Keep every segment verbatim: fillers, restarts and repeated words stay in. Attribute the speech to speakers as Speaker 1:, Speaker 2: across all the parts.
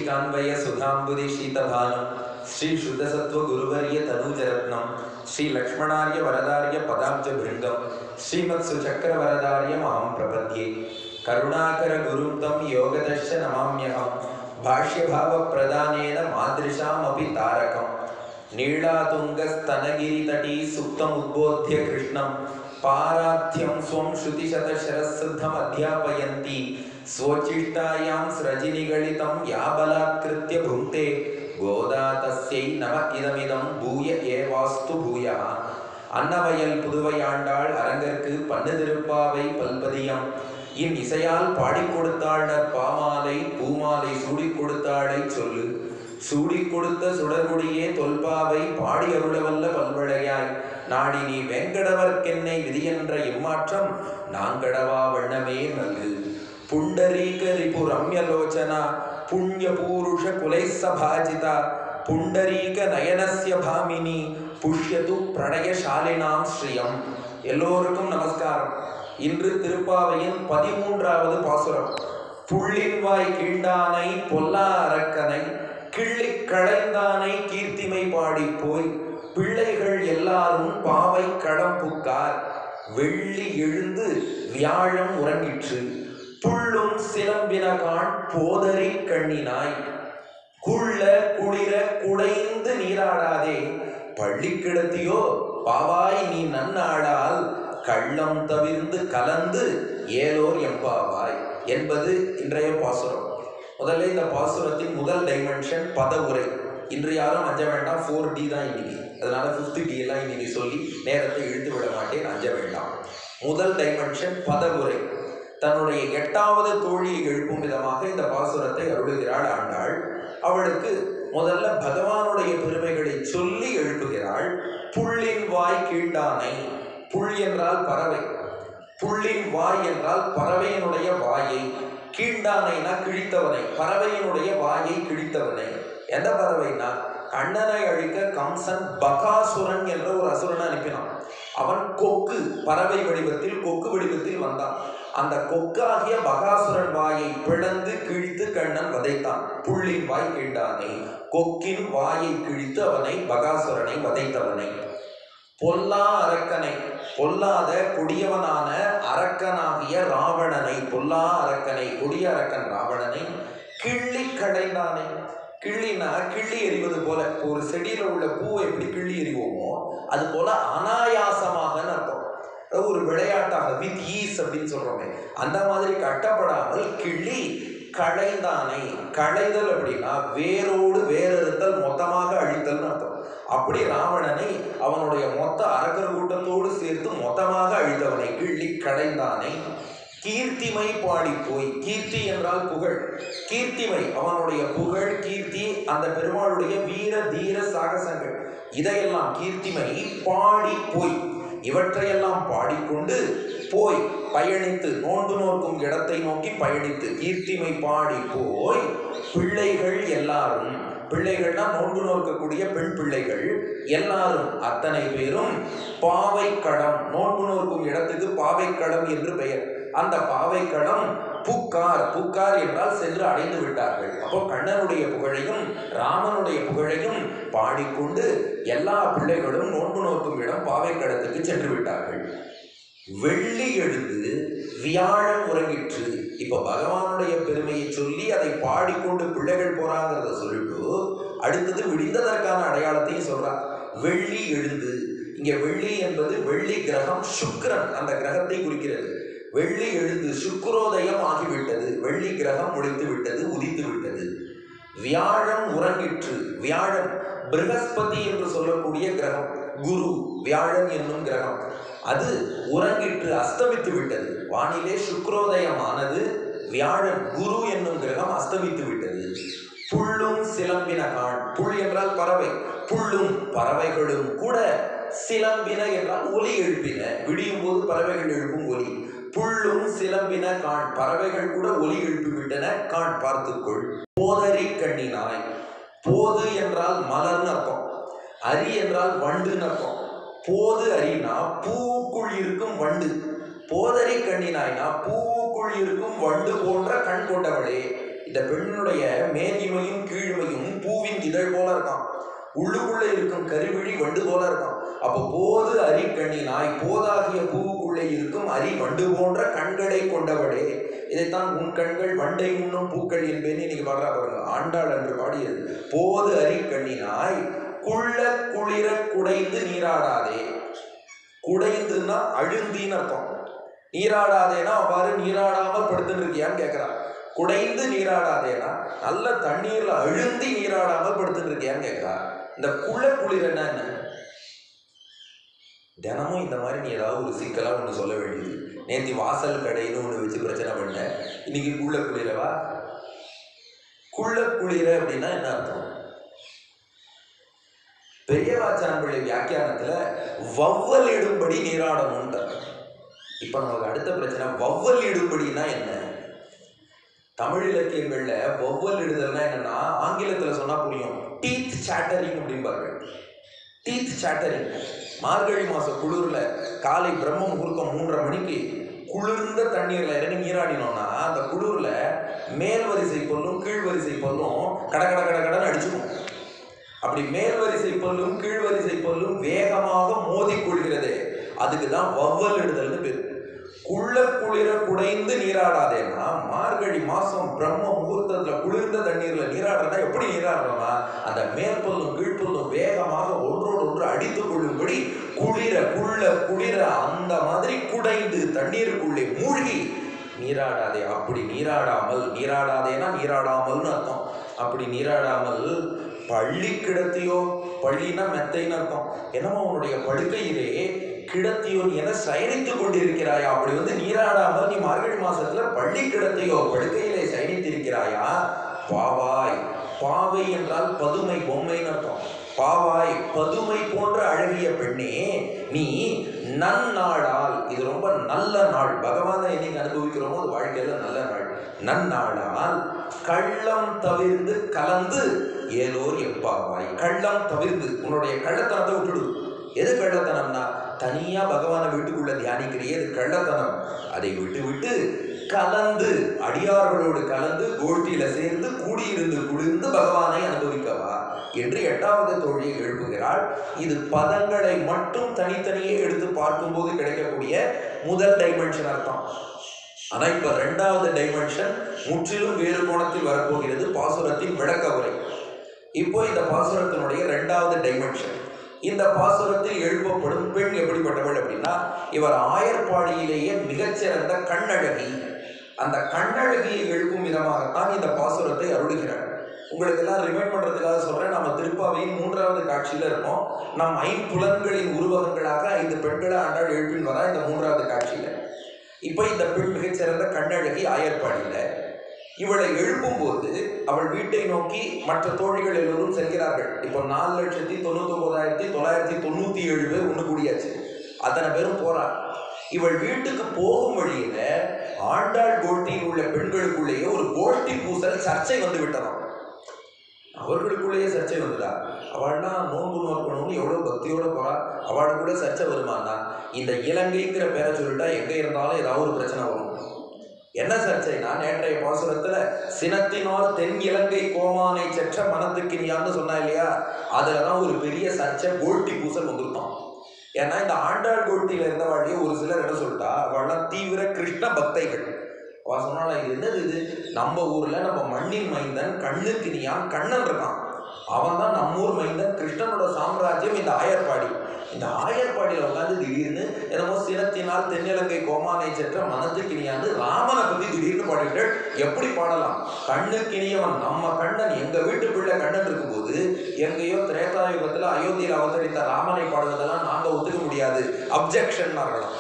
Speaker 1: कौशिकान्वय सुधाम्बुदि शीतभानु श्री शुद्धसत्व गुरुवर्य तनूजरत्नम श्री लक्ष्मणार्य वरदार्य पदाब्ज भृंगम श्रीमत्सुचक्र वरदार्य महं प्रपद्ये करुणाकर गुरुं तं योगदश्च नमाम्यहं भाष्य भाव प्रदानेन मादृशामपि तारकं नीलातुंगस्तनगिरितटी सुप्तमुद्बोध्य कृष्णं पारार्थ्यं स्वं श्रुतिशतशरसिद्धम् अध्यापयन्ति स्वोच्चिष्टायां स्रजिनिगलितं या बलात्कृत्य भुङ्क्ते गोदा तस्यै नमः इदमिदं भूय एवास्तु भूयः अन्नवयल पुதுவையாண்டாள் அரங்கற்கு பண்ணு திருப்பாவை பல்பதியம் இன் இசையால் பாடிக் கொடுத்தாள் நற்பாமாலை பூமாலை சூடிக் கொடுத்தாளை சொல்லு சூடிக் கொடுத்த சுடர்முடியே தொல்பாவை பாடி அருளவல்ல பல்வளையாய் நாடி நீ வெங்கடவர்க்கென்னை விதியென்ற இம்மாற்றம் நாங்கடவா வண்ணமே நல்கு पुंडरीक रिपु रम्यलोचना पुण्य पूरुष कुलैस्सभाजिता पुंडरीक नयनस्य भामिनी पुष्यतु प्रणयशालिनां श्रियं எல்லோருக்கும் நமஸ்காரம். இன்று திருப்பாவையின் பதிமூன்றாவது பாசுரம். புள்ளின் வாய் கீண்டானை பொல்லா அரக்கனை கிள்ளி களைந்தானை கீர்த்திமை பாடி போய் பிள்ளைகள் எல்லாரும் பாவை கடம் புக்கார் வெள்ளி எழுந்து வியாழம் உறங்கிற்று புள்ளும் சிலம்பினகான் போதரி கண்ணினாய் குள்ள குளிர குடைந்து நீராடாதே பள்ளி கிடத்தியோ பாவாய் நீ நன்னாடால் கள்ளம் தவிர்ந்து கலந்து ஏலோர் எம்பாவாய் என்பது இன்றைய பாசுரம். முதல்ல இந்த பாசுரத்தின் முதல் டைமென்ஷன் பதவுரை. இன்று யாரும் அஞ்ச வேண்டாம், ஃபோர் டி தான் இன்னைக்கு, அதனால ஃபிஃப்த் டி எல்லாம் இன்னைக்கு சொல்லி நேரத்தை இழுத்து விட மாட்டேன், அஞ்ச வேண்டாம். முதல் டைமென்ஷன் பதவுரை. தன்னுடைய எட்டாவது தோழியை எழுப்பும் விதமாக இந்த பாசுரத்தை அருளுகிறாள் ஆண்டாள். அவளுக்கு முதல்ல பகவானுடைய பெருமைகளை சொல்லி எழுப்புகிறாள். புள்ளின் வாய் கீண்டானை, புள் என்றால் பறவை, புள்ளின் வாய் என்றால் பறவையினுடைய வாயை, கீண்டானைனா கிழித்தவனை, பறவையினுடைய வாயை கிழித்தவனை. எந்த பறவைனா கண்ணனை அழிக்க கம்சன் பகாசுரன் என்ற ஒரு அசுரனை அனுப்பினான். அவன் கொக்கு பறவை வடிவத்தில் கொக்கு வடிவத்தில் வந்தான். அந்த கொக்காகிய பகாசுரன் வாயை பிளந்து கிழித்து கண்ணன் வதைத்தான். புள்ளின் வாய் கீண்டானை, கொக்கின் வாயை கிழித்து அவனை பகாசுரனை வதைத்தவனை. பொல்லா அரக்கனை, பொல்லாத கொடியவனான அரக்கனாகிய ராவணனை, பொல்லா அரக்கனை கொடிய அரக்கன் ராவணனை கிள்ளி களைந்தானை. கிள்ளினா கிள்ளி எறிவது போல, ஒரு செடியில உள்ள பூவை எப்படி கிள்ளி எறிவோமோ அது போல அனாயாசமாக அர்த்தம். ஒரு விளையாட்டாக வித் ஈஸ் அப்படின்னு சொல்றோமே, அந்த மாதிரி கட்டப்படாமல் கிள்ளி களைந்தானை. களைதல் அப்படின்னா வேரோடு வேறறுத்தல், மொத்தமாக அழித்தல்னு அர்த்தம். அப்படி ராவணனை அவனுடைய மொத்த அரக்கர் கூட்டத்தோடு சேர்த்து மொத்தமாக அழித்தவனை கிள்ளி களைந்தானை. கீர்த்திமை பாடி போய், கீர்த்தி என்றால் புகழ், கீர்த்திமை அவனுடைய புகழ் கீர்த்தி, அந்த பெருமாளுடைய வீர தீர சாகசங்கள், இதையெல்லாம் கீர்த்திமை பாடி போய், இவற்றையெல்லாம் பாடிக்கொண்டு போய் பயணித்து, நோன்பு நோக்கும் இடத்தை நோக்கி பயணித்து, கீர்த்திமை பாடி போய் பிள்ளைகள் எல்லாரும், பிள்ளைகள்னா நோன்பு நோக்கக்கூடிய பெண் பிள்ளைகள் எல்லாரும் அத்தனை பேரும் பாவை களம், நோன்பு நோக்கும் இடத்துக்கு பாவை களம் என்று பெயர். அந்த பாவை களம் புக்கார், புக்கார் என்றால் சென்று அடைந்து விட்டார்கள். அப்போ கண்ணனுடைய புகழையும் ராமனுடைய புகழையும் பாடிக்கொண்டு எல்லா பிள்ளைகளும் நோன்பு நோக்கும் இடம் பாவை களத்துக்கு சென்று விட்டார்கள். வெள்ளி எழுந்து வியாழம் உறங்கிற்று. இப்ப பகவானுடைய பெருமையை சொல்லி அதை பாடிக்கொண்டு பிள்ளைகள் போறாங்கிறத சொல்லிட்டு அடுத்தது விடிந்ததற்கான அடையாளத்தையும் சொல்றார். வெள்ளி எழுந்து, இங்க வெள்ளி என்பது வெள்ளி கிரகம் சுக்கிரன், அந்த கிரகத்தை குறிக்கிறது. வெள்ளி எழுந்து சுக்கிரோதயம் ஆகிவிட்டது, வெள்ளி கிரகம் முளைத்து விட்டது, உதித்து விட்டது. வியாழம் உறங்கிற்று, வியாழன் ப்ரஹஸ்பதி என்று சொல்லக்கூடிய கிரகம், குரு வியாழன் என்னும் கிரகம், அது உறங்கிற்று, அஸ்தமித்து விட்டது. வானிலே சுக்கிரோதயமானது, வியாழன் குரு என்னும் கிரகம் அஸ்தமித்து விட்டது. புள்ளும் சிலம்பினகான், புள் என்றால் பறவை, புள்ளும் பறவைகளும் கூட சிலம்பின என்றால் ஒலி எழுப்பின. விடியும் போது பறவைகள் எழுப்பும் ஒலி. புள்ளும் சிலம்பின கான், பறவைகள் கூட ஒலி எழுப்பிவிட்டன, கான் பார்த்துக்கொள். போதரி கண்ணினாய், போது என்றால் மலர்னு அர்த்தம், அரி என்றால் வண்டுன்னு அர்த்தம். போது அரினா பூவுக்குள் இருக்கும் வண்டு, போதரி கண்ணினாய்னா பூவுக்குள் இருக்கும் வண்டு போன்ற கண் கொண்டவளே. இந்த பெண்ணுடைய மேன்மையும் இதழ் போல இருக்கான், உள்ளுக்குள்ள இருக்கும் கருவிழி வண்டு போல இருக்கான். அப்போ போது அரி கண்ணி நாய், போதாகிய பூவுக்குள்ளே இருக்கும் அரி வண்டு போன்ற கண்களை கொண்டவளே. இதைத்தான் உன் கண்கள் வண்டை உண்ணும் பூக்கள் என்பேன்னு இன்னைக்கு பாடுறா பாருங்க. ஆண்டாள் என்று பாடியது. போது அரி கண்ணி நாய் குள்ள குளிர குடைந்து நீராடாதே. குடைந்துன்னா அழுந்தின்னு அர்த்தம். நீராடாதேனா அவ்வாறு நீராடாமல் படுத்துன்னு இருக்கியான்னு கேட்கிறான். குடைந்து நீராடாதேனா நல்ல தண்ணீர்ல அழுந்தி நீராடாமல் படுத்துட்டு இருக்கியான்னு கேட்கிறா. இந்த குள்ள குளிர் என்ன? தினமும் இந்த மாதிரி நீ ஏதாவது ஒரு சிக்கலா ஒன்று சொல்ல வேண்டியது. நேற்று வாசல் கடைன்னு ஒன்று வச்சு பிரச்சனை பண்ண, இன்னைக்கு குள்ள குளிரவா? குள்ள குளிர அப்படின்னா என்ன அர்த்தம்? பெரியவாச்சான்பிள்ளை வியாக்கியானத்துல வவ்வல் இடும்படி நீராடணும்ன்ற. இப்ப நமக்கு அடுத்த பிரச்சனை, வவ்வல் இடும்படினா என்ன? தமிழ் இலக்கியங்கள்ல வவ்வல் இடுதல்னா என்னன்னா, ஆங்கிலத்துல சொன்னா புரியும், டீத் சாட்டரிங் அப்படிம்பார்கள். டீத் சாட்டரிங். மார்கழி மாச குளிர்ல காலை பிரம்ம முகூர்த்தம் மூன்றரை மணிக்கு குளிர்ந்த தண்ணீர்ல இறங்கி நீராடினோம்னா அந்த குளிர்ல மேல் வரிசை பல்லும் கீழ் வரிசை பல்லும் கட கட கட கடன்னு அடிச்சுக்கும். அப்படி மேல் வரிசை பல்லும் கீழ் வரிசை பல்லும் வேகமாக மோதி கொள்கிறது. அதுக்குதான் வவ்வல் இடுதல்னு பேரு. குள்ள குளிர குடைந்து நீராடாதேன்னா, மார்கழி மாசம் பிரம்ம முகூர்த்தத்துல குளிர்ந்த தண்ணீர்ல நீராடுறதா எப்படி நீராடுறோம்னா, அந்த மேற்பல்லும் கீழ்ப்பல்லும் வேகமாக ஒன்றோடு ஒன்று அடித்துக் கொள்ளும்படி குளிர குள்ள குளிர அந்த மாதிரி குடைந்து தண்ணீருக்குள்ளே மூழ்கி நீராடாதே. அப்படி நீராடாமல், நீராடாதேனா நீராடாமல்னு அர்த்தம். அப்படி நீராடாமல் பள்ளி கிடத்தியோ, பள்ளினா மெத்தைன்னு அர்த்தம். என்னமோ உன்னுடைய படுக்கையிலே கிடத்தியோ என சயனித்துக் கொண்டிருக்கிறாயா? அப்படி வந்து நீராடாமல் நீ மார்கழி மாசத்துல பள்ளி கிடத்தையோ படுக்கையிலே சயனித்திருக்கிறாயா? பாவாய். பாவை என்றால் பதுமை, பொம்மைன்னு அர்த்தம். பாவாய், பதுமை போன்ற அழகிய பெண்ணே, நீ நன்னாளால், இது ரொம்ப நல்ல நாள், பகவானை என்னைக்கு அனுபவிக்கிறோமோ அது வாழ்க்கையில நல்ல நாள். நன்னாளால் கள்ளம் தவிர்ந்து கலந்து ஏலோர் எப்பாவாய். கள்ளம் தவிர்ந்து, உன்னுடைய கள்ளத்தனத்தை விட்டுடு. எது கள்ளத்தனம்னா, தனியா பகவானை வீட்டுக்குள்ள தியானிக்கிறியே, அது கள்ளத்தனம். அதை விட்டு விட்டு கலந்து, அடியார்களோடு கலந்து கோஷ்டியில சேர்ந்து கூடியிருந்து குளிர்ந்து பகவானை அனுபவிக்கவா என்று எட்டாவது தோழியை எழுப்புகிறாள். இது பதங்களை மட்டும் தனித்தனியே எடுத்து பார்க்கும்போது கிடைக்கக்கூடிய முதல் டைமென்ஷன் அர்த்தம். ஆனா இப்ப ரெண்டாவது டைமென்ஷன் முற்றிலும் வேறு கோணத்தில் வரப்போகிறது, பாசுரத்தின் விளக்க உரை. இப்போ இந்த பாசுரத்தினுடைய இரண்டாவது டைமென்ஷன். இந்த பாசுரத்தில் எழுப்பப்படும் பெண் எப்படிப்பட்டவள் அப்படின்னா, இவர் ஆயர்பாடியிலேயே மிகச்சிறந்த கண்ணழகி. அந்த கண்ணழகியை எழுப்பும் விதமாகத்தான் இந்த பாசுரத்தை அருளுகிறார். உங்களுக்கு எல்லாம் ரிமைண்ட் பண்றதுக்காக சொல்றேன். நம்ம திருப்பாவையின் மூன்றாவது காட்சியில இருக்கோம். நம் ஐம்புலன்களின் உருவகங்களாக ஐந்து பெண்களை ஆண்டாள் எழுப்பின் வரா இந்த மூன்றாவது காட்சியில. இப்ப இந்த பெண் மிகச்சிறந்த கண்ணழகி ஆயர்பாடியில. இவளை எழுப்பும் போது அவள் வீட்டை நோக்கி மற்ற தோழிகள் எல்லோரும் செல்கிறார்கள். இப்போ நாலு லட்சத்தி தொண்ணூத்தி ஒன்பதாயிரத்தி தொள்ளாயிரத்தி தொண்ணூத்தி ஏழு பேர் ஒண்ணு கூடியாச்சு. அத்தனை பேரும் போறார். இவள் வீட்டுக்கு போகும் வழியில ஆண்டாள் கோஷ்டியில் உள்ள பெண்களுக்குள்ளேயே ஒரு கோஷ்டி பூசல் சர்ச்சை வந்து விட்டதாம். அவர்களுக்குள்ளேயே சர்ச்சை வந்துடா. அவள்னா நோன்பு நோக்கணும்னு எவ்வளவு பக்தியோட போறா, அவள் கூட சர்ச்சை வருமானா? இந்த இலங்கைங்கிற பேரை சொல்லிட்டா எங்க இருந்தாலும் ஏதாவது ஒரு பிரச்சனை வரும். என்ன சர்ச்சைனா, நேற்றைய பாசுரத்துல சினத்தினால் தென் இலங்கை கோமானை செற்ற மனத்துக்கு நீயான்னு சொன்னா இல்லையா, அதுலதான் ஒரு பெரிய சர்ச்சை, கோஷ்டி பூசல் வந்துருப்பான். ஏன்னா இந்த ஆண்டாள் கோஷ்டியில இருந்தவாழ்லையே ஒரு சிலர் என்ன சொல்லிட்டா, அவள்லாம் தீவிர கிருஷ்ண பக்தைகள். அவ சொன்னால இது என்னது, இது நம்ம ஊர்ல நம்ம மண்ணின் மைந்தன் கண்ணுக்கு நீயான் கண்ணன் இருக்கான், அவன் தான் நம்ம ஊர் மைந்தன், கிருஷ்ணனோட சாம்ராஜ்யம் இந்த ஆயர்பாடி. இந்த ஆயர்பாடியில் உட்காந்து திடீர்னு என்னமோ சினத்தினால் தென்னிலங்கை கோமானை செற்ற மனத்துக்கினியான்னு ராமனை பத்தி திடீர்னு பாடிட்டு எப்படி பாடலாம்? கண்ணுக்கினியவன் நம்ம கண்ணன், எங்க வீட்டு பிள்ளை கண்ணன் இருக்கும்போது எங்கேயோ திரேதாயுகத்துல அயோத்தியில் அவதரித்த ராமனை பாடுவதெல்லாம் நாங்க ஒத்துக்க முடியாது, அப்ஜெக்ஷன் ஆகலாம்.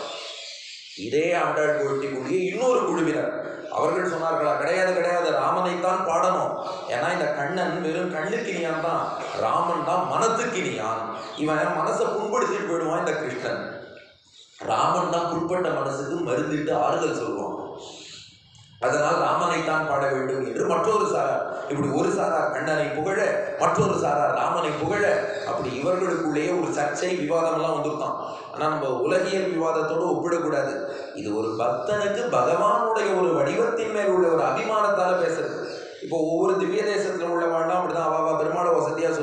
Speaker 1: இதே ஆண்டாள் கோஷ்டிக்குள்ளேயே இன்னொரு குழுவினர் அவர்கள் சொன்னார்களா, கிடையாது கிடையாது, ராமனைத்தான் பாடணும். ஏன்னா இந்த கண்ணன் வெறும் கண்ணுக்கினியான் தான், ராமன் தான் மனத்துக்கினியான். இவன் மனசை புண்படுத்திட்டு போயிடுவான் இந்த கிருஷ்ணன். ராமன் தான் புண்பட்ட மனசுக்கு மருந்திட்டு ஆறுதல் சொல்லுவான். அதனால் ராமனைத்தான் பாட வேண்டும் என்று மற்றொரு சாரார், இப்படி ஒரு சாரார் கண்ணனை புகழ, மற்றொரு சாரார் ராமனை புகழ, அப்படி இவர்களுக்குள்ளேயே ஒரு சர்ச்சை விவாதம் எல்லாம் வந்துருக்கான். ஆனா நம்ம உலகியல் விவாதத்தோடு ஒப்பிடக்கூடாது. இது ஒரு பக்தனுக்கு பகவானுடைய ஒரு வடிவத்தின் மேல் உள்ள ஒரு அபிமானத்தால பேசுறது. இப்போ ஒவ்வொரு திவ்ய தேசத்துல உள்ளவாழ்லாம் அப்படிதான், அவாவா பெருமாளை வசதியா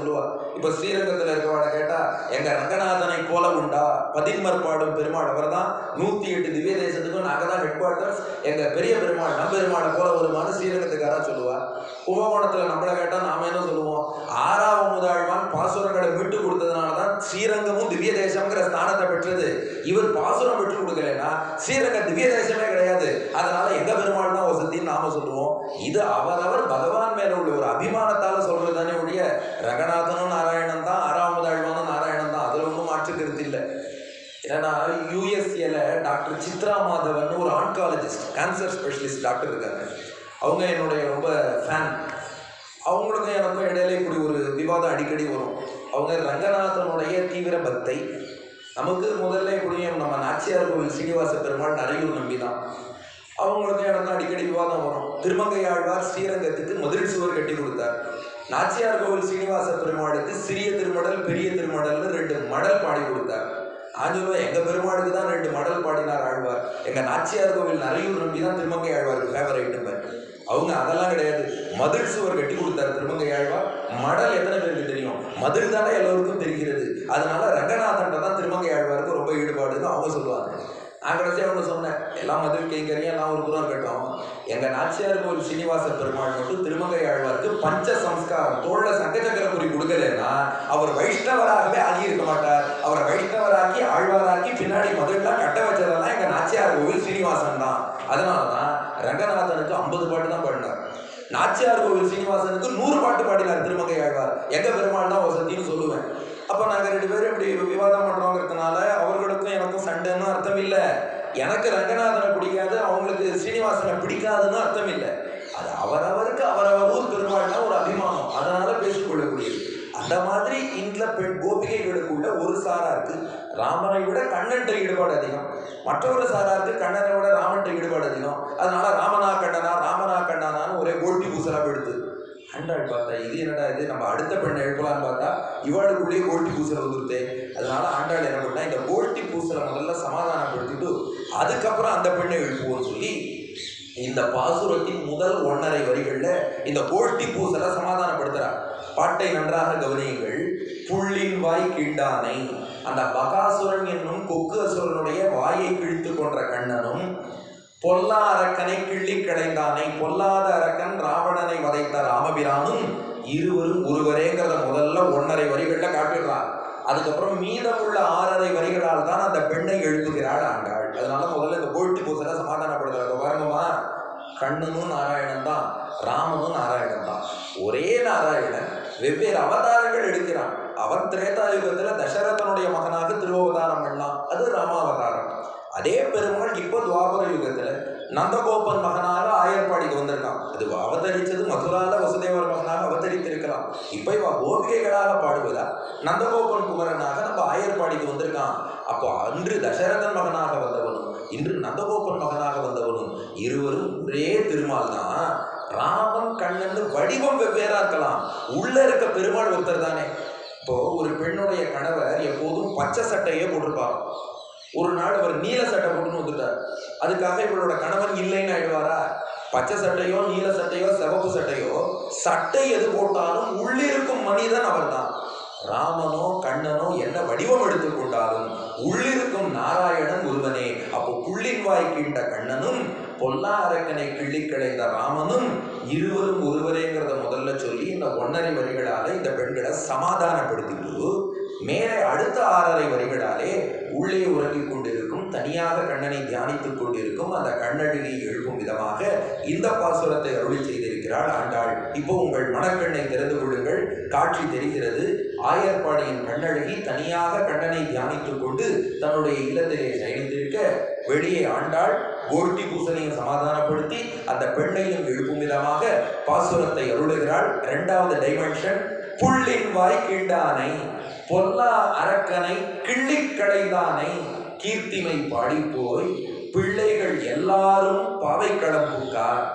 Speaker 1: இப்போ ஸ்ரீரங்கத்தில் இருக்கவாட கேட்டா எங்க ரங்கநாதனை போல உண்டா? பதின்மர் பாடும் பெருமாள் அவர் தான். நூத்தி எட்டு திவ்ய தேசத்துக்கும் நாங்கள் தான் ஹெட் குவார்ட்டர்ஸ். எங்க பெரிய பெருமாள் நம்பெருமாளை போல வருமானு ஸ்ரீரங்கத்துக்காரா சொல்லுவா. கும்பகோணத்துல நம்மளை கேட்டா நாம என்ன சொல்லுவோம்? ஆறாவது முதல்வான் பாசுரங்களை மீட்டு கொடுத்ததுனாலதான் ஸ்ரீரங்கமும் திவ்ய தேசம்ங்கிற ஸ்தானத்தை பெற்றது. இவர் பாசுரம் விட்டு கொடுக்கலன்னா ஸ்ரீரங்க திவ்ய தேசமே கிடையாது. அதனால எங்க பெருமாள் தான் வசதின்னு நாம சொல்லுவோம். இது அவரவர் பகவான் மேல உள்ள ஒரு அபிமானத்தால சொல்றது தானே ஒழிய ரங்கநாதனும் நாராயணன் தான், ஆறாம் முதல்வானும் நாராயணன் தான், அதுல ஒன்றும் மாற்றுக்கிறது இல்லை. ஏன்னா யூஎஸ்ஏல டாக்டர் சித்ரா மாதவன் ஒரு ஆன்காலஜிஸ்ட், கேன்சர் ஸ்பெஷலிஸ்ட் டாக்டர் இருக்காங்க. அவங்க என்னுடைய ரொம்ப ஃபேன். அவங்களுக்கும் எனக்கும் இடையில இப்படி ஒரு விவாதம் அடிக்கடி வரும். அவங்க ரங்கநாதனுடைய தீவிர பக்தை. நமக்கு முதல்ல இப்படியும் நம்ம நாச்சியார் கோவில் சீனிவாச பெருமாள் நிறையூர் நம்பி தான். அவங்களுக்கும் எனக்கும் அடிக்கடி விவாதம் வரும். திருமங்கையாழ்வார் ஸ்ரீரங்கத்துக்கு மதுரை சுவர் கட்டி கொடுத்தார். நாச்சியார் கோவில் சீனிவாச பெருமாளுக்கு சிறிய திருமடல் பெரிய திருமடல்னு ரெண்டு மடல் பாடி கொடுத்தார். ஆஞ்சலும் எங்க பெருமாளுக்கு தான் ரெண்டு மடல் பாடினார் ஆழ்வார். எங்க நாச்சியார் கோவில் நிறையூர் நம்பி தான் திருமங்கை ஆழ்வாருக்கு ஃபேவரைட்டுங்க. அவங்க அதெல்லாம் கிடையாது. மதில் சுவர் கட்டி கொடுத்தாரு திருமங்கை ஆழ்வார். மடல் எத்தனை பேருக்கு தெரியும்? மதில் தானே எல்லோருக்கும் தெரிகிறது. அதனால ரங்கநாதன் தான் திருமங்கை ஆழ்வாருக்கு ரொம்ப ஈடுபாடுன்னு அவங்க சொல்லுவாங்க. நான் கடைசியாக அவங்க சொன்னேன், எல்லாம் மதில் கைங்கரியும் எல்லாம் ஒரு புறம் இருக்கட்டும், எங்க நாச்சியார் கோவில் சீனிவாச பெருமாள் மட்டும் திருமங்கை ஆழ்வாருக்கு பஞ்ச சம்ஸ்காரம் தோல்ல சங்கச்சக்கர குறி கொடுக்கலன்னா அவர் வைஷ்ணவராகவே ஆகி இருக்க மாட்டார். அவரை வைஷ்ணவராக்கி ஆழ்வாராக்கி பின்னாடி மதுரெல்லாம் கட்ட வச்சதெல்லாம் எங்க நாச்சியார் கோவில் சீனிவாசன் தான். அதனாலதான் ரங்கநாதனுக்கு ஐம்பது பாட்டு தான் பாடினார். நாச்சியார் கோவில் சீனிவாசனுக்கு நூறு பாட்டு பாடினார் திருமங்கை ஆழ்வார். எங்க பெருமாள் தான் வசதின்னு சொல்லுவேன். அப்போ நாங்கள் ரெண்டு பேரும் இப்படி விவாதம் பண்ணுறோங்கிறதுனால அவர்களுக்கும் எனக்கும் சண்டைன்னு அர்த்தம் இல்லை. எனக்கு ரங்கநாதனை பிடிக்காது, அவங்களுக்கு ஸ்ரீனிவாசனை பிடிக்காதுன்னு அர்த்தம் இல்லை. அது அவரவருக்கு அவரவர் ஊர் பெருமாள்னா ஒரு அபிமானம், அதனால பேசிக்கொள்ளக்கூடியது. அந்த மாதிரி இந்த பெண் கோபிகைகளுக்குள்ள ஒரு சாராருக்கு ராமனை விட கண்ணன்ட்ட ஈடுபாடு அதிகம், மற்றொரு சாராருக்கு கண்ணனை விட ராமன்ட்ட ஈடுபாடு அதிகம். அதனால ராமனா கண்ணனா ராமனா கண்ணனான்னு ஒரே கோட்டி பூசலாக எடுத்து ஆண்டாள் பார்த்தா இது என்னடா இது, நம்ம அடுத்த பெண்ணை எழுப்பலான்னு பார்த்தா இவாளுக்குள்ளேயே கோட்டி பூசலை வந்துருத்தே. அதனால ஆண்டாள் என்ன பண்ணா, இந்த கோட்டி பூசலை முதல்ல சமாதானப்படுத்திட்டு அதுக்கப்புறம் அந்த பெண்ணை எழுப்புவோம்னு சொல்லி இந்த பாசுரத்தின் முதல் ஒன்னரை வரிகள்ல இந்த கோட்டி பூசலை சமாதானப்படுத்துறார். பாட்டை நன்றாக கவனியுங்கள். புள்ளின் வாய் கீண்டானை, அந்த பகாசுரன் என்னும் கொக்கு அசுரனுடைய வாயை கிழித்து கொன்ற கண்ணனும், பொல்லா அரக்கனை கிள்ளி கடைந்தானை, பொல்லாத அரக்கன் ராவணனை வதைத்த ராமபிரானும் இருவரும் ஒருவரேங்கிறத முதல்ல ஒன்னரை வரிகள்ல காட்டிடுறார். அதுக்கப்புறம் மீதமுள்ள ஆறரை வரிகளால் தான் அந்த பெண்ணை எழுப்புகிறாள் ஆண்டாள். அதனால முதல்ல இந்த கோட்டி பூசலை சமாதானப்படுத்துறாங்க. பாருங்கம்மா, கண்ணனும் நாராயணன் தான், ராமனும் நாராயணன் தான். ஒரே நாராயணன் வெவ்வேறு அவதாரங்கள் எடுக்கிறான். அவன் திரேதாயுகத்துல தசரதனுடைய மகனாக திருவவதாரம் பண்ணலாம், அது ராமாவதாரம். அதே பெருமாள் இப்போ துவாபர யுகத்துல நந்தகோபன் மகனாக ஆயர்பாடிக்கு வந்திருக்கான். அது அவதரிச்சது மதுரால வசுதேவர் மகனாக அவதரித்திருக்கலாம். இப்ப இவ கோபிகைகளாக பாடுவதா நந்தகோபன் குமரனாக நம்ம ஆயர்பாடிக்கு வந்திருக்கான். அப்போ அன்று தசரதன் மகனாக வந்தவனும் இன்று நந்தகோபன் மகனாக வந்தவனும் இருவரும் ஒரே திருமால் தான். ராமன் கண்ணன் வடிவம் வெவ்வேறா இருக்கலாம், உள்ள இருக்க பெருமாள் ஒருத்தர் தானே. இப்போ ஒரு பெண்ணுடைய கணவர் எப்போதும் பச்சை சட்டையே போட்டிருப்பாங்க. ஒரு நாள் அவர் நீல சட்டை போட்டுன்னு வந்துட்டார். அதுக்காக இவளோட கணவன் இல்லைன்னு ஆயிடுவாரா? பச்சை சட்டையோ நீல சட்டையோ சிவப்பு சட்டையோ, சட்டை எது போட்டாலும் உள்ளிருக்கும் மனிதன் அவர் தான். ராமனோ கண்ணனோ என்ன வடிவம் எடுத்துக்கொண்டாலும் உள்ளிருக்கும் நாராயணன் ஒருவனே. அப்போ புள்ளின் வாய் கீண்ட கண்ணனும் பொல்லா அரக்கனை கிள்ளி கிடைந்த ராமனும் இருவரும் ஒருவரேங்கிறத முதல்ல சொல்லி இந்த ஒன்னரை வரிகளால இந்த பெண்களை சமாதானப்படுத்திட்டு மேலே அடுத்த ஆறரை வரிகளாலே உள்ளே உறங்கிக் கொண்டிருக்கும், தனியாக கண்ணனை தியானித்துக் கொண்டிருக்கும் அந்த கண்ணழகியை எழுப்பும் விதமாக இந்த பாசுரத்தை அருளி செய்திருக்கிறாள் ஆண்டாள். இப்போ உங்கள் மனக்கண்ணை திறந்து கொள்ளுங்கள், காட்சி தெரிகிறது. ஆயர்பாடியின் கண்ணழகி தனியாக கண்ணனை தியானித்துக் கொண்டு தன்னுடைய இல்லத்திலே சயனித்திருக்க, வெளியே ஆண்டாள் கோஷ்டி பூசனையும் சமாதானப்படுத்தி அந்த பெண்ணையும் எழுப்பும் விதமாக பாசுரத்தை அருளுகிறாள். இரண்டாவது டைமென்ஷன், புள்ளின் வாய் கீண்டானை, பொல்லா அரக்கனை கிள்ளி கடைந்தானை, கீர்த்திமை பாடி போய் பிள்ளைகள் எல்லாரும் பாவை களம்புக்கார்,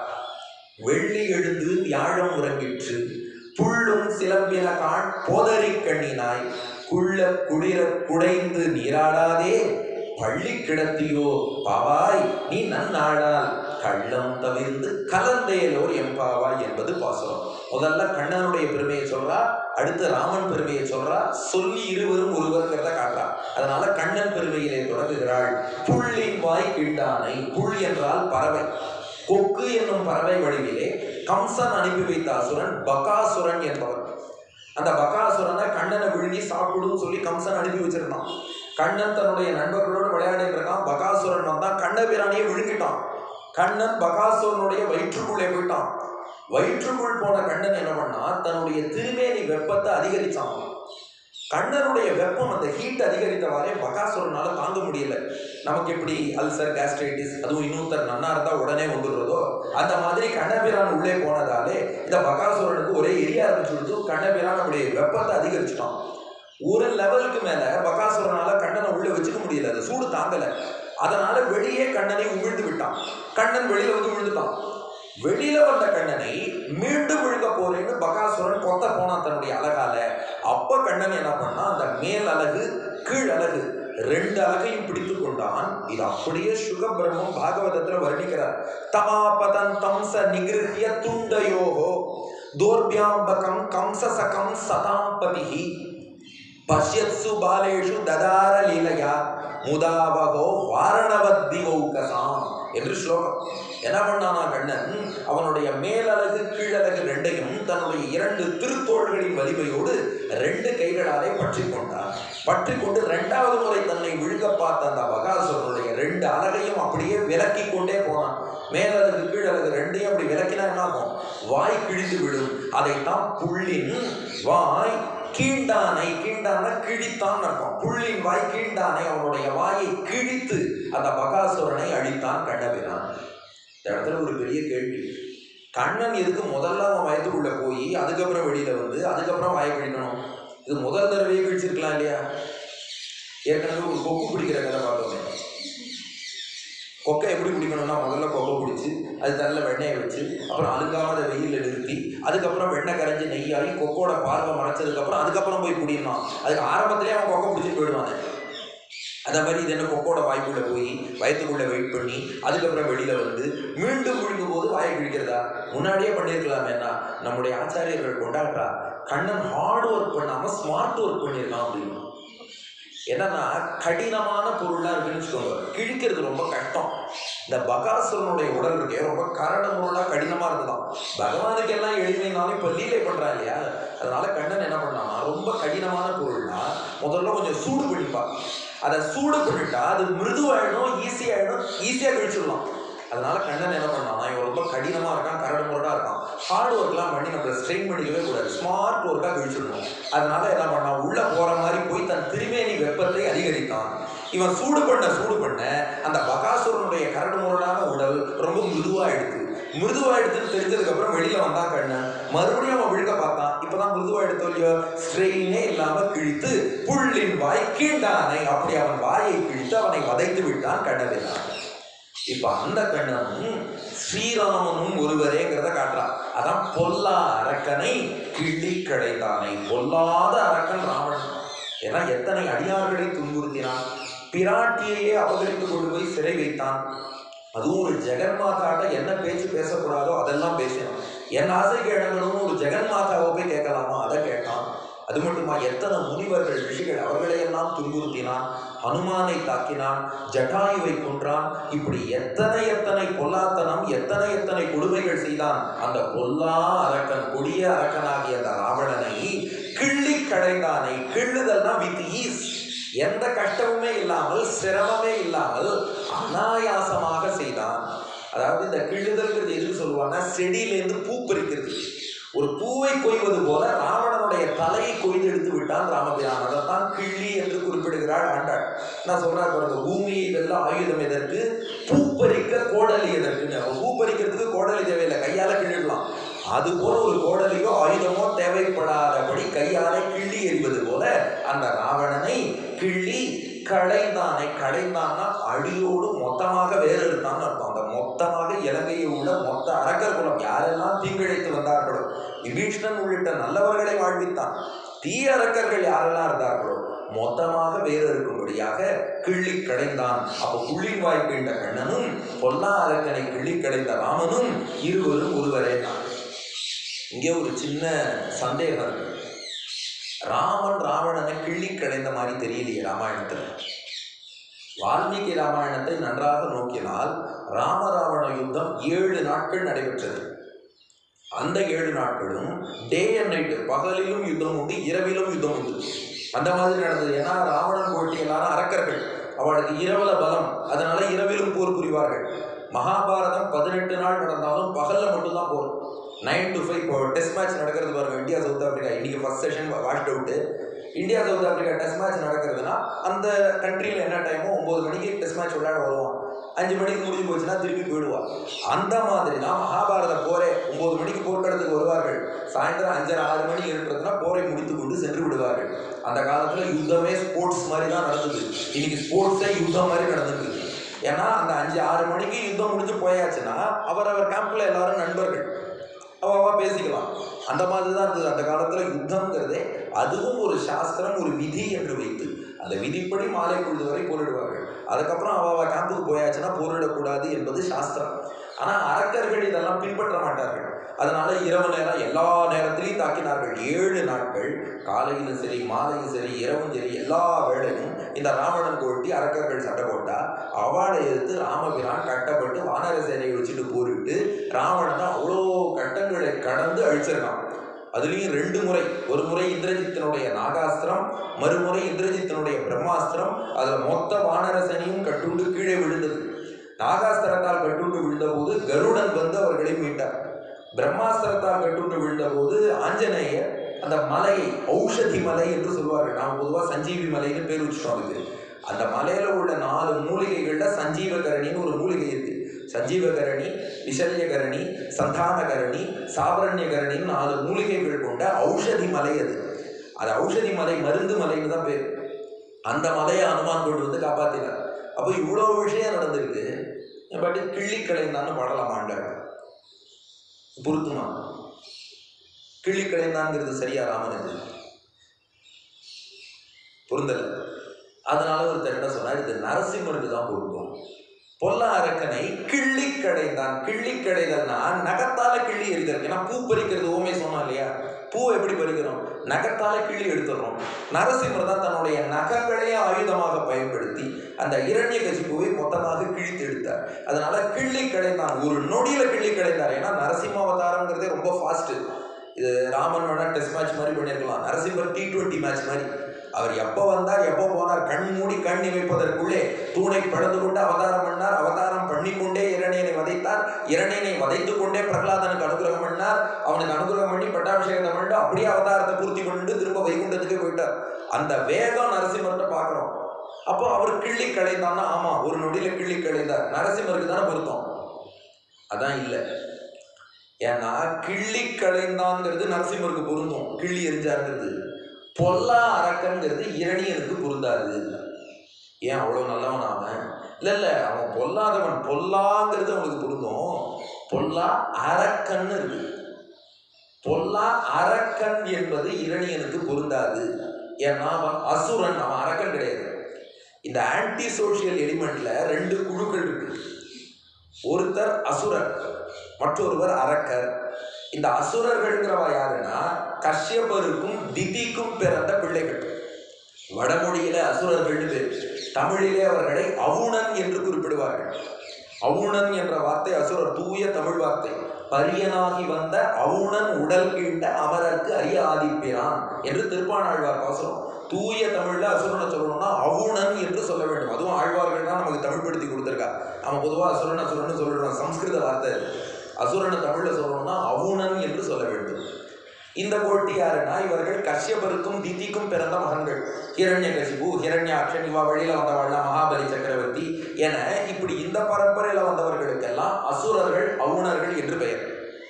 Speaker 1: வெள்ளி எழுந்து வியாழம் உறங்கிற்று, புள்ளும் சிலம்பின காண் போதறி கண்ணினாய், குள்ள குளிர குடைந்து நீராடாதே, பள்ளி கிடத்தியோ பாவாய் நீ நன்னாடால், கள்ளம் தவிர்ந்து கலந்தேலோர் எம்பாவாய் என்பது பாசுரம். முதல்ல கண்ணனுடைய பெருமையை சொல்றா, அடுத்து ராமன் பெருமையை சொல்றா, சொல்லி இருவரும் ஒருவருங்கிறத காட்டுறா. அதனால கண்ணன் பெருமையிலே தொடங்குகிறாள். புள்ளின் வாய் கீண்டானை. புள் என்றால் பறவை. கொக்கு என்னும் பறவை வடிவிலே கம்சன் அனுப்பி வைத்த அசுரன் பகாசுரன் என்பவன். அந்த பகாசுரனை கண்ணனை விழுங்கி சாப்பிடுன்னு சொல்லி கம்சன் அனுப்பி வச்சிருந்தான். கண்ணன் தன்னுடைய நண்பர்களோடு விளையாடிட்டு இருக்கான். பகாசுரன் வந்தான், கண்ண பிராணியை விழுங்கிட்டான். கண்ணன் பகாசுரனுடைய வயிற்றுக்குள்ளே போயிட்டான். வயிற்றுக்குள் போன கண்ணன் என்ன பண்ணா, தன்னுடைய திருமேனி வெப்பத்தை அதிகரிச்சான். கண்ணனுடைய வெப்பம், அந்த ஹீட் அதிகரித்தவாறே பகாசுரனால தாங்க முடியல. நமக்கு எப்படி அல்சர், கேஸ்ட்ரைட்டிஸ், அதுவும் இன்னொருத்தர் நன்னா இருந்தா உடனே வந்துடுறதோ, அந்த மாதிரி கண்ணபிரான் உள்ளே போனதாலே இந்த பகாசுரனுக்கு ஒரே எரிய ஆரம்பிச்சுடுது. கண்ணபிரான் அப்படியே வெப்பத்தை அதிகரிச்சுட்டான். ஒரு லெவலுக்கு மேல பகாசுரனால கண்ணனை உள்ள வச்சுக்க முடியல, அது சூடு தாங்கல. அதனால வெளியே கண்ணனை உமிழ்ந்து விட்டான். கண்ணன் வெளியில வந்து விழுந்துட்டான். வெளியில வந்த கண்ணனை மீண்டும் விழுங்க போறேன்னு பகாசுரன் கொத்த போனான் தன்னுடைய அழகால. அப்ப கண்ணன் என்ன பண்ணா, அந்த மேல் அழகு கீழ் அழகு ரெண்டு அழகையும் பிடித்து கொண்டான். இது அப்படியே சுகபிரம்மம் பாகவதத்துல வர்ணிக்கிறார். தமாபதன் தம்ச நிகிருஹ்ய துண்டயோகோ தோர்பியாம்பகம் கம்சசகம் சதாம்பதிஹி பஷ்யத்சு பாலேஷு ததார லீலையா முதாவகோ வாரணவத்திவௌகசாம் என்று ஸ்லோகம். என்ன பண்ணானா கண்ணன், அவனுடைய மேலழகு கீழழகு ரெண்டையும் தன்னுடைய இரண்டு திருத்தோள்களின் வலிமையோடு ரெண்டு கைகளாலே பற்றி கொண்டான். பற்றி கொண்டு இரண்டாவது முறை தன்னை விழுங்க பார்த்த அந்த பகாசுரனுடைய ரெண்டு அழகையும் அப்படியே விலக்கி கொண்டே போனான். மேலழகு கீழழகு ரெண்டையும் அப்படி விலக்கினா என்ன ஆகும், வாய் கிழிந்து விடும். அதைத்தான் புள்ளின் வாய் கீண்டானை. கீண்டான கிழித்தான் அர்த்தம். புள்ளின் வாய் கீண்டானை, அவனுடைய வாயை கிழித்து அந்த பகாசுரனை அழித்தான் கண்ணபிரான். இந்த இடத்துல ஒரு பெரிய கேள்வி, கண்ணன் எதுக்கு முதல்ல அவன் வயத்துக்குள்ள போய் அதுக்கப்புறம் வெளியில வந்து அதுக்கப்புறம் வாயை கிழிக்கணும்? இது முதல் தடவையே கிழிச்சிருக்கலாம் இல்லையா? ஏற்கனவே ஒரு கொக்கு பிடிக்கிற கதை பார்த்தோமே. கொக்கை எப்படி பிடிக்கணும்னா, முதல்ல கொக்கை பிடிச்சி அது தள்ள வெண்ணெயை வச்சு அப்புறம் அழுங்காமத வெயிலில் நிறுத்தி அதுக்கப்புறம் வெண்ணெய் கரைஞ்சி நெய்யாகி கொக்கோட பார்வை மறைச்சதுக்கப்புறம் அதுக்கப்புறம் போய் பிடிக்கணும். அதுக்கு ஆரம்பத்திலே அவன் கொக்கை பிடிச்சிட்டு போயிடுவாங்க. அதே மாதிரி இது என்ன, கொக்கோட வாய்க்குள்ளே போய் வயத்துக்குள்ளே வெயிட் பண்ணி அதுக்கப்புறம் வெளியில் வந்து மீண்டும் விழுங்கும் போது வாயை கிழிக்கிறதா? முன்னாடியே பண்ணியிருக்கலாமே. என்ன நம்முடைய ஆச்சாரியர்கள் கொண்டாடுறா, கண்ணன் ஹார்ட் ஒர்க் பண்ணாமல் ஸ்மார்ட் ஒர்க் பண்ணியிருக்கான் அப்படின்னு. என்னன்னா, கடினமான பொருளாக இருக்குன்னு வச்சுக்கோங்க, கிழிக்கிறது ரொம்ப கஷ்டம். இந்த பகாசுரனுடைய உடல் இருக்கே ரொம்ப கரட பொருளாக கடினமாக இருந்ததான். பகவானுக்கு எல்லாம் எளிமைனாலும் இப்போ லீலை பண்ணுறா இல்லையா? அதனால கண்ணன் என்ன பண்ணான்னா, ரொம்ப கடினமான பொருள்னா முதல்ல கொஞ்சம் சூடு பண்ணிப்பான். அதை சூடு பண்ணிட்டா அது மிருதுவாயிடும், ஈஸியாகிடும், ஈஸியாக கழிச்சிடலாம். அதனால கண்ணன் என்ன பண்ணானா, இவன் ரொம்ப கடினமாக இருக்கான், கரடு முரடாக இருக்கான், ஹார்ட் ஒர்க்லாம் பண்ணி நம்மளை ஸ்ட்ரெயின் பண்ணிக்கவே கூடாது, ஸ்மார்ட் ஒர்க்காக கழிச்சிடணும். அதனால என்ன பண்ணான், உள்ளே போகிற மாதிரி போய் தன் திருமேனி வெப்பத்தை அதிகரித்தான். இவன் சூடு பண்ண சூடு பண்ண அந்த பகாசுரனுடைய கரடு முரடான உடல் ரொம்ப மிருதுவாயிடுது. மிருதுவாயிடுதுன்னு தெரிஞ்சதுக்கப்புறம் வெளியில் வந்தான் கண்ணன். மறுபடியும் அவன் விழுக்க பார்த்தான். இப்போதான் மிருதுவாயிடுத்தோ இல்லையோ, ஸ்ட்ரெயினே இல்லாமல் கிழித்து புள்ளின் வாய் கீண்டானை. அப்படி அவன் வாயை கிழித்து அவனை வதைத்து விட்டான் கண்ணபிரான். இப்ப அந்த கண்ணனும் ஸ்ரீராமனும் ஒருவரேங்கிறத காட்டுறான். அதான் பொல்லா அரக்கனை கிள்ளி கடைத்தானை. பொல்லாத அரக்கன் ராவணன். ஏன்னா எத்தனை அடியார்களை துன்புறுத்தினான், பிராட்டியையே அபகரித்து கொண்டு போய் சிறை வைத்தான். அதுவும் ஒரு ஜெகன்மாதாட்ட என்ன பேச்சு பேசக்கூடாதோ அதெல்லாம் பேசினான். என் ஆசைக்கு இடங்களும் ஒரு ஜெகன்மாதாவை போய் கேட்கலாமா, அதை கேட்டான். அது மட்டுமா, எத்தனை முனிவர்கள் ரிஷிகள் அவர்களையெல்லாம் துன்புறுத்தினான். ஹனுமானை தாக்கினான், ஜட்டாயுவை கொன்றான். இப்படி எத்தனை எத்தனை பொல்லாத்தனம், எத்தனை எத்தனை கொடுமைகள் செய்தான். அந்த பொல்லா அரக்கன், கொடிய அரக்கனாகிய அந்த ராவணனை கிள்ளி கடைந்தானை. கிள்ளுதல்னா வித் ஈஸ், எந்த கஷ்டமுமே இல்லாமல் சிரமமே இல்லாமல் அனாயாசமாக செய்தான். அதாவது இந்த கிள்ளுதல்ங்கிறது எதுக்கு சொல்லுவாங்கன்னா, செடியிலேருந்து பூ பறிக்கிறது. ஒரு பூவை கொய்வது போல ராவணனுடைய தலையை கொய்து எடுத்து விட்டான் ராமபிரான். அதைத்தான் கிள்ளி என்று குறிப்பிடுகிறாள் ஆண்டாள். நான் சொல்றேன் பாருங்க, பூமியை இதெல்லாம் ஆயுதம் எதற்கு, பூப்பறிக்க கோடலி எதற்குன்னு. பூ பறிக்கிறதுக்கு கோடலி தேவையில்லை, கையால கிள்ளிடலாம். அது போல ஒரு கோடலியோ ஆயுதமோ தேவைப்படாதபடி கையாலே கிள்ளி எறிவது போல அந்த ராவணனை கிள்ளி கடைந்தானை. கடைந்தான்னா அடியோடு மொத்தமாக வேறு எடுத்தான்னு அர்த்தம். அந்த மொத்தமாக இலங்கையில் உள்ள மொத்த அரக்கர் குலம் யாரெல்லாம் தீங்கிழைத்து வந்தார்களோ, விபீஷ்ணன் உள்ளிட்ட நல்லவர்களை வாழ்வித்தான். தீய அரக்கர்கள் யாரெல்லாம் இருந்தார்களோ மொத்தமாக வேறு இருக்கும்படியாக கிள்ளி கடைந்தான். அப்போ புள்ளின் வாய் கீண்ட கண்ணனும் பொல்லா அரக்கனை கிள்ளி கடைந்த ராமனும் இருவரும் ஒருவரே தான். இங்கே ஒரு சின்ன சந்தேகம் இருக்கு. ராமன் ராவணனை கிள்ளி கடைந்த மாதிரி தெரியலையே ராமாயணத்துல. வால்மீகி ராமாயணத்தை நன்றாக நோக்கினால் ராமராவண யுத்தம் ஏழு நாட்கள் நடைபெற்றது. அந்த ஏழு நாட்களும் டே அண்ட் நைட்டு, பகலிலும் யுத்தம் உண்டு, இரவிலும் யுத்தம் உண்டு. அந்த மாதிரி நடந்தது. ஏன்னா ராவணன் போட்டி எல்லாரும் அரக்கர்கள், அவளுக்கு இரவுல பலம், அதனால இரவிலும் போர் புரிவார்கள். மகாபாரதம் பதினெட்டு நாள் நடந்தாலும் பகல்ல மட்டும்தான் போர். Nine to five. இப்போ டெஸ்ட் மேட்ச் நடக்கிறது பாருங்க, இந்தியா சவுத் ஆப்பிரிக்கா. இன்னைக்கு first session washed out. India South Africa test match நடக்கிறதுனா அந்த கண்ட்ரியில் என்ன டைமோ ஒம்பது மணிக்கு டெஸ்ட் மேட்ச் விளையாட வருவான். அஞ்சு மணிக்கு முடிஞ்சு போச்சுன்னா திருப்பி போயிடுவான். அந்த மாதிரி தான் மகாபாரத போரே. ஒம்பது மணிக்கு போர்க்களத்துக்கு வருவார்கள், சாயந்தரம் அஞ்சரை ஆறு மணிக்கு இருக்கிறதுனா போரை முடித்து கொண்டு சென்று விடுவார்கள். அந்த காலத்தில் யுத்தமே ஸ்போர்ட்ஸ் மாதிரி தான் நடந்தது. இன்னைக்கு ஸ்போர்ட்ஸே யுத்தம் மாதிரி நடந்துருக்கு. ஏன்னா அந்த அஞ்சு ஆறு மணிக்கு யுத்தம் முடிஞ்சு போயாச்சுன்னா அவர் அவர் கேம்பில் எல்லாரும் நண்பர்கள், அவ்வளவா பேசிக்கலாம். அந்த மாதிரி தான் இருந்தது அந்த காலத்தில். யுத்தம்ங்கிறதே அதுவும் ஒரு சாஸ்திரம், ஒரு விதி என்று வைத்து அந்த விதிப்படி மாலை பொழுது வரை போரிடுவார்கள். அதுக்கப்புறம் அவ்வளவா கேம்புக்கு போயாச்சுன்னா போரிடக்கூடாது என்பது சாஸ்திரம். ஆனால் அரக்கர்கள் இதெல்லாம் பின்பற்ற மாட்டார்கள். அதனால இரவு நேரம் எல்லா நேரத்திலையும் தாக்கினார்கள். ஏழு நாட்கள் காலையிலும் சரி மாலையும் சரி இரவும் சரி எல்லா வேளையும் இந்த ராவணன் போட்டி அரக்கர்கள் சண்டை போட்டா அவளை எடுத்து ராமபிரான் கட்டப்பட்டு வானர சேனையை வச்சுட்டு போரிட்டு ராவணனை அவ்வளோ கட்டங்களை கடந்து அழிச்சிருக்கான். அதுலேயும் ரெண்டு முறை, ஒரு முறை இந்திரஜித்தினுடைய நாகாஸ்திரம், மறுமுறை இந்திரஜித்தினுடைய பிரம்மாஸ்திரம். அதில் மொத்த வானர சேனையும் கட்டுண்டு கீழே விழுந்தது. நாகாஸ்திரத்தால் கட்டுண்டு விழுந்த போது கருடன் வந்து அவர்களை மீட்டார். பிரம்மாஸ்திரத்தால் கட்டுண்டு விழுந்த போது ஆஞ்சநேயர் அந்த மலையை ஔஷதி மலை என்று சொல்வார்கள். நாம் பொதுவாக சஞ்சீவி மலைன்னு பேர் வச்சுட்டோம் அதுக்கு. அந்த மலையில உள்ள நாலு மூலிகைகள்ல சஞ்சீவகரணின்னு ஒரு மூலிகை இருக்கு. சஞ்சீவகரணி, விசல்யகரணி, சந்தானகரணி, சாவரண்யகரணின்னு நாலு மூலிகைகள் கொண்ட ஔஷதி மலை அது. அது ஔஷதி மலை, மருந்து மலைன்னு தான் பேர். அந்த மலையை அனுமான் கொண்டு வந்து காப்பாத்தினார். அப்போ இவ்வளோ விஷயம் நடந்திருக்கு. பட் கிள்ளி கலைந்தான்னு பாடலாமாண்டாங்க, பொருத்துமா? கிள்ளி கலைந்தாங்கிறது சரியா ராமனுக்கு பொருந்தல. அதனால ஒரு என்ன சொன்னார், இது நரசிம்மருக்கு தான் பொருந்தும். பொல்ல அரக்கனை கிள்ளி கடைந்தான். கிள்ளி கடைதல்னா நகத்தால கிள்ளி எரிதல். ஏன்னா பூ பறிக்கிறது ஓமே சொன்னா இல்லையா, பூ எப்படி பறிக்கிறோம்? நகத்தால கிள்ளி எடுத்துடுறோம். நரசிம்மர் தான் தன்னுடைய நகங்களையே ஆயுதமாக பயன்படுத்தி அந்த இரண்யகசிபுவை மொத்தமாக கிழித்து எடுத்தார். அதனால கிள்ளி கடைந்தான், ஒரு நொடியில கிள்ளி கடைந்தார். ஏன்னா நரசிம்ம அவதாரங்கிறதே ரொம்ப ஃபாஸ்ட். இது ராமன் வேணா டெஸ்ட் மேட்ச் மாதிரி பண்ணியிருக்கலாம், நரசிம்மர் டி டுவெண்ட்டி மேட்ச் மாதிரி. அவர் எப்போ வந்தார் எப்போ போனார், கண் மூடி கண் இமைப்பதற்குள்ளே தூணை படந்து கொண்டு அவதாரம் பண்ணார். அவதாரம் பண்ணிக்கொண்டே இரணியனை வதைத்தார். இரணியனை வதைத்து கொண்டே பிரகலாதனுக்கு அனுகிரகம் பண்ணார். அவனுக்கு அனுகிரகம் பண்ணி பட்டாபிஷேகத்தை பண்ணி அப்படியே அவதாரத்தை பூர்த்தி பண்ணிட்டு திரும்ப வைகுண்டத்துக்கே போயிட்டார். அந்த வேகம் நரசிம்மர்கிட்ட பார்க்குறோம். அப்போ அவர் கிள்ளி கலைந்தான்னா, ஆமா ஒரு நொடியில கிள்ளி கலைந்தார். நரசிம்மருக்கு தானே பொருத்தம்? அதான் இல்லை. ஏன்னா கிள்ளி கலைந்தான்ங்கிறது நரசிம்மருக்கு பொருந்தும், கிள்ளி எரிஞ்சாருங்கிறது. பொல்லா அரக்கன்கிறது இரணியனுக்கு பொருந்தாது. ஏன் அவ்வளோ நல்லவன் அவன்? இல்லை இல்லை, அவன் பொல்லாதவன். பொல்லாங்கிறது அவனுக்கு பொருந்தும், பொல்லா அரக்கன் இருக்கு. பொல்லா அரக்கன் என்பது இரணியனுக்கு பொருந்தாது. ஏன்னா அவன் அசுரன், அவன் அரக்கன் கிடையாது. இந்த ஆன்டி சோசியல் எலிமெண்ட்ல ரெண்டு குழுக்கள் இருக்கு. ஒருத்தர் அசுரர், மற்றொருவர் அரக்கர். இந்த அசுரர்கள்ங்கிறவா யாருன்னா கஷ்யபருக்கும் திதிக்கும் பிறந்த பிள்ளைகள். வடமொழியில அசுரர்கள் பேர், தமிழிலே அவர்களை அவுணன் என்று குறிப்பிடுவார்கள். அவுணன் என்ற வார்த்தை அசுரர், தூய தமிழ் வார்த்தை. பரியனாகி வந்த அவுணன் உடல் கீண்ட அமரருக்கு அரிய ஆதிப்பிரான் என்று திருப்பாணாழ்வார் பாசுரம். தூய தமிழ்ல அசுரனை சொல்லணும்னா அவுணன் என்று சொல்ல வேண்டும். அதுவும் ஆழ்வார்கள் தான் நமக்கு தமிழ் படுத்தி கொடுத்துருக்கா. நம்ம பொதுவாக அசுரன் அசுரன் சொல்லணும், சம்ஸ்கிருத வார்த்தை. அசுரனை தமிழ்ல சொல்லணும்னா அவுணன் என்று சொல்ல வேண்டும். இந்த போட்டி யாருன்னா இவர்கள் கஷ்யபருக்கும் திதிக்கும் பிறந்த மகன்கள். ஹிரண்யகசிபு, ஹிரண்யாட்சன், இவா வழியில வந்தவள்லாம் மகாபலி சக்கரவர்த்தி என இப்படி இந்த பரம்பரையில வந்தவர்களுக்கெல்லாம் அசுரர்கள், அவுணர்கள் என்று பெயர்.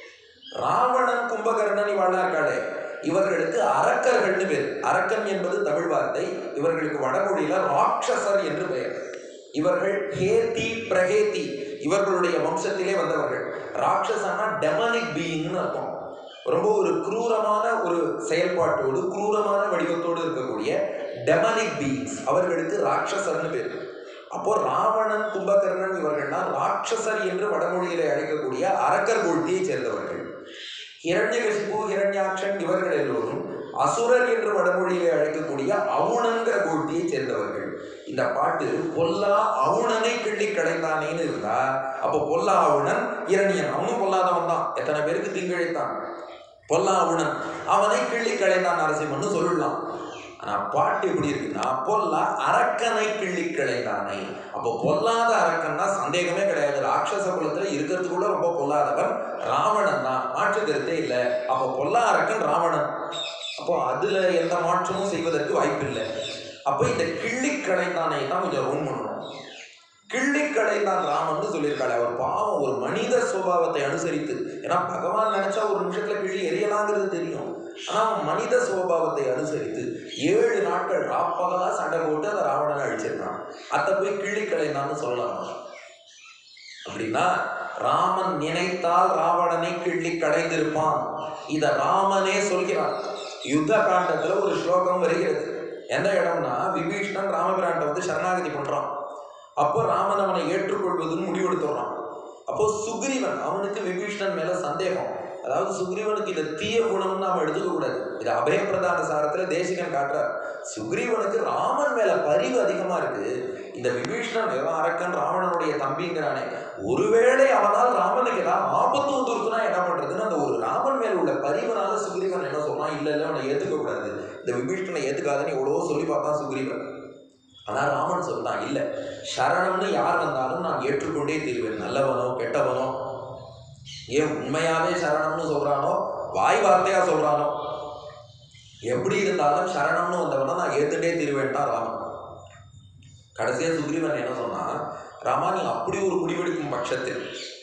Speaker 1: ராவணன், கும்பகர்ணன் இவாளா இருக்காளே, இவர்களுக்கு அரக்கர்கள்னு பேர். அரக்கன் என்பது தமிழ் வார்த்தை. இவர்களுக்கு வடமொழியில ராட்சசர் என்று பெயர். இவர்கள் ஹேதி பிரஹேதி இவர்களுடைய வம்சத்திலே வந்தவர்கள். ராட்சசனா டெமனிக் பீயிங்னு அர்த்தம். ரொம்ப ஒரு குரூரமான ஒரு செயல்பாட்டோடு குரூரமான வடிவத்தோடு இருக்கக்கூடிய டெமனிக் பீயிங்ஸ், அவர்களுக்கு ராட்சசர்னு பேர். அப்போ ராவணன், கும்பகர்ணன் இவர்கள்லாம் ராட்சசர் என்று வடமொழியிலே அழைக்கக்கூடிய அரக்கர் கோஷ்டியை சேர்ந்தவர்கள். ஹிரண்யகசிபு, ஹிரண்யாக்ஷன் இவர்கள் எல்லோரும் அசுரர் என்று வடமொழியிலே அழைக்கக்கூடிய அவுணங்கிற கோஷ்டியை சேர்ந்தவர்கள். இந்த பாட்டு பொல்லா அவுணனை கிள்ளி கடைந்தானேன்னு இருந்தா, அப்போ பொல்லா அவுணன் இரணியன், அவனும் பொல்லாதவன் தான், எத்தனை பேருக்கு தீங்கிழைத்தான். பொல்லா அவுணன் அவனை கிள்ளி கடைந்தான் நரசிம்மன்னு சொல்லலாம். ஆனா பாட்டு எப்படி இருக்குன்னா, பொல்லா அரக்கனை கிள்ளி கடைந்தானே. அப்போ பொல்லாத அரக்கன்னா சந்தேகமே கிடையாது, ராட்சச குலத்துல இருக்கிறதுக்குள்ள ரொம்ப பொல்லாதவன் ராவணன் தான், மாற்று கருத்தே இல்லை. அப்போ பொல்லா அரக்கன் ராவணன். அப்போ அதுல எந்த மாற்றமும் செய்வதற்கு வாய்ப்பு இல்லை. அப்போ இந்த கிள்ளி கடைந்தானை தான் கொஞ்சம் ரவுண்ட் பண்ணணும். கிள்ளி கடைந்தான் ராமன் சொல்லியிருக்காள். அவர் பாவம் ஒரு மனித சுபாவத்தை அனுசரித்து, ஏன்னா பகவான் நினைச்சா ஒரு நிமிஷத்துல கிள்ளி எரியலாங்கிறது தெரியும். ஆனா மனித சுபாவத்தை அனுசரித்து ஏழு நாட்கள் ராப்பகலா சண்டை போட்டு அந்த ராவணனை அழிச்சிருக்கான். அத்தை போய் கிள்ளி கடைந்தான்னு சொல்லலாமா? அப்படின்னா ராமன் நினைத்தால் ராவணனை கிள்ளி கடைந்திருப்பான். இத ராமனே சொல்கிறான். யுத்த காண்டத்துல ஒரு ஸ்லோகம் வருகிறது. எந்த இடம்னா, விபீஷ்ணன் ராமபிரான்ட்ட வந்து சரணாகதி பண்றான். அப்போ ராமன் அவனை ஏற்றுக்கொள்வதுன்னு முடிவெடுத்துறான். அப்போ சுக்ரீவன், அவனுக்கு விபீஷ்ணன் மேல சந்தேகம். அதாவது சுக்ரீவனுக்கு இதை தீய குணம்னு நாம எடுத்துக்க கூடாது. இது அபயப்பிரதான சாரத்துல தேசிகன் காட்டுறார். சுக்ரீவனுக்கு ராமன் மேல பரிவு அதிகமா இருக்கு. இந்த விபீஷ்ணன் எல்லாம் அரக்கன் ராவணனுடைய தம்பிங்கிறானே, ஒருவேளை அவனால் ராமனுக்கு ஏதாவது ஆபத்து வந்துருச்சுன்னா என்ன பண்றதுன்னு அந்த ஒரு ராமன் மேல உள்ள பரிவனால சுக்ரீவன் என்ன சொல்றான், இல்ல இல்ல அவனை ஏத்துக்க கூடாது, இந்த விபீஷ்ணனை ஏத்துக்காதன்னு எவ்வளவோ சொல்லி பார்த்தான் சுக்ரீவன். ஆனா ராமன் சொல்றான், இல்ல சரணம்னு யார் வந்தாலும் நான் ஏற்றுக்கொண்டே தீர்வேன், நல்லவனோ கெட்டவனோ. ஏன் உண்மையாவே சரணம்னு சொல்றானோ வாய் வார்த்தையா சொல்றானோ, எப்படி இருந்தாலும் சரணம்னு வந்தவனா நான் ஏத்துட்டே தீர்வேன்ட்டான் ராமன். கடைசியா சுக்ரீவன் என்ன சொன்னா, ராமா நீ அப்படி ஒரு முடிவெடுக்கும் பட்சத்தில்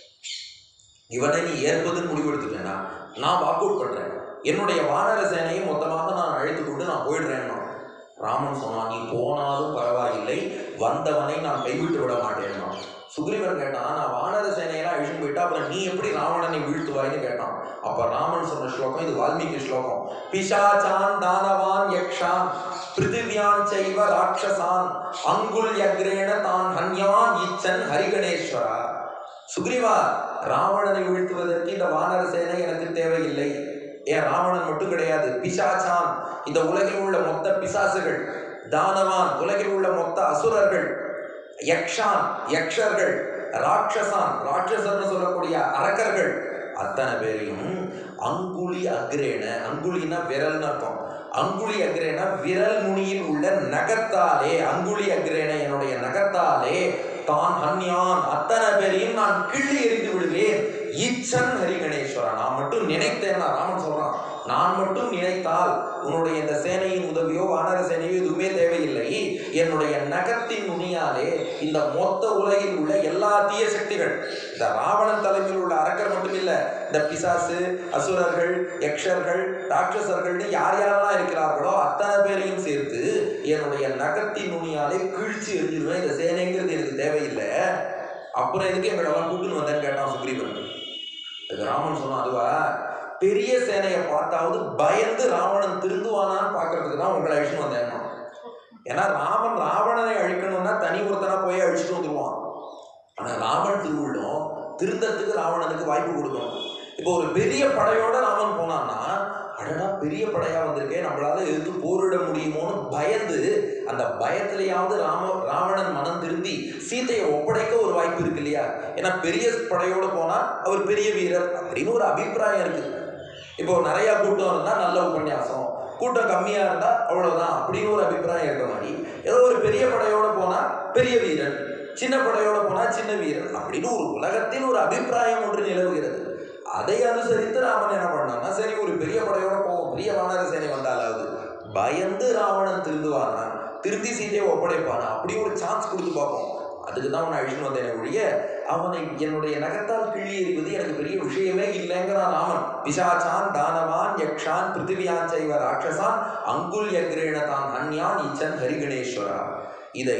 Speaker 1: இவனை நீ ஏற்பதுன்னு முடிவெடுத்துட்டேன்னா நான் வாக் அவுட் பண்றேன், என்னுடைய வானர சேனையை மொத்தமாக நான் அழைத்து கொண்டு நான் போயிடுறேன்னா. ராமன் சொன்னான், நீ போனாலும் பரவாயில்லை, வந்தவனை நான் கைவிட்டு விட மாட்டேன்னா. சுக்ரீவன் கேட்டான், நான் வானர சேனையெல்லாம் அழிச்சு போயிட்டா அப்புறம் நீ எப்படி ராவணனை வீழ்த்துவாய்ன்னு கேட்டான். அப்ப ராமன் சொன்ன ஸ்லோகம், இது வால்மீகி ஸ்லோகம். பிசாச்சான் தானவான் யக்ஷான் பிருத்திவியான் செய்வ ராட்சசான் அங்குல்யக்ரேண தான் ஹன்யான் இச்சன் ஹரிகணேஸ்வரா. சுக்ரீவா, ராவணனை வீழ்த்துவதற்கு இந்த வானர சேனை எனக்கு தேவையில்லை. ஏன் ராவணன் மட்டும் கிடையாது, பிசாச்சான் இந்த உலகில் உள்ள மொத்த பிசாசுகள், தானவான் உலகில் உள்ள மொத்த அசுரர்கள், யக்ஷான் யக்ஷர்கள், ராட்சசான் ராட்சசர்னு சொல்லக்கூடிய அரக்கர்கள், அத்தனை பேரையும் அங்குலி அக்ரேன, அங்குலினா விரல்னு அர்த்தம், அங்குலி அக்ரேன விரல் நுனியில் உள்ள நகத்தாலே, அங்குலி அக்ரேன என்னுடைய நகத்தாலே தான் ஹன்யான் அத்தனை பேரையும் நான் கிள்ளி எறிந்து விடுவேன். இச்சன் ஹரிகணேஸ்வரா, நான் மட்டும் நினைத்தேன், ராமன் சொல்றான், நான் மட்டும் நினைத்தால் உன்னுடைய இந்த சேனையின் உதவியோ வானர சேனையோ எதுவுமே தேவையில்லை. என்னுடைய நகத்தின் நுனியாலே இந்த மொத்த உலகில் உள்ள எல்லா தீய சக்திகள், இந்த ராவணன் தலைமையில் உள்ள அரக்கர் மட்டும் இல்ல, இந்த பிசாசு அசுரர்கள் யக்ஷர்கள் ராட்சசர்கள்னு யார் யாரெல்லாம் இருக்கிறார்களோ அத்தனை பேரையும் சேர்த்து என்னுடைய நகத்தின் நுனியாலே கீழ்ச்சி எரிஞ்சிருவேன். இந்த சேனைங்கிறது எனக்கு தேவையில்லை, அப்புறம் எதுக்கு எங்களெல்லாம் கூட்டுன்னு வந்தேன்னு கேட்டான் சுக்ரீவன். அதுக்கு ராமன் சொன்னான், அதுவா பெரிய சேனையை பார்த்தாவது பயந்து ராவணன் திருந்துவானான்னு பார்க்கறதுக்கு தான் உங்களை அழிச்சுட்டு வந்தேன். ஏன்னா ராமன் ராவணனை அழிக்கணும்னா தனி ஒருத்தனா போய் அழிச்சுட்டு வந்துடுவான். ஆனால் ராமன் திருவிழும் திருந்தத்துக்கு ராவணனுக்கு வாய்ப்பு கொடுக்கணும். இப்போ ஒரு பெரிய படையோட ராமன் போனான்னா, அடடா பெரிய படையா வந்திருக்கேன், நம்மளால எதிர்த்து போரிட முடியுமோன்னு பயந்து அந்த பயத்திலேயாவது ராம ராவணன் மனம் திருந்தி சீதையை ஒப்படைக்க ஒரு வாய்ப்பு இருக்கு இல்லையா? ஏன்னா பெரிய படையோட போனா அவர் பெரிய வீரர் அப்படின்னு ஒரு அபிப்பிராயம் இருக்கு. இப்போ நிறைய கூட்டம் இருந்தா நல்ல உபன்யாசம், கூட்டம் கம்மியா இருந்தா அவ்வளவுதான் அப்படின்னு ஒரு அபிப்பிராயம் இருக்க மாதிரி, ஏதோ ஒரு பெரிய படையோட போனா பெரிய வீரன், சின்ன படையோட போனா சின்ன வீரன் அப்படின்னு ஒரு உலகத்தில் ஒரு அபிப்பிராயம் ஒன்று நிலவுகிறது. அதை அனுசரித்து ராமன் என்ன பண்ணான்னா, சரி ஒரு பெரிய படையோட போவோம், பெரிய வானர சேனை வந்தாலாவது பயந்து ராவணன் திருந்துவானா, திருந்தி சீதையை ஒப்படைப்பானா, அப்படி ஒரு சான்ஸ் கொடுத்து பார்ப்போம். அதுக்கு தான் அவனை அழிச்சுன்னு வந்தேன் ஒழிய அவனை என்னுடைய நகத்தால் கிள்ளி எறிவது எனக்கு பெரிய விஷயமே இல்லைங்கிறான் ராமன். பிசாச்சான் தானவான் யக்ஷான் பிருத்திவியான் செய்வ ராட்சசான் அங்குல் யக்ரேண தான் ஹன்யான் இச்சன் ஹரிகணேஸ்வரா. இதை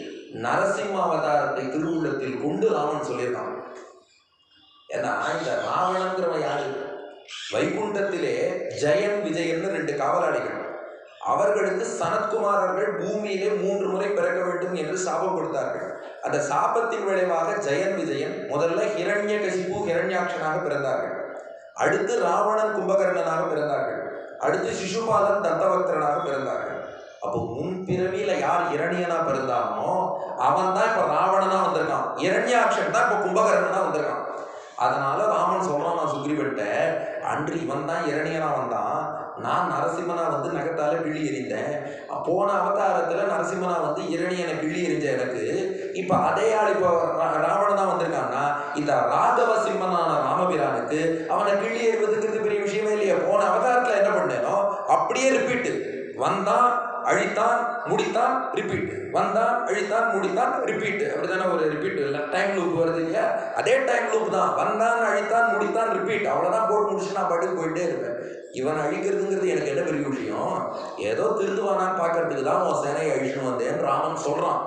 Speaker 1: நரசிம்ம அவதாரத்தை திருவுள்ளத்தில் கொண்டு ராமன் சொல்லியிருக்கான். ஏன்னா இந்த ராவணங்கிறவன் யாரு? வைகுண்டத்திலே ஜெயன் விஜயன் ரெண்டு காவலாளிகள், அவர்களுக்கு சனத்குமாரர்கள் பூமியிலே மூன்று முறை பிறக்க வேண்டும் என்று சாபம் கொடுத்தார்கள். அந்த சாபத்தின் விளைவாக ஜெயன் விஜயன் முதல்ல ஹிரண்யகசிபு ஹிரண்யாக்ஷனாக பிறந்தார்கள். அடுத்து ராவணன் கும்பகர்ணனாக பிறந்தார்கள். அடுத்து சிசுபாலன் தத்தவக்தரனாக பிறந்தார்கள். அப்போ முன் பிறவியில யார் இரணியனா பிறந்தானோ அவன் தான் இப்ப ராவணனா வந்திருக்கான். இரண்யாட்சன் தான் இப்ப கும்பகர்ணனா வந்திருக்கான். அதனால ராமன் சொல்றான், நான் சுக்ரீவன்ட்ட, அன்று இவன் தான் இரணியனா வந்தான், நான் நரசிம்மனா வந்து நகத்தால கிள்ளி எறிந்தேன். போன அவதாரத்துல நரசிம்மனா வந்து இரணியனை கிள்ளி எறிஞ்ச எனக்கு இப்ப அதே ஆள் இப்ப ராவணனா வந்திருக்கான்னா இந்த ராகவ சிம்மனான ராமபிரானுக்கு அவனை கிள்ளி எறிவதுங்கிறது பெரிய விஷயமே இல்லையா. போன அவதாரத்துல என்ன பண்ணேனோ அப்படியே ரிப்பீட்டு. வந்தான், அழித்தான், முடித்தான், ரிப்பீட். வந்தான், அழித்தான், முடித்தான், ரிப்பீட். அப்படிதானே ஒரு ரிப்பீட் இல்லை, டைம் லூப் வருது இல்லையா? அதே டைம் லூப் தான். வந்தான், அழித்தான், முடித்தான், ரிப்பீட். அவ்வளோதான் போட்டு முடிச்சு நான் பாட்டுக்கு போயிட்டே இருப்பேன். இவன் அழிக்கிறதுங்கிறது எனக்கு என்ன பெரிய விஷயம்? ஏதோ திருந்துவானான்னு பார்க்கறதுக்கு தான் உன் சேனையை அழிச்சுன்னு வந்தேன் ராமன் சொல்றான்.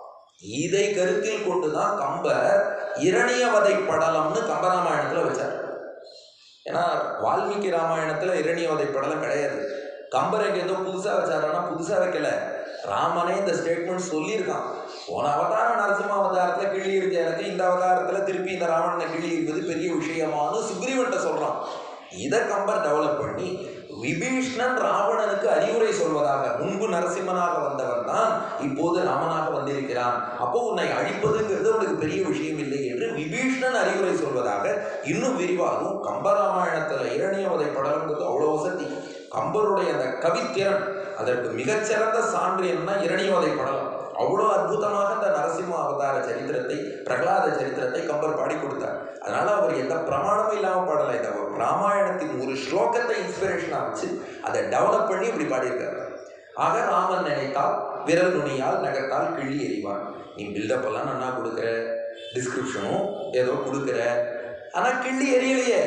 Speaker 1: இதை கருத்தில் கொண்டுதான் கம்பர் இரணியவதை படலம்னு கம்பராமாயணத்துல வச்சார். ஏன்னா வால்மீகி ராமாயணத்துல இரணியவதை படலம் கிடையாது. கம்பர் எங்க ஏதோ புதுசா வச்சாரானா புதுசா வைக்கல. ராமனே இந்த ஸ்டேட்மெண்ட் சொல்லியிருக்கான். போன அவதாரம் நரசிம்ம அவதாரத்துல கிள்ளி இருந்த எனக்கு இந்த அவதாரத்துல திருப்பி இந்த ராவணனை கிள்ளி இருப்பது பெரிய விஷயமானு சுக்ரீவன்ட்ட சொல்றான். இதை கம்பர் டெவலப் பண்ணி விபீஷ்ணன் ராவணனுக்கு அறிவுரை சொல்வதாக, முன்பு நரசிம்மனாக வந்தவன் தான் இப்போது ராமனாக வந்திருக்கிறான், அப்போ உன்னை அழிப்பதுங்கிறது உனக்கு பெரிய விஷயம் இல்லை என்று விபீஷ்ணன் அறிவுரை சொல்வதாக இன்னும் விரிவாகும். கம்பராமாயணத்துல இரணியவதை படலங்கிறது அவ்வளோ வசதி. கம்பருடைய அந்த கவித்திறன் அதற்கு மிகச்சிறந்த சான்று என்னன்னா இரணியவதை படலம். அவ்வளோ அற்புதமாக அந்த நரசிம்ம அவதார சரித்திரத்தை, பிரகலாத சரித்திரத்தை கம்பர் பாடி கொடுத்தார். அதனால அவர் எந்த பிரமாணமும் இல்லாமல் பாடலை, இந்த ராமாயணத்தின் ஒரு ஸ்லோகத்தை இன்ஸ்பிரேஷனாக வச்சு அதை டெவலப் பண்ணி இப்படி பாடியிருக்காரு. ஆக ராமன் நினைத்தால் விரல் நுனியால் நகத்தால் கிள்ளி எறிவான். நீ பில்டப் எல்லாம் நல்லா கொடுக்குற, டிஸ்கிரிப்ஷனும் ஏதோ கொடுக்குற, ஆனால் கிள்ளி எறியலையே.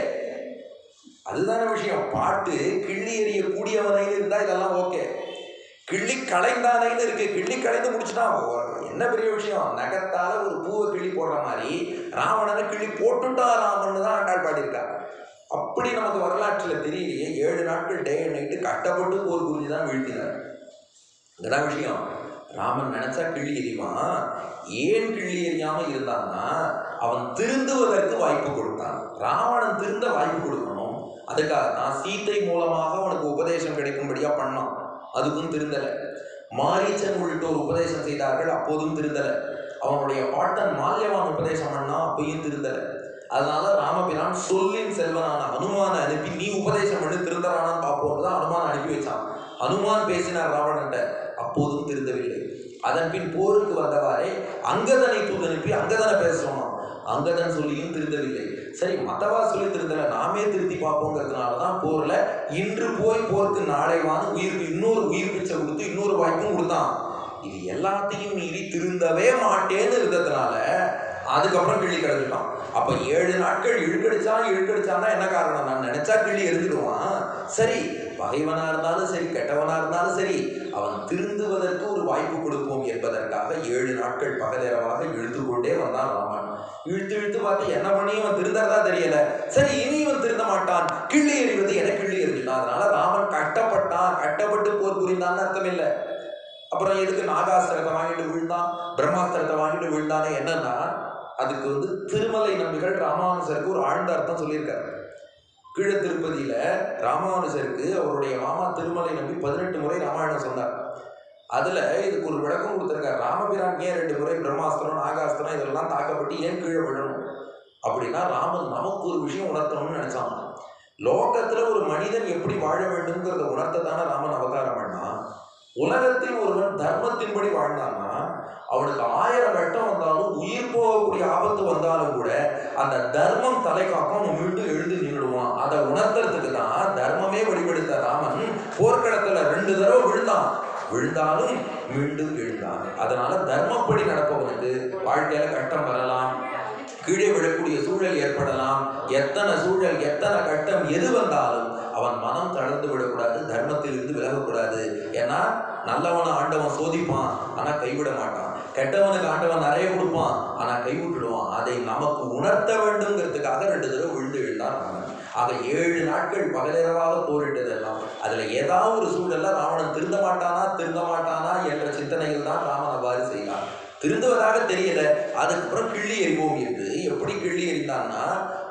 Speaker 1: அதுதான விஷயம். பாட்டு கிள்ளி எறிய கூடியவனைன்னு இருந்தா இதெல்லாம் ஓகே. கிள்ளி களைந்தானைன்னு இருக்கு. கிள்ளி களைந்து முடிச்சுட்டா என்ன பெரிய விஷயம்? நகத்தால ஒரு பூவை கிள்ளி போடுற மாதிரி ராவணனை கிள்ளி போட்டுட்டா ராமன் தான் ஆண்டாள் பாடியிருக்கா. அப்படி நமக்கு வரலாற்றில் தெரியலையே. ஏழு நாட்கள் டே அண்ட் நைட்டு கஷ்டப்பட்டு போர் புரிஞ்சு தான் வீழ்த்தினார். இதுதான் விஷயம். ராமன் நினைச்சா கிள்ளி எறிவான். ஏன் கிள்ளி எறியாம இருந்தான்னா அவன் திருந்துவதற்கு வாய்ப்பு கொடுத்தான். ராவணன் திருந்த வாய்ப்பு கொடுக்கணும். அதுக்காக நான் சீத்தை மூலமாக அவனுக்கு உபதேசம் கிடைக்கும்படியா பண்ணான். அதுக்கும் திருந்தலை. மாரீச்சன் உள்ளிட்டோர் உபதேசம் செய்தார்கள், அப்போதும் திருந்தலை. அவனுடைய பாட்டன் மால்யவான் உபதேசம் பண்ணா, அப்பையும் திருந்தலை. அதனால ராமபிரான் சொல்லின் செல்வனான ஹனுமானை அனுப்பி நீ உபதேசம் பண்ணி திருந்தரானான்னு பார்ப்போம் தான் ஹனுமான் அனுப்பி வச்சான். ஹனுமான் பேசினார் ராவணன்ட்ட, அப்போதும் திருந்தவில்லை. அதன் பின் போருக்கு வந்தவாறே அங்கதனை தூது அனுப்பி அங்கதனை பேசணும். அங்கதன் சொல்லியும் திருந்தவில்லை. சரி, மத்தவா சொல்லி திருந்தலை, நாமே திருத்தி பார்ப்போங்கிறதுனால தான் போர்ல இன்று போய் போருக்கு நாளை வாங்க உயிருக்கு இன்னொரு உயிர் பிச்சை கொடுத்து இன்னொரு வாய்ப்பும் கொடுத்தான். இது எல்லாத்தையும் மீறி திருந்தவே மாட்டேன்னு இருந்ததுனால அதுக்கப்புறம் கிள்ளி கிடந்துட்டான். அப்ப ஏழு நாட்கள் இழுக்கடிச்சான். இழுக்கடிச்சான்னா என்ன காரணம்? நான் நினைச்சா கிள்ளி எரிஞ்சிடுவான். சரி, பகைவனா இருந்தாலும் சரி, கெட்டவனா இருந்தாலும் சரி, அவன் திருந்துவதற்கு ஒரு வாய்ப்பு கொடுப்போம் என்பதற்காக ஏழு நாட்கள் பகலிரவாக இழுத்து கொண்டே வந்தான் ராமன். இழுத்து இழுத்து பார்த்து என்ன பண்ணி அவன் திருந்தறதா தெரியல. சரி, இனி இவன் திருந்த மாட்டான், கிள்ளி எறிவது என கிள்ளி எறிஞ்சிட்டான். அதனால ராமன் கஷ்டப்பட்டான். கஷ்டப்பட்டு போர் புரிந்தான்னு அர்த்தம் இல்லை. அப்புறம் எதுக்கு நாகாஸ்திரத்தை வாங்கிட்டு விழுந்தான், பிரம்மாஸ்திரத்தை வாங்கிட்டு விழுந்தானே என்னன்னா, அதுக்கு வந்து திருமலை நம்பிகள் ராமானுஜருக்கு ஒரு ஆழ்ந்த அர்த்தம் சொல்லியிருக்காரு. கீழ திருப்பதியில ராமானுஜருக்கு அவருடைய மாமா திருமலை நம்பி பதினெட்டு முறை ராமாயணம் சொன்னார். அதுல இதுக்கு ஒரு விளக்கம் கொடுத்திருக்காரு. ராமபிரான் ஏன் ரெண்டு முறை பிரம்மாஸ்திரம் நாகாஸ்திரம் இதெல்லாம் தாக்கப்பட்டு ஏன் கீழே விழணும் அப்படின்னா, ராமன் நமக்கு ஒரு விஷயம் உணர்த்தணும்னு நினைச்சாங்க. லோகத்துல ஒரு மனிதன் எப்படி வாழ வேண்டும்ங்கிறத உணர்த்ததான ராமன் அவதாரம் பண்ணா. உலகத்தில் ஒருவன் தர்மத்தின்படி வாழ்ந்தான்னா அவனுக்கு ஆயிரம் வெட்டம் வந்தாலும் உயிர் போகக்கூடிய ஆபத்து வந்தாலும் கூட அந்த தர்மம் தலை காக்கும், அவன் மீண்டும் எழுந்து நின்றுடுவான். அதை உணர்த்துறதுக்கு தான் தர்மமே வழிபடுத்த ராமன் போர்க்களத்துல ரெண்டு தடவை விழுந்தான். விழுந்தாலும் மீண்டும் எழுந்தான். அதனால தர்மப்படி நடப்பவனுக்கு வாழ்க்கையில கஷ்டம் வரலாம், கீழே விழக்கூடிய சூழல் ஏற்படலாம். எத்தனை சூழல், எத்தனை கட்டம் எது வந்தாலும் அவன் மனம் தளர்ந்து விடக்கூடாது, தர்மத்தில் இருந்து விலகக்கூடாது. ஏன்னா நல்லவனை ஆண்டவன் சோதிப்பான், ஆனா கைவிட மாட்டான். கெட்டவனுக்கு ஆண்டவன் நிறைய கொடுப்பான், ஆனா கைவிட்டுடுவான். அதை நமக்கு உணர்த்த வேண்டும்ங்கிறதுக்காக ரெண்டு தடவை விழுந்து எழுந்தான் ராமன். ஆக ஏழு நாட்கள் பகலிரவாக போரிட்டதெல்லாம் அதுல ஏதாவது ஒரு சூழல்ல ராவணன் திருந்த மாட்டானா திருந்த மாட்டானா என்ற சிந்தனையில் தான் ராமன் அவ்வாறு செய்தான். திருந்துவதாக தெரியல. அதுக்கப்புறம் கிள்ளி எறிவோம் என்று எப்படி கிள்ளி எறிந்தான்னா,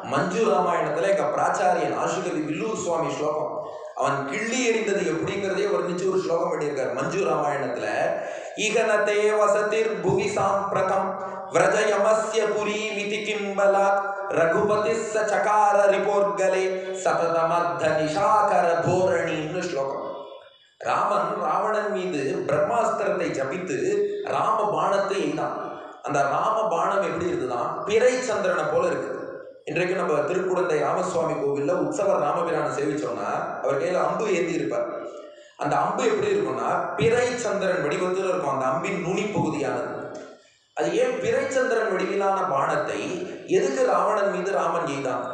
Speaker 1: மஞ்சு ராமாயணத்துல எங்க பிராச்சாரியன் ஆசுகவி வில்லூர் சுவாமி ஸ்லோகம் அவன் கிள்ளி எறிந்தது எப்படிங்கிறதே வர்ணிச்சு ஒரு ஸ்லோகம் பண்ணியிருக்கார் மஞ்சு ராமாயணத்துல. இகனதே வசதிர் புவி சாம்பிரகம் விரஜயமஸ்ய புரி மிதி கிம்பலாத் ரகுபதி சகார ரிபோர்கலே சததமர்த நிஷாகர தோரணின்னு ஸ்லோகம். ராமன் ராவணன் மீது பிரம்மாஸ்திரத்தை ஜபித்து ராம பாணத்தை எய்தான். அந்த ராம பாணம் எப்படி இருக்குதான், பிறை சந்திரனை போல இருக்குது. இன்றைக்கு நம்ம திருக்குடந்தை ராமசுவாமி கோவில்ல உற்சவர் ராமபிரானை சேவிச்சோம்னா அவர் கையில அம்பு ஏந்தி இருப்பார். அந்த அம்பு எப்படி இருக்கும்னா பிறை சந்திரன் வடிவத்தில் இருக்கும். அந்த அம்பின் நுனி பகுதியானது. அது ஏன் பிறை சந்திரன் வடிவிலான பாணத்தை எதுக்கு ராவணன் மீது ராமன் எய்தான்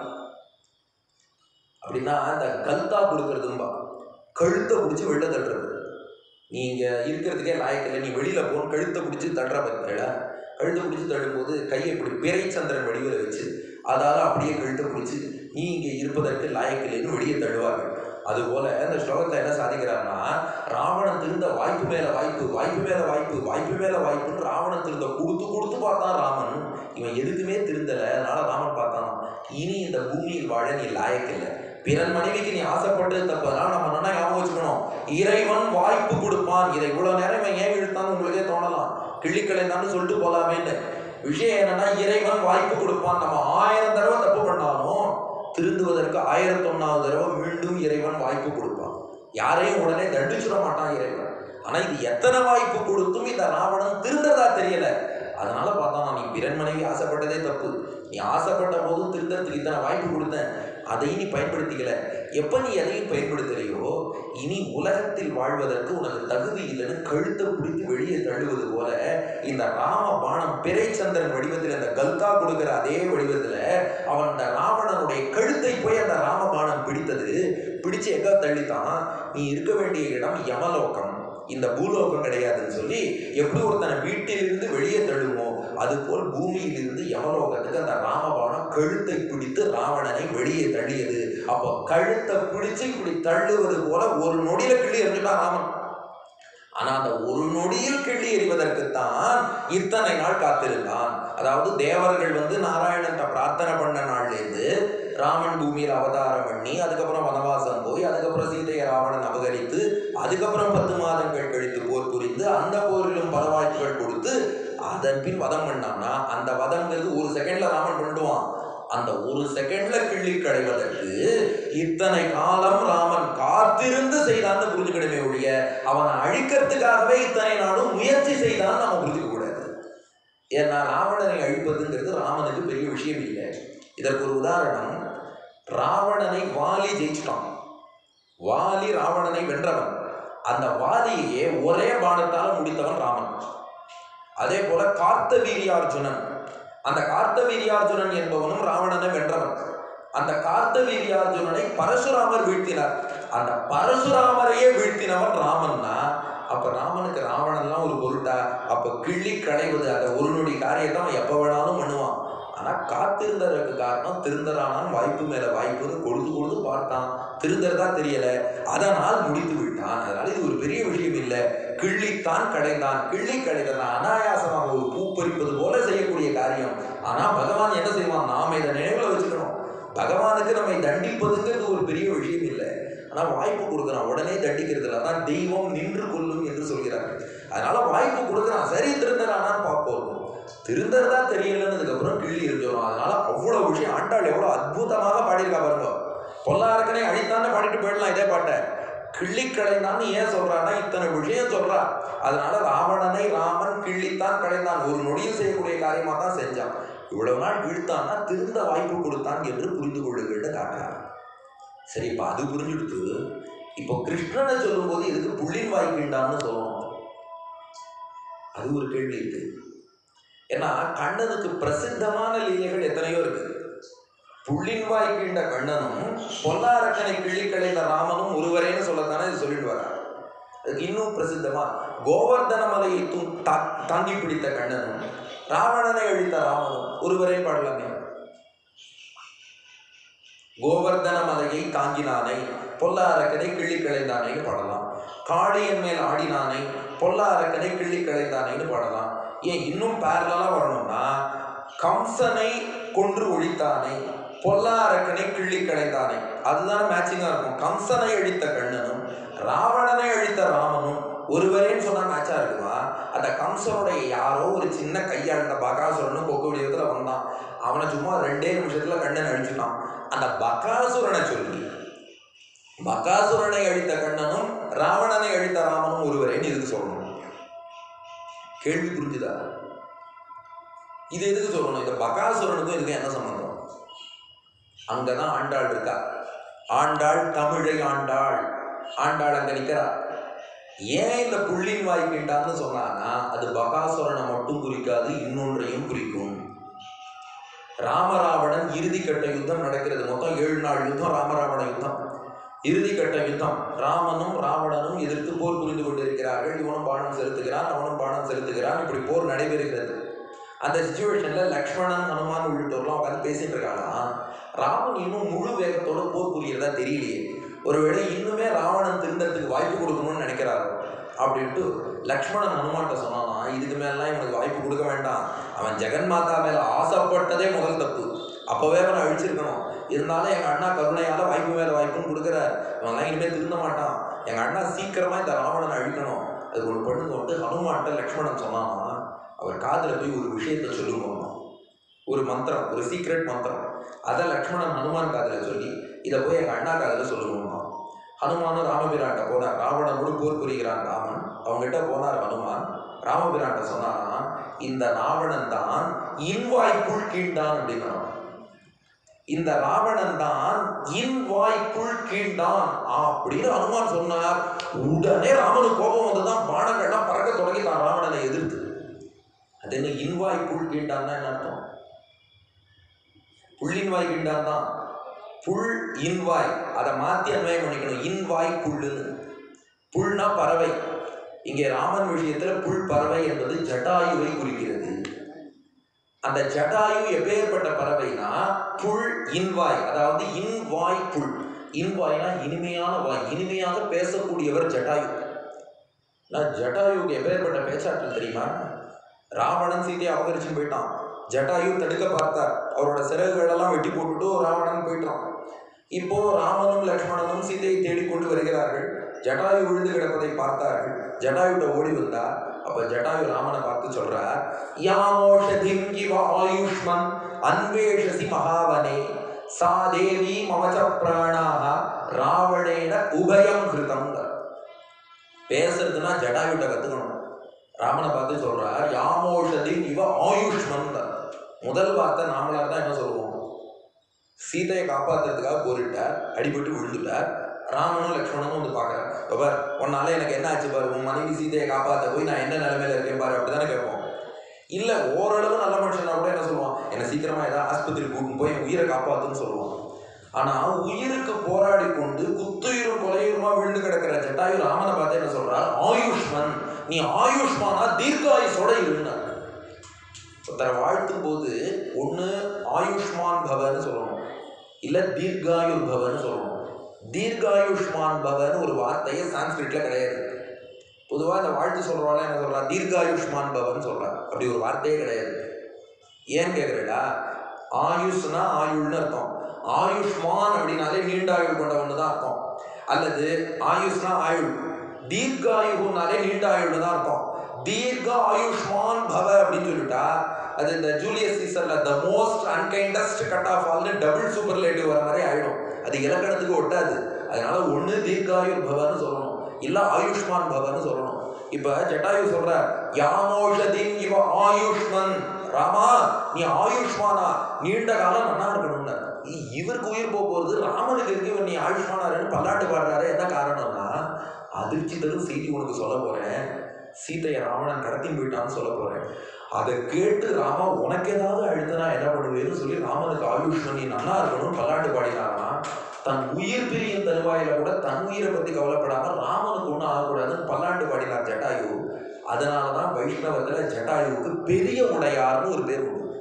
Speaker 1: அப்படின்னா, அந்த கல்தா கொடுக்கறதும்பா, கழுத்தை பிடிச்சி வெளில தள்ளுறது. நீங்க இருக்கிறதுக்கே லாயக்கில்லை, நீ வெளியில போன்னு கழுத்தை பிடிச்சி தள்ளுற பத்திர கழுத்தை பிடிச்சி தள்ளும்போது கையை இப்படி பிறை சந்திரன் வடிவில் வச்சு அதால அப்படியே கழுத்தை பிடிச்சி நீ இங்கே இருப்பதற்கு லாயக்கில்லைன்னு வெளியே தள்ளுவார்கள். அதுபோல இந்த ஸ்லோகத்தை என்ன சாதிக்கிறார்னா, ராவணன் திருந்த வாய்ப்பு மேல வாய்ப்பு, வாய்ப்பு மேல வாய்ப்பு, வாய்ப்பு மேல வாய்ப்புன்னு ராவணன் திருந்த கொடுத்து கொடுத்து பார்த்தான் ராமன். இவன் எதுக்குமே திருந்தல. அதனால ராமன் பார்த்தான், இனி இந்த பூமியில் வாழ நீ லாயக்கில்லை, பிறன் மனைவிக்கு நீ ஆசைப்பட்டது தப்பு. அதனால நம்ம நல்லா ஞாபகம் வச்சுக்கணும், இறைவன் வாய்ப்பு கொடுப்பான். இதை இவ்வளவு நேரம் இவன் ஏன் இழுத்தான்னு உங்களுக்கே தோணலாம், கிள்ளிக்கலை தான் சொல்லிட்டு போலாமேன்னு. விஷயம் என்னன்னா, இறைவன் வாய்ப்பு கொடுப்பான். நம்ம ஆயிரம் தடவை தப்பு பண்ணாலும் திருந்துவதற்கு ஆயிரத்தி ஒன்னாவது தடவை மீண்டும் இறைவன் வாய்ப்பு கொடுப்பான். யாரையும் உடனே தண்டிச்சுட மாட்டான் இறைவன். ஆனா இது எத்தனை வாய்ப்பு கொடுத்தும் இந்த ராவணன் திருந்ததா தெரியல. அதனால பார்த்தா, நீ பிறன் மனைவி ஆசைப்பட்டதே தப்பு, நீ ஆசைப்பட்ட போதும் திருந்தறதுக்கு இத்தனை வாய்ப்பு கொடுத்தேன், அதையும் நீ பயன்படுத்திக்கல. எப்ப நீ எதையும் பயன்படுத்தலையோ இனி உலகத்தில் வாழ்வதற்கு உனக்கு தகுதி இல்லைன்னு கழுத்தை பிடித்து வெளியே தள்ளுவது போல இந்த ராம பாணம் பிறை சந்திரன் வடிவத்தில் அந்த கல்கா கொடுக்கிற அதே வடிவத்துல அவன் அந்த ராவணனுடைய கழுத்தை போய் அந்த ராம பாணம் பிடித்தது. பிடிச்சு எங்க தள்ளித்தான், நீ இருக்க வேண்டிய இடம் யமலோகம், இந்த பூலோகம் கிடையாதுன்னு சொல்லி எப்படி ஒருத்தனை வீட்டிலிருந்து வெளியே தள்ளுமோ அதுபோல் பூமியிலிருந்து யமலோகத்துக்கு அந்த ராமபாணம் கழுத்தை பிடித்து ராவணனை வெளியே தள்ளியது. அப்போ கழுத்தை பிடிச்சு இப்படி தள்ளுவது போல ஒரு நொடியில கிள்ளி எறிஞ்சுட்டான் ராமன். ஆனா அந்த ஒரு நொடியில் கிள்ளி எறிவதற்குத்தான் இத்தனை நாள் காத்திருந்தான். அதாவது தேவர்கள் வந்து நாராயணன் பிரார்த்தனை பண்ண நாள்லேருந்து ராமன் பூமியில் அவதாரம் பண்ணி அதுக்கப்புறம் வனவாசம் போய் அதுக்கப்புறம் சீதையை ராவணன் அபகரித்து அதுக்கப்புறம் பத்து மாதங்கள் கழித்து போர் புரிந்து அந்த போரிலும் பல வாழ்த்துகள் கொடுத்து அதன் பின் வதம் பண்ணான்னா அந்த வதங்கிறது ஒரு செகண்ட்ல ராமன் பண்ணிடுவான். அந்த ஒரு செகண்ட்ல கிள்ளி கடைவதற்கு இத்தனை காலம் ராமன் காத்திருந்து செய்தான்னு புரிஞ்சுக்கிடமே ஒழிய அவனை அழிக்கிறதுக்காகவே இத்தனை நாளும் முயற்சி செய்தான்னு நம்ம புரிஞ்சுக்க கூடாது. ஏன்னா ராவணனை அழிப்பதுங்கிறது ராமனுக்கு பெரிய விஷயம் இல்லை. இதற்கு ஒரு உதாரணம், ராவணனை வாலி ஜெயிச்சிட்டான். வாலி ராவணனை வென்றவன். அந்த வாலியே ஒரே பாணத்தால் முடித்தவன் ராமன். அதே போல கார்த்தவீரியார்ஜுனன், அந்த கார்த்தவீரியார்ஜுனன் என்பவனும் ராவணனை வென்றவன். அந்த கார்த்தவீரியார்ஜுனனை பரசுராமர் வீழ்த்தினார். அந்த பரசுராமரையே வீழ்த்தினவன் ராமன்னா அப்ப ராமனுக்கு ராவணன்லாம் ஒரு பொருட்டா? அப்ப கிள்ளி களைவது அந்த ஒரு நொடி காரியத்தை அவன் எப்ப வேணாலும் பண்ணுவான். ஆனா காத்திருந்ததற்கு காரணம் திருந்தரானான், வாய்ப்பு மேல வாய்ப்புன்னு கொடுத்து கொடுத்து பார்த்தான், திருந்தறதா தெரியல, அதனால் முடித்து விட்டான். அதனால இது ஒரு பெரிய விஷயம் இல்லை. கிள்ளித்தான் கடைந்தான். கிள்ளி கடைந்தான் அனாயாசமாக ஒரு பூ பறிப்பது போல செய்யக்கூடிய காரியம். ஆனா பகவான் என்ன செய்வான், நாம இதை நினைவுல வச்சுக்கணும். பகவானுக்கு நம்மை தண்டிப்பதுங்கிறது ஒரு பெரிய விஷயம் இல்லை. ஆனா வாய்ப்பு கொடுக்குறான், உடனே தண்டிக்கிறதுல தான் தெய்வம் நின்று கொள்ளும் என்று சொல்கிறார்கள். அதனால வாய்ப்பு கொடுக்குறான், சரி திருந்தரானான்னு பார்ப்போம். திருந்தறதா தெரியலன்னு அப்புறம் கிள்ளி இருந்தோம். அதனால அவ்வளவு விஷயம் ஆண்டாள் எவ்வளவு அற்புதமாக பாடியிருக்கா பாருங்க. பொல்லாரக்கனை அழித்தான்னு பாடிட்டு போயிடலாம் இதே பாட்டை. கிள்ளி களைந்தான்னு ஏன் சொல்றான்னா இத்தனை விஷயம் சொல்றா. அதனால ராவணனை ராமன் கிள்ளித்தான் களைந்தான், ஒரு நொடியில் செய்யக்கூடிய காரியமா தான் செஞ்சான். இவ்வளவு நாள் வீழ்த்தான்னா திருந்த வாய்ப்பு கொடுத்தான் என்று புரிந்து கொள்ளுங்கள்னு காட்டுறாங்க. சரி, இப்ப அது புரிஞ்சுடுத்து இப்போ கிருஷ்ணனை சொல்லும் போது எதுக்கு புள்ளின் வாய்க்கின்றான்னு சொல்லணும்? அது ஒரு கேள்வி இருக்கு. ஏன்னா கண்ணனுக்கு பிரசித்தமான லீலைகள் எத்தனையோ இருக்கு. புள்ளின் வாய் கீண்ட கண்ணனும் பொல்லாரக்கனை கிள்ளி களைந்த ராமனும் ஒருவரேன்னு சொல்லத்தானே இது சொல்லிட்டு வர. அதுக்கு இன்னும் பிரசித்தமா கோவர்தன மலையை தூ தாங்கி பிடித்த கண்ணனும் ராவணனை அழித்த ராமனும் ஒருவரே பாடலாமே. கோவர்தன மலையை தாங்கினானை பொல்லாரக்கனை கிள்ளி களைந்தானேன்னு பாடலாம். காளியன் மேல் ஆடினானை பொல்லாரக்கனை கிள்ளி களைந்தானேன்னு பாடலாம். ஏன் இன்னும் பேரலா வரணும்னா கம்சனை கொன்று ஒழித்தானே பொல்லாரக்கனை கிள்ளி களைந்தானே, அதுதான் மேட்சிங்கா இருக்கும். கம்சனை அழித்த கண்ணனும் ராவணனை அழித்த ராமனும் ஒருவரேன்னு சொன்னா மேட்சா இருக்குமா? அந்த கம்சனுடைய யாரோ ஒரு சின்ன கையாண்ட பகாசுரனும் கொக்கு வடிவத்துல வந்தான். அவனை சும்மா ரெண்டே நிமிஷத்துல கண்ணன் அழிச்சுட்டான். அந்த பகாசுரனை சொல்லி பகாசுரனை அழித்த கண்ணனும் ராவணனை அழித்த ராமனும் ஒருவரேன்னு எதுக்கு சொல்லணும்? கேள்வி புரிஞ்சுதா? இது எதுக்கு சொல்லணும்? இந்த பகாசுரனுக்கும் இதுக்கு என்ன சம்பந்தம்? அங்கதான் ஆண்டாள் இருக்கா. ஆண்டாள் தமிழை ஆண்டாள். ஆண்டாள் அங்க நிக்கிறா. ஏன் இந்த புள்ளின் வாய்க்கின்றான்னு சொன்னான்னா, அது பகாசுரனை மட்டும் குறிக்காது, இன்னொன்றையும் குறிக்கும். ராமராவணன் இறுதிக்கட்ட யுத்தம் நடக்கிறது. மொத்தம் ஏழு நாள் யுத்தம், ராமராவண யுத்தம். இறுதிக்கட்ட யுத்தம். ராமனும் ராவணனும் எதிர்த்து போர் புரிந்து கொண்டிருக்கிறார்கள். இவனும் பானம் செலுத்துகிறான், அவனும் பானம் செலுத்துகிறான். இப்படி போர் நடைபெறுகிறது. அந்த சிச்சுவேஷன்ல லக்ஷ்மணன், ஹனுமான் உள்ளிட்டோர்லாம் உட்காந்து பேசிட்டு இருக்கானா, ராமன் இன்னும் முழு வேகத்தோட போர் புரியறதா தெரியலையே. ஒருவேளை இன்னுமே ராவணன் திருந்தறதுக்கு வாய்ப்பு கொடுக்கணும்னு நினைக்கிறாரு. அப்படின்ட்டு லக்ஷ்மணன் ஹனுமான்ட்ட சொன்னானா, இதுக்கு மேலாம் இவனுக்கு வாய்ப்பு கொடுக்க வேண்டாம். அவன் ஜெகன்மாதா மேல ஆசைப்பட்டதே முதல் தப்பு. அப்பவே அவனை அழிச்சிருக்கணும். இருந்தாலும் எங்க அண்ணா கருணையால வாய்ப்பு மேல வாய்ப்புன்னு கொடுக்குறார். இவன்லாம் இனிமேல் திருந்த மாட்டான். எங்க அண்ணா சீக்கிரமா இந்த ராவணனை அழிக்கணும். அது ஒரு பொண்ணு வந்து ஹனுமான்ட்ட லக்ஷ்மணன் சொன்னானா, அவர் காதுல போய் ஒரு விஷயத்த சொல்லுவோம். ஒரு மந்திரம், ஒரு சீக்ரெட் மந்திரம். அதை லக்ஷ்மணன் ஹனுமான் காதுல சொல்லி, இதை போய் எங்க அண்ணா காதுல சொல்லுவோம். ஹனுமானும் ராமபிரான்ட்ட போனார். ராவணனோடு போர் புரிகிறான் ராமன். அவங்ககிட்ட போனார் ஹனுமான். ராமபிரான்ட்ட சொன்னானா, இந்த ராவணன் தான் இன்வாய்க்குள் கீழ்ந்தான் அப்படின்னா. இந்த ராவணன் தான் இன்வாய்க்குள் கீழ்ந்தான் அப்படின்னு ஹனுமான் சொன்னார். உடனே ராமனுக்கு கோபம் வந்துதான். பானங்கள்லாம் பறக்க தொடங்கிட்டான் ராவணனை எதிர்த்து. அது என்ன இன்வாய்க்குள் கீழ்ந்தான்னா என்ன அர்த்தம்? புள்ளின்வாய் கீழ்ந்தான் தான். புல் இன்வாய், அதை மாற்றி அன்வயம் பண்ணிக்கணும். இன்வாய் புல்லுன்னு. புல்னா பறவை. இங்கே ராமன் விஷயத்துல புல் பறவை என்பது ஜட்டாயுவை குறிக்கிறது. அந்த ஜட்டாயு எப்பேற்பட்ட பறவைனா புல் இன்வாய், அதாவது இன்வாய் புல். இன்வாய்னா இனிமையான வாய், இனிமையாக பேசக்கூடியவர் ஜட்டாயு. நான் ஜட்டாயுக்கு எப்பேற்பட்ட பேச்சாற்றல் தெரியுமா? ராவணன் சீதையை அபகரிச்சு போயிட்டான். ஜட்டாயு தடுக்க பார்த்தார். அவரோட சிறகுகளெல்லாம் வெட்டி போட்டுட்டு ராவணன் போயிட்டான். இப்போ ராமனும் லக்ஷ்மணனும் சீதையை தேடிக்கொண்டு வருகிறார்கள். ஜட்டாயு விழுந்து கிடப்பதை பார்த்தார்கள். ஜட்டாயுட ஓடி வந்தார். அப்ப ஜட்டாயு ராமனை பார்த்து சொல்றார், யாமோஷதிம் இவ ஆயுஷ்மன் அன்வேஷசி மகாவனே சா தேவி மமச பிராணாக ராவணேன உபயம் கிருதம். பேசுறதுன்னா ஜட்டாயுட்ட கத்துக்கணும். ராமனை பார்த்து சொல்றார், யாமோஷதிம் இவ ஆயுஷ்மன். முதல் வார்த்தை நாமளா தான் என்ன சொல்லுவோம்? சீதையை காப்பாற்றுறதுக்காக போரிட்டார், அடிபட்டு விழுந்துட்டார். ராமனும் லக்ஷ்மணனும் வந்து பார்க்குறார். பார், உன்னால எனக்கு என்ன ஆச்சு பாரு, உன் மனைவி சீதையை காப்பாற்ற போய் நான் என்ன நிலைமையில இருக்கேன் பாரு, அப்படிதானே கேட்போம். இல்லை ஓரளவு நல்ல மனுஷனா கூட என்ன சொல்லுவான், என்னை சீக்கிரமா ஏதாவது ஆஸ்பத்திரி கூட்டின்னு போய் என் உயிரை காப்பாற்றுன்னு சொல்லுவான். ஆனால் உயிருக்கு போராடி கொண்டு குத்துயிரும் கொலையுருமா விழுந்து கிடக்கிற ஜட்டாயு ராமனை பார்த்து என்ன சொல்றார், ஆயுஷ்மன், நீ ஆயுஷ்மானா தீர்க்காயுசோட இருந்தார். ஒருத்தரை வாழ்த்தும் போது ஒன்று ஆயுஷ்மான் பவன்னு சொல்லணும், இல்லை தீர்காயுர் பவன்னு சொல்லணும். தீர்காயுஷ்மான் பவன்னு ஒரு வார்த்தையை சான்ஸ்கிரிட்ல கிடையாது. பொதுவாக இந்த வாழ்த்து சொல்றவாள் என்ன சொல்றா, தீர்காயுஷ்மான் பவன்னு சொல்றா. அப்படி ஒரு வார்த்தையே கிடையாது. ஏன்னு கேட்குறா, ஆயுஷ்னா ஆயுள்னு அர்த்தம். ஆயுஷ்மான் அப்படின்னாலே நீண்ட ஆயுள் கொண்டவன்னு தான் அர்த்தம். அல்லது ஆயுஷ்னா ஆயுள், தீர்காயுனாலே நீண்ட ஆயுள்னு தான் அர்த்தம். தீர்க்க ஆயுஷ்மான் பவ அப்படின்னு சொல்லிட்டா அது இந்த ஜூலியஸ் சீசர்ல the most unkindest cut of ஆல்னு டபுள் சூப்பர்லேட்டிவ் வர மாதிரி ஆயிடும். அது இலக்கணத்துக்கு ஒட்டாது. அதனால ஒன்று தீர்காயுர் பவன்னு சொல்லணும், இல்லை ஆயுஷ்மான் பவன்னு சொல்லணும். இப்ப ஜட்டாயு சொல்ற, யாமோஷதின் இவ ஆயுஷ்மன், ராமா நீ ஆயுஷ்மானா, நீண்ட காலம் நல்லா இருக்கணும்னு. இவருக்கு உயிர் போக போறது, ராமனுக்கு இருக்கு, இவர் நீ ஆயுஷ்மானாருன்னு பல்லாண்டு பாடுறாரு. என்ன காரணம்னா, அதிர்ச்சி தரும் செய்தி உனக்கு சொல்ல போறேன். சீதையை ராவணன் கடத்தி போயிட்டான்னு சொல்ல போறேன். அதை கேட்டு ராமா உனக்கு ஏதாவது அழுத்தனா என்ன பண்ணுவேன்னு சொல்லி ராமனுக்கு ஆயுஷ்மன் நீ நல்லா இருக்கணும் பல்லாண்டு பாடினாரா. தன் உயிர் பிரியும் தருவாயில கூட தன் உயிரை பத்தி கவலைப்படாம ராமனுக்கு ஒன்றும் ஆகக்கூடாதுன்னு பல்லாண்டு பாடினார் ஜட்டாயு. அதனாலதான் வைஷ்ணவத்துல ஜட்டாயுவுக்கு பெரிய உடையார்னு ஒரு பேர் உண்டு.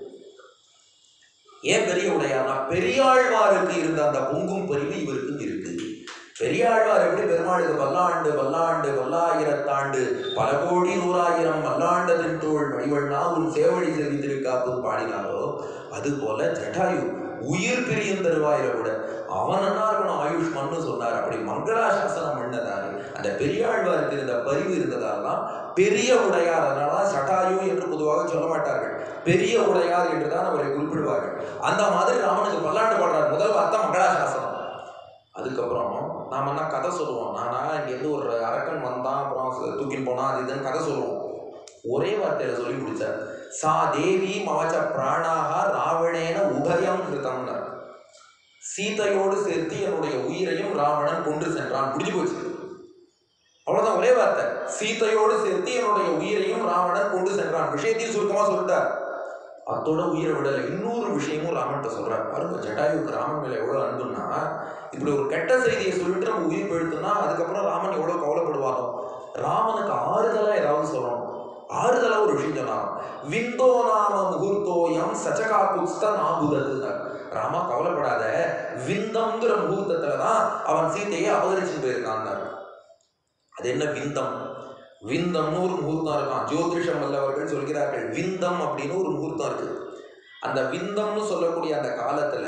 Speaker 1: ஏன் பெரிய உடையார்னா, பெரியாழ்வாருக்கு இருந்த அந்த பொங்கும் பரிவு இவருக்கும் இருக்கு. பெரியாழ்வார் எப்படி பெருமாளுக்கு பல்லாண்டு பல்லாண்டு பல்லாயிரத்தாண்டு பல கோடி நூறாயிரம் பல்லாண்டதின் தோள் வடிவண்ணா உன் சேவடி செவித்திருக்காப்பு பாடினாரோ, அது போல ஜட்டாயு உயிர் பிரியும் தருவாயில கூட அவன் நல்லா இருக்கணும் ஆயுஷ்மன்னு சொன்னார். அப்படி மங்களாசாசனம் பண்ணதாரு அந்த பெரியாழ்வாருக்கு இருந்த பரிவு இருந்ததால் தான் பெரிய உடையார். அதனால சட்டாயு என்று பொதுவாக சொல்ல மாட்டார்கள், பெரிய உடையார் என்றுதான் அவரை குறிப்பிடுவார்கள். அந்த மாதிரி ராமனுக்கு பல்லாண்டு பாடுறார். முதல் வார்த்தை மங்களாசாசனம். அதுக்கப்புறம் நாம என்ன கதை சொல்லுவோம், நானா இங்கேருந்து ஒரு அரக்கன் வந்தான் அப்புறம் தூக்கின்னு போனா அது இதுன்னு கதை சொல்லுவோம். ஒரே வார்த்தையில சொல்லி முடிச்சார். சா தேவி மவச்ச பிராணாக ராவணேன உபயம் கிருதம்னா, சீதையோடு சேர்த்து என்னுடைய உயிரையும் ராவணன் கொண்டு சென்றான். முடிஞ்சு போச்சு, அவ்வளவுதான். ஒரே வார்த்தை, சீதையோடு சேர்த்து என்னுடைய உயிரையும் ராவணன் கொண்டு சென்றான். விஷயத்தையும் சுருக்கமா சொல்லிட்டார். அத்தோட உயிரை விடலை. இன்னொரு விஷயமும் ராமன்கிட்ட சொல்றாரு. பாருங்க ஜட்டாயுக்கு ராமன் மேல எவ்வளவு அன்புன்னா, இப்படி ஒரு கெட்ட செய்தியை சொல்லிட்டு நம்ம உயிர் போயிடுத்துனா அதுக்கப்புறம் ராமன் எவ்வளவு கவலைப்படுவாரோ. ராமனுக்கு ஆறுதலா ஏதாவது சொல்லணும். ஆறுதலா ஒரு விஷயம் சொன்னாராம். விந்தோ நாம முகூர்த்தோயம் சச்சகா குஸ்த நாபுதத்து. ராமா கவலைப்படாத, விந்தம்ங்கிற முகூர்த்தத்துலதான் அவன் சீத்தையை அபகரிச்சுட்டு போயிருக்கான். அது என்ன விந்தம்? விந்தம்னு ஒரு முகூர்த்தம் இருக்கான். ஜோதிஷம் வல்லவர்கள் சொல்கிறார்கள் விந்தம் அப்படின்னு ஒரு முகூர்த்தம் இருக்கு. அந்த விந்தம்னு சொல்லக்கூடிய அந்த காலத்துல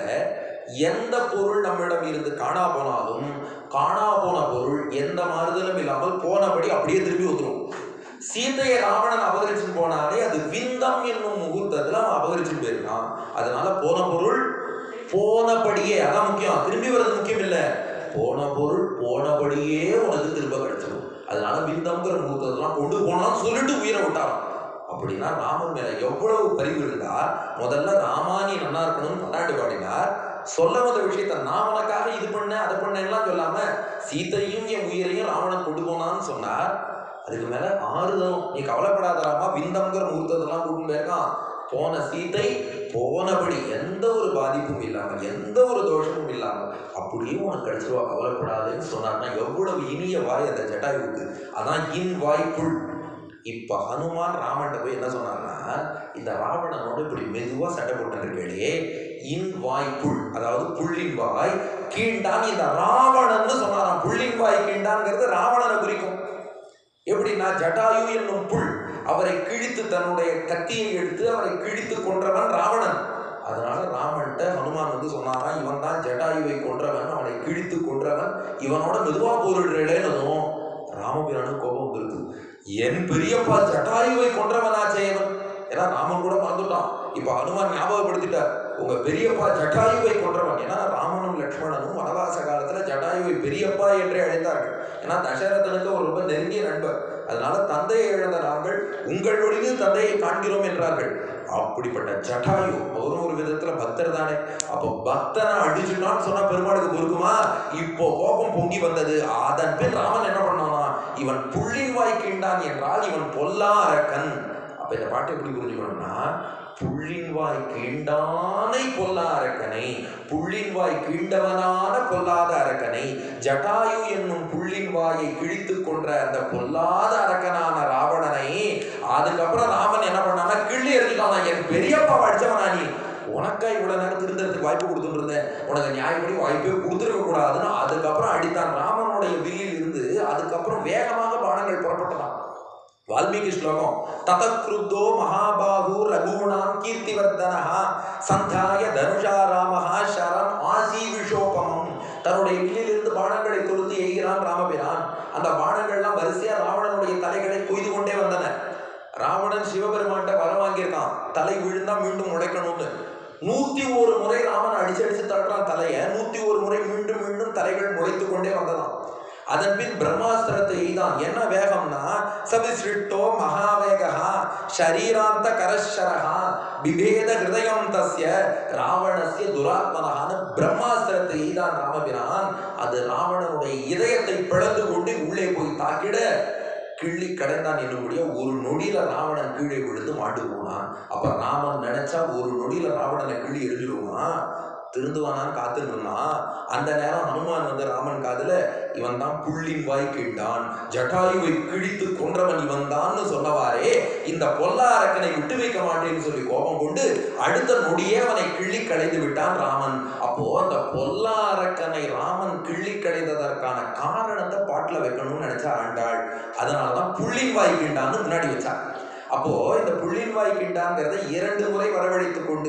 Speaker 1: எந்த பொருள் நம்மிடம் இருந்து காணா போனாலும் காணா போன பொருள் எந்த மாறுதலும் இல்லாமல் போனபடி அப்படியே திரும்பி வந்துடும். சீதையை ராவணன் அபகரிச்சுட்டு போனாலே அது விந்தம் என்னும் முகூர்த்தத்துல அவன் அபகரிச்சுட்டு போயிருக்கான். அதனால போன பொருள் போனபடியே, அதான் முக்கியம். திரும்பி வர்றது முக்கியம் இல்லை, போன பொருள் போனபடியே உனக்கு திரும்ப கிடைச்சிடும். அதனால விந்தம்ங்கிற முகூர்த்தத்தெல்லாம் கொண்டு போனாலும் சொல்லிட்டு உயிரை விட்டாராம். அப்படின்னா ராமன் மேல எவ்வளவு பரிவு இருந்தா, முதல்ல ராமானி நல்லா இருக்கணும்னு பல்லாண்டு பாடினார். சொல்ல வந்த விஷயத்த நான் உனக்காக இது பண்ண அதை பண்ண எல்லாம் சொல்லாம சீத்தையும் என் உயிரையும் ராவணன் கொண்டு போனான்னு சொன்னார். அதுக்கு மேல ஆறுதலும், நீ கவலைப்படாத ராமா, விந்தம்ங்கிற முகூர்த்தத்தெல்லாம் கூட்டு போயிருக்கான். போன சீத்தை போனபடி எந்த ஒரு பாதிப்பும் இல்லாமல் எந்த ஒரு தோஷமும் இல்லாமல் அப்படியே உனக்கு கிடைச்சிருவா, கவலைப்படாதுன்னு சொன்னார்னா எவ்வளவு இனிய வாய் அந்த ஜட்டாயுவுக்கு. அதான் இன் வாய்ப்புள். இப்ப ஹனுமான் ராமன்ட்ட போய் என்ன சொன்னார்னா, இந்த ராவணனோட இப்படி மெதுவா சட்டை போட்டுருக்கே, இன் வாய்ப்புள், அதாவது புள்ளின் வாய் கீண்டான் இந்த ராவணன்னு சொன்னாராம். புள்ளின் வாய் கீண்டான்ங்கிறது ராவணனை குறிக்கும். எப்படின்னா ஜட்டாயு என்னும் புல் அவரை கிழித்து தன்னுடைய கத்தியை எடுத்து அவரை கிழித்து கொன்றவன் ராவணன். அதனால ராமன்ட்ட ஹனுமான் வந்து சொன்னாராம், இவன் தான் ஜட்டாயுவை கொன்றவன், அவனை கிழித்து கொன்றவன், இவனோட மெதுவா போரிடுறேனதும் ராமபிரானு கோபம் வந்துருக்கு. என் பெரியப்பா ஜட்டாயுவை கொன்றவனாச்சேவன். ஏன்னா ராமன் கூட மறந்துட்டான். இப்ப ஹனுமான் ஞாபகப்படுத்திட்டார், உங்க பெரியப்பா ஜட்டாயுவை கொன்றவன். ஏன்னா ராமனும் லட்சுமணனும் வனவாச காலத்துல ஜட்டாயுவை பெரியப்பா என்றே அழைத்தார்கள். ஏன்னா தசரதனுக்கு ஒரு ரொம்ப நெருங்கிய நண்பர். அதனால தந்தையை இழந்த நாங்கள் உங்கள் வழியில் தந்தையை காண்கிறோம் என்றார்கள். அப்படிப்பட்ட ஜட்டாயு அவரும் ஒரு விதத்துல பக்தர் தானே. அப்போ பக்தனை அடிச்சுட்டான்னு சொன்னா பெருமாளுக்கு பொறுக்குமா? இப்போ கோபம் பொங்கி வந்தது. அதன் பின் ராமன் என்ன பண்ணானா, இவன் புள்ளின் வாய் கீண்டான் என்றால் இவன் பொல்லா அரக்கன். அப்ப இந்த பாட்டை எப்படி புரிஞ்சுக்கணும்னா, புள்ளின் வாய் கீண்டானை பொல்லா அரக்கனை, புள்ளின் வாய் கீண்டவனான பொல்லாத அரக்கனை, ஜட்டாயு என்னும் புள்ளின் வாயை கிழித்து கொன்ற அந்த பொல்லாத அரக்கனான ராவணனை அதுக்கப்புறம் ராமன் என்ன பண்ணானா கிள்ளி எறிஞ்சிட்டானா. என் பெரியப்பா அடிச்சவனா நீ, உனக்கா இவ்வளவு நேரம் திருந்தறதுக்கு வாய்ப்பு கொடுத்துட்டு இருந்தேன், உனக்கு நியாயப்படி வாய்ப்பே கொடுத்துருக்க கூடாதுன்னு அதுக்கப்புறம் அடித்தான். ராமனுடைய வில்லில் இருந்து அதுக்கப்புறம் வேகமாக பானங்கள் புறப்பட்டதான். வால்மீகி ஸ்லோகம், ததக்ருத்தோ மகாபாகு ரகுணாம் கீர்த்திவர்தனஹ சந்தாய தனுஷா ராமஹ சரம் ஆசி விஷோபமம். தன்னுடைய வில்லிலிருந்து பானங்களை தொடுத்து எய்கிறான் ராமபிரான். அந்த பானங்கள்லாம் வரிசையா ராவணனுடைய தலைகளை கொய்து கொண்டே வந்தன. ராவணன் சிவபெருமான்ட்ட வரம் வாங்கியிருக்கான், தலை விழுந்தா மீண்டும் உடைக்கணும்னு. நூத்தி ஒரு முறை ராமன் அடிச்சு அடிச்சு தட்டுறான் தலைய, நூத்தி ஒரு முறை மீண்டும் மீண்டும் தலைகள் முளைத்து கொண்டே வந்ததான். அதன் பின் பிரம்மாஸ்திரத்தை எய்தான். என்ன வேகம்னா, சவிஸ்ருஷ்டோ மகாவேகா ஷரீராந்த கரஷரஹா பிபேத ஹிருதயம் தஸ்ய ராவணஸ்ய துராத்மனஹான்னு பிரம்மாஸ்திரத்தை எய்தான் ராமபிரான். அது ராவணனுடைய இதயத்தை பிளந்து கொண்டு உள்ளே போய் தாக்கிட கிள்ளி கடைந்தான் என்னுடைய ஒரு நொடியில ராவணன் கீழே விழுந்து மாட்டு போனான். அப்ப ராமன் நினைச்சா ஒரு நொடியில ராவணனை கிள்ளி எரிஞ்சிடுவான், திருந்துவானான்னு காத்துட்டு இருந்தான். அந்த நேரம் ஹனுமான் வந்து ராமன் காதுல, இவன் தான் புள்ளின் வாய் கீண்டான், ஜட்டாயுவை கிழித்து கொன்றவன் இவன் தான் சொன்னவாறே இந்த பொல்லா அரக்கனை விட்டு வைக்க மாட்டேன்னு சொல்லி கோபம் கொண்டு அடுத்த நொடியே அவனை கிள்ளி களைந்து விட்டான் ராமன். அப்போ அந்த பொல்லா அரக்கனை ராமன் கிள்ளி களைந்ததற்கான காரணத்தை பாட்டுல வைக்கணும்னு நினைச்சா ஆண்டாள். அதனாலதான் புள்ளின் வாய் கீண்டான்னு முன்னாடி வச்சா. அப்போ இந்த புள்ளின் வாய் கீண்டாங்கிறத இரண்டு முறை வரவழைத்து கொண்டு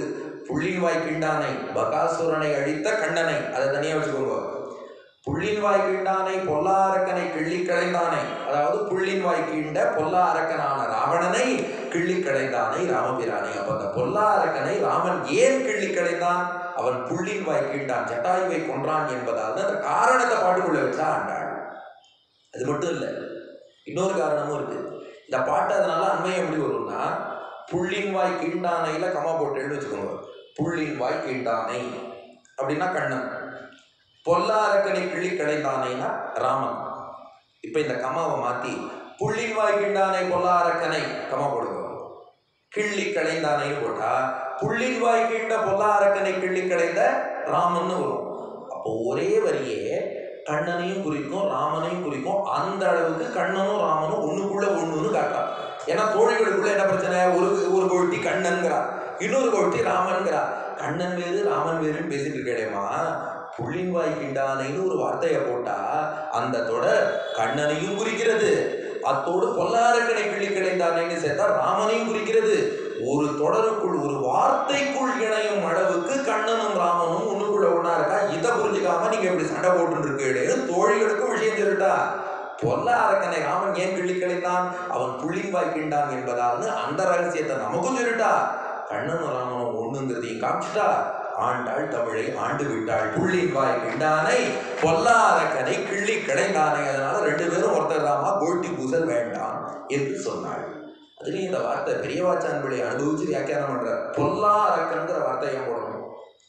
Speaker 1: புள்ளின் வாய் கீண்டானை பகாசுரனை அழித்த கண்ணனை, அதை தனியா வச்சுக்கோங்க. புள்ளின் வாய் கீண்டானை பொல்லா அரக்கனை கிள்ளி களைந்தானை, அதாவது புள்ளின் வாய் கீண்ட பொல்லா அரக்கனான ராவணனை கிள்ளி களைந்தானை ராமபிரானை. அப்ப அந்த பொல்லா அரக்கனை ராமன் ஏன் கிள்ளி களைந்தான்? அவன் புள்ளின் வாய் கீண்டான், ஜட்டாயுவை கொன்றான் என்பதால் அந்த காரணத்தை பாட்டுக்குள்ள வச்சா ஆண்டாள். அது மட்டும் இல்லை, இன்னொரு காரணமும் இருக்கு. இந்த பாட்டு அதனால அண்மை எப்படி வரும்னா, புள்ளின் வாய் கீண்டானையில கமா போட்டேன்னு வச்சுக்கோங்க. புள்ளின் வாய் கீண்டானை அப்படின்னா கண்ணன், பொல்லா அரக்கனை கிள்ளி களைந்தானைனா ராமன். இப்ப இந்த கமாவை மாத்தி புள்ளின் வாய் கீண்டானை பொல்லா அரக்கனை கமா போடுவோம், கிள்ளி களைந்தானைன்னு போட்டா புள்ளின் வாய் கீண்ட பொல்லா அரக்கனை கிள்ளி களைந்த ராமன்னு வரும். அப்போ ஒரே வரியே கண்ணனையும் குறிக்கும் ராமனையும் குறிக்கும். அந்த அளவுக்கு கண்ணனும் ராமனும் ஒண்ணுக்குள்ள ஒண்ணுன்னு காட்டா. ஏன்னா தோழிகளுக்குள்ள என்ன பிரச்சனை, ஒரு ஒரு கொழுத்தி கண்ணன்கிறா, இன்னொரு கொழுத்தி ராமன்கிறா. கண்ணன் வேறு ராமன் வேறுன்னு பேசிட்டு இருக்கேடேமா, புள்ளின் வாய் கிண்டானைன்னு ஒரு வார்த்தையை போட்டா அந்த தொடர் கண்ணனையும் குறிக்கிறது, அத்தோடு பொல்லாரக்கனை கிள்ளி கிடைந்தானேன்னு சேர்த்தா ராமனையும் குறிக்கிறது. ஒரு தொடருக்குள் ஒரு வார்த்தைக்குள் இணையும் அளவுக்கு கண்ணனும் ராமனும் ஒண்ணுக்குள்ள ஒண்ணா இருக்கா. இதை புரிஞ்சுக்காம நீங்க எப்படி சண்டை போட்டு இருக்கேன்னு தோழிகளுக்கும் விஷயம் சொல்லிட்டா. பொல்லா அரக்கனை ராமன் ஏன் கிள்ளி களைந்தான், அவன் புள்ளின் வாய் கிண்டான் என்பதால்னு அந்த ரகசியத்தை நமக்கும் சொல்லிட்டா. கண்ணனும் ராமனும் ஒண்ணுங்கிறதையும் காமிச்சிட்டா. ஆண்டாள் தமிழை ஆண்டு விட்டாள். புள்ளின் வாய் கிண்டானை பொல்லா அரக்கனை கிள்ளி களைந்தானை. அதனால ரெண்டு பேரும் ஒருத்தர் தாமா, கோட்டி பூசல் வேண்டாம் என்று சொன்னாள். அதுலேயும் இந்த வார்த்தை பெரியவாச்சான் பிள்ளை அனுபவிச்சு வியாக்கியானம் பண்ற. பொல்லா அரக்கன்கிற வார்த்தையை போடணும்,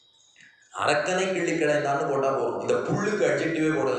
Speaker 1: அரக்கனை கிள்ளி களைந்தான்னு போட்டா போதும். இந்த புல்லுக்கு அட்ஜெக்டிவே போடல,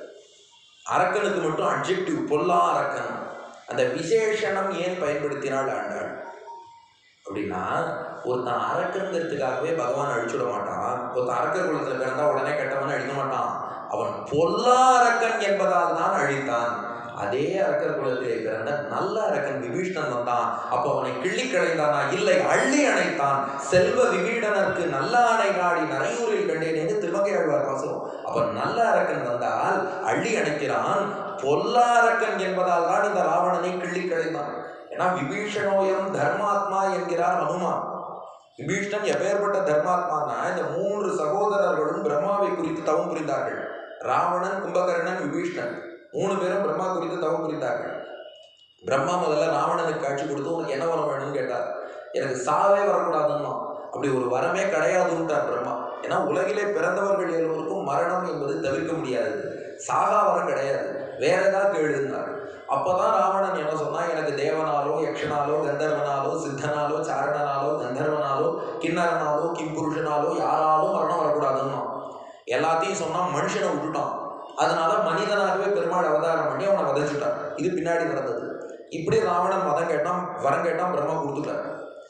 Speaker 1: அரக்கனுக்கு மட்டும் அட்ஜெக்டிவ் பொல்லா அரக்கன். அந்த விசேஷனம் ஏன் பயன்படுத்தினாள் ஆண்டாள் அப்படின்னா, ஒருத்தன் அரக்கன்கிறதுக்காகவே பகவான் அழிச்சுட மாட்டான். ஒருத்தன் அரக்கர் குலத்துல பிறந்தா உடனே கெட்டவன் அழிக்க மாட்டான். அவன் பொல்லா அரக்கன் என்பதால் தான் அழித்தான். அதே அரக்கர் குலத்திலே பிறந்த நல்ல அரக்கன் விபீஷ்ணன் வந்தான். அப்போ அவனை கிள்ளி களைந்தானா? இல்லை, அள்ளி அணைத்தான். செல்வ விபீடனருக்கு நல்ல அணை நாடி நரையூரில் கண்டேன் திருமங்கை ஆழ்வார் பாசுரம். அப்ப நல்ல அரக்கன் வந்தால் அள்ளி அணைக்கிறான். பொல்லா அரக்கன் என்பதால் தான் இந்த ராவணனை கிள்ளி களைந்தான். ஏன்னா விபீஷணோயம் தர்மாத்மா என்கிறார் ஹனுமான். விபீஷ்ணன் எப்பேற்பட்ட தர்மாத்மானா, இந்த மூன்று சகோதரர்களும் பிரம்மாவை குறித்து தவம் புரிந்தார்கள். ராவணன், கும்பகர்ணன், விபீஷ்ணன் மூணு பேரும் பிரம்மா குறித்து தவம் புரிந்தார்கள். பிரம்மா முதல்ல ராவணனுக்கு காட்சி கொடுத்து உனக்கு என்ன வரம் வேணும்னு கேட்டார். எனக்கு சாவே வரக்கூடாதுன்னா, அப்படி ஒரு வரமே கிடையாதுன்ட்டார் பிரம்மா. ஏன்னா உலகிலே பிறந்தவர்கள் எல்லோருக்கும் மரணம் என்பது தவிர்க்க முடியாது, சாகா வரம் கிடையாது, வேற ஏதாவது கேளுந்தார். அப்பதான் ராவணன் என்ன சொன்னா, எனக்கு தேவனாலோ யக்ஷனாலோ கந்தர்வனாலோ சித்தனாலோ சாரணனாலோ கந்தர்வனாலோ கிண்ணறனாலோ கிம்புருஷனாலோ யாராலும் மரணம் வரக்கூடாதுன்னா. எல்லாத்தையும் சொன்னா மனுஷனை விட்டுட்டான். அதனால மனிதனாகவே பெருமாள் அவதாரம் பண்ணி அவனை வதைச்சுட்டான். இது பின்னாடி நடந்தது. இப்படி ராவணன் மதம் கேட்டான், வரம் கேட்டான், பிரம்மா கொடுத்துட்டார்.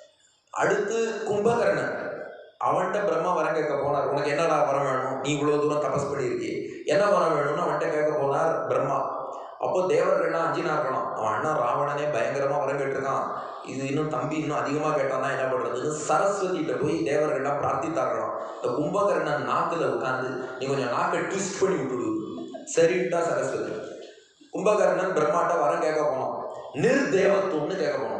Speaker 1: அடுத்து கும்பகர்ணன், அவன்கிட்ட பிரம்மா வரம் கேட்க போனார். உனக்கு என்னடா வரம் வேணும், நீ இவ்வளவு தூரம் தபஸ் பண்ணியிருக்கே, என்ன வரம் வேணும்னு அவன்கிட்ட கேட்க போனார் பிரம்மா. அப்போ தேவர்கள்லாம் அஞ்சினா இருக்கணும். அவன் அண்ணா ராவணனே பயங்கரமா வரம் கேட்டிருக்கான், இது இன்னும் தம்பி இன்னும் அதிகமா கேட்டான்னா என்ன பண்றதுன்னு சரஸ்வதிகிட்ட போய் தேவர்கள்லாம் பிரார்த்தித்தார்களாம். இந்த கும்பகர்ணன் நாக்குல உட்காந்து நீ கொஞ்சம் நாக்கை ட்விஸ்ட் பண்ணி விட்டுடு, சரிட்டா சரஸ்வதி. கும்பகர்ணன் பிரம்மாட்ட வரம் கேட்க போனோம், நிர்தேவத்துவம்னு கேட்க போனோம்.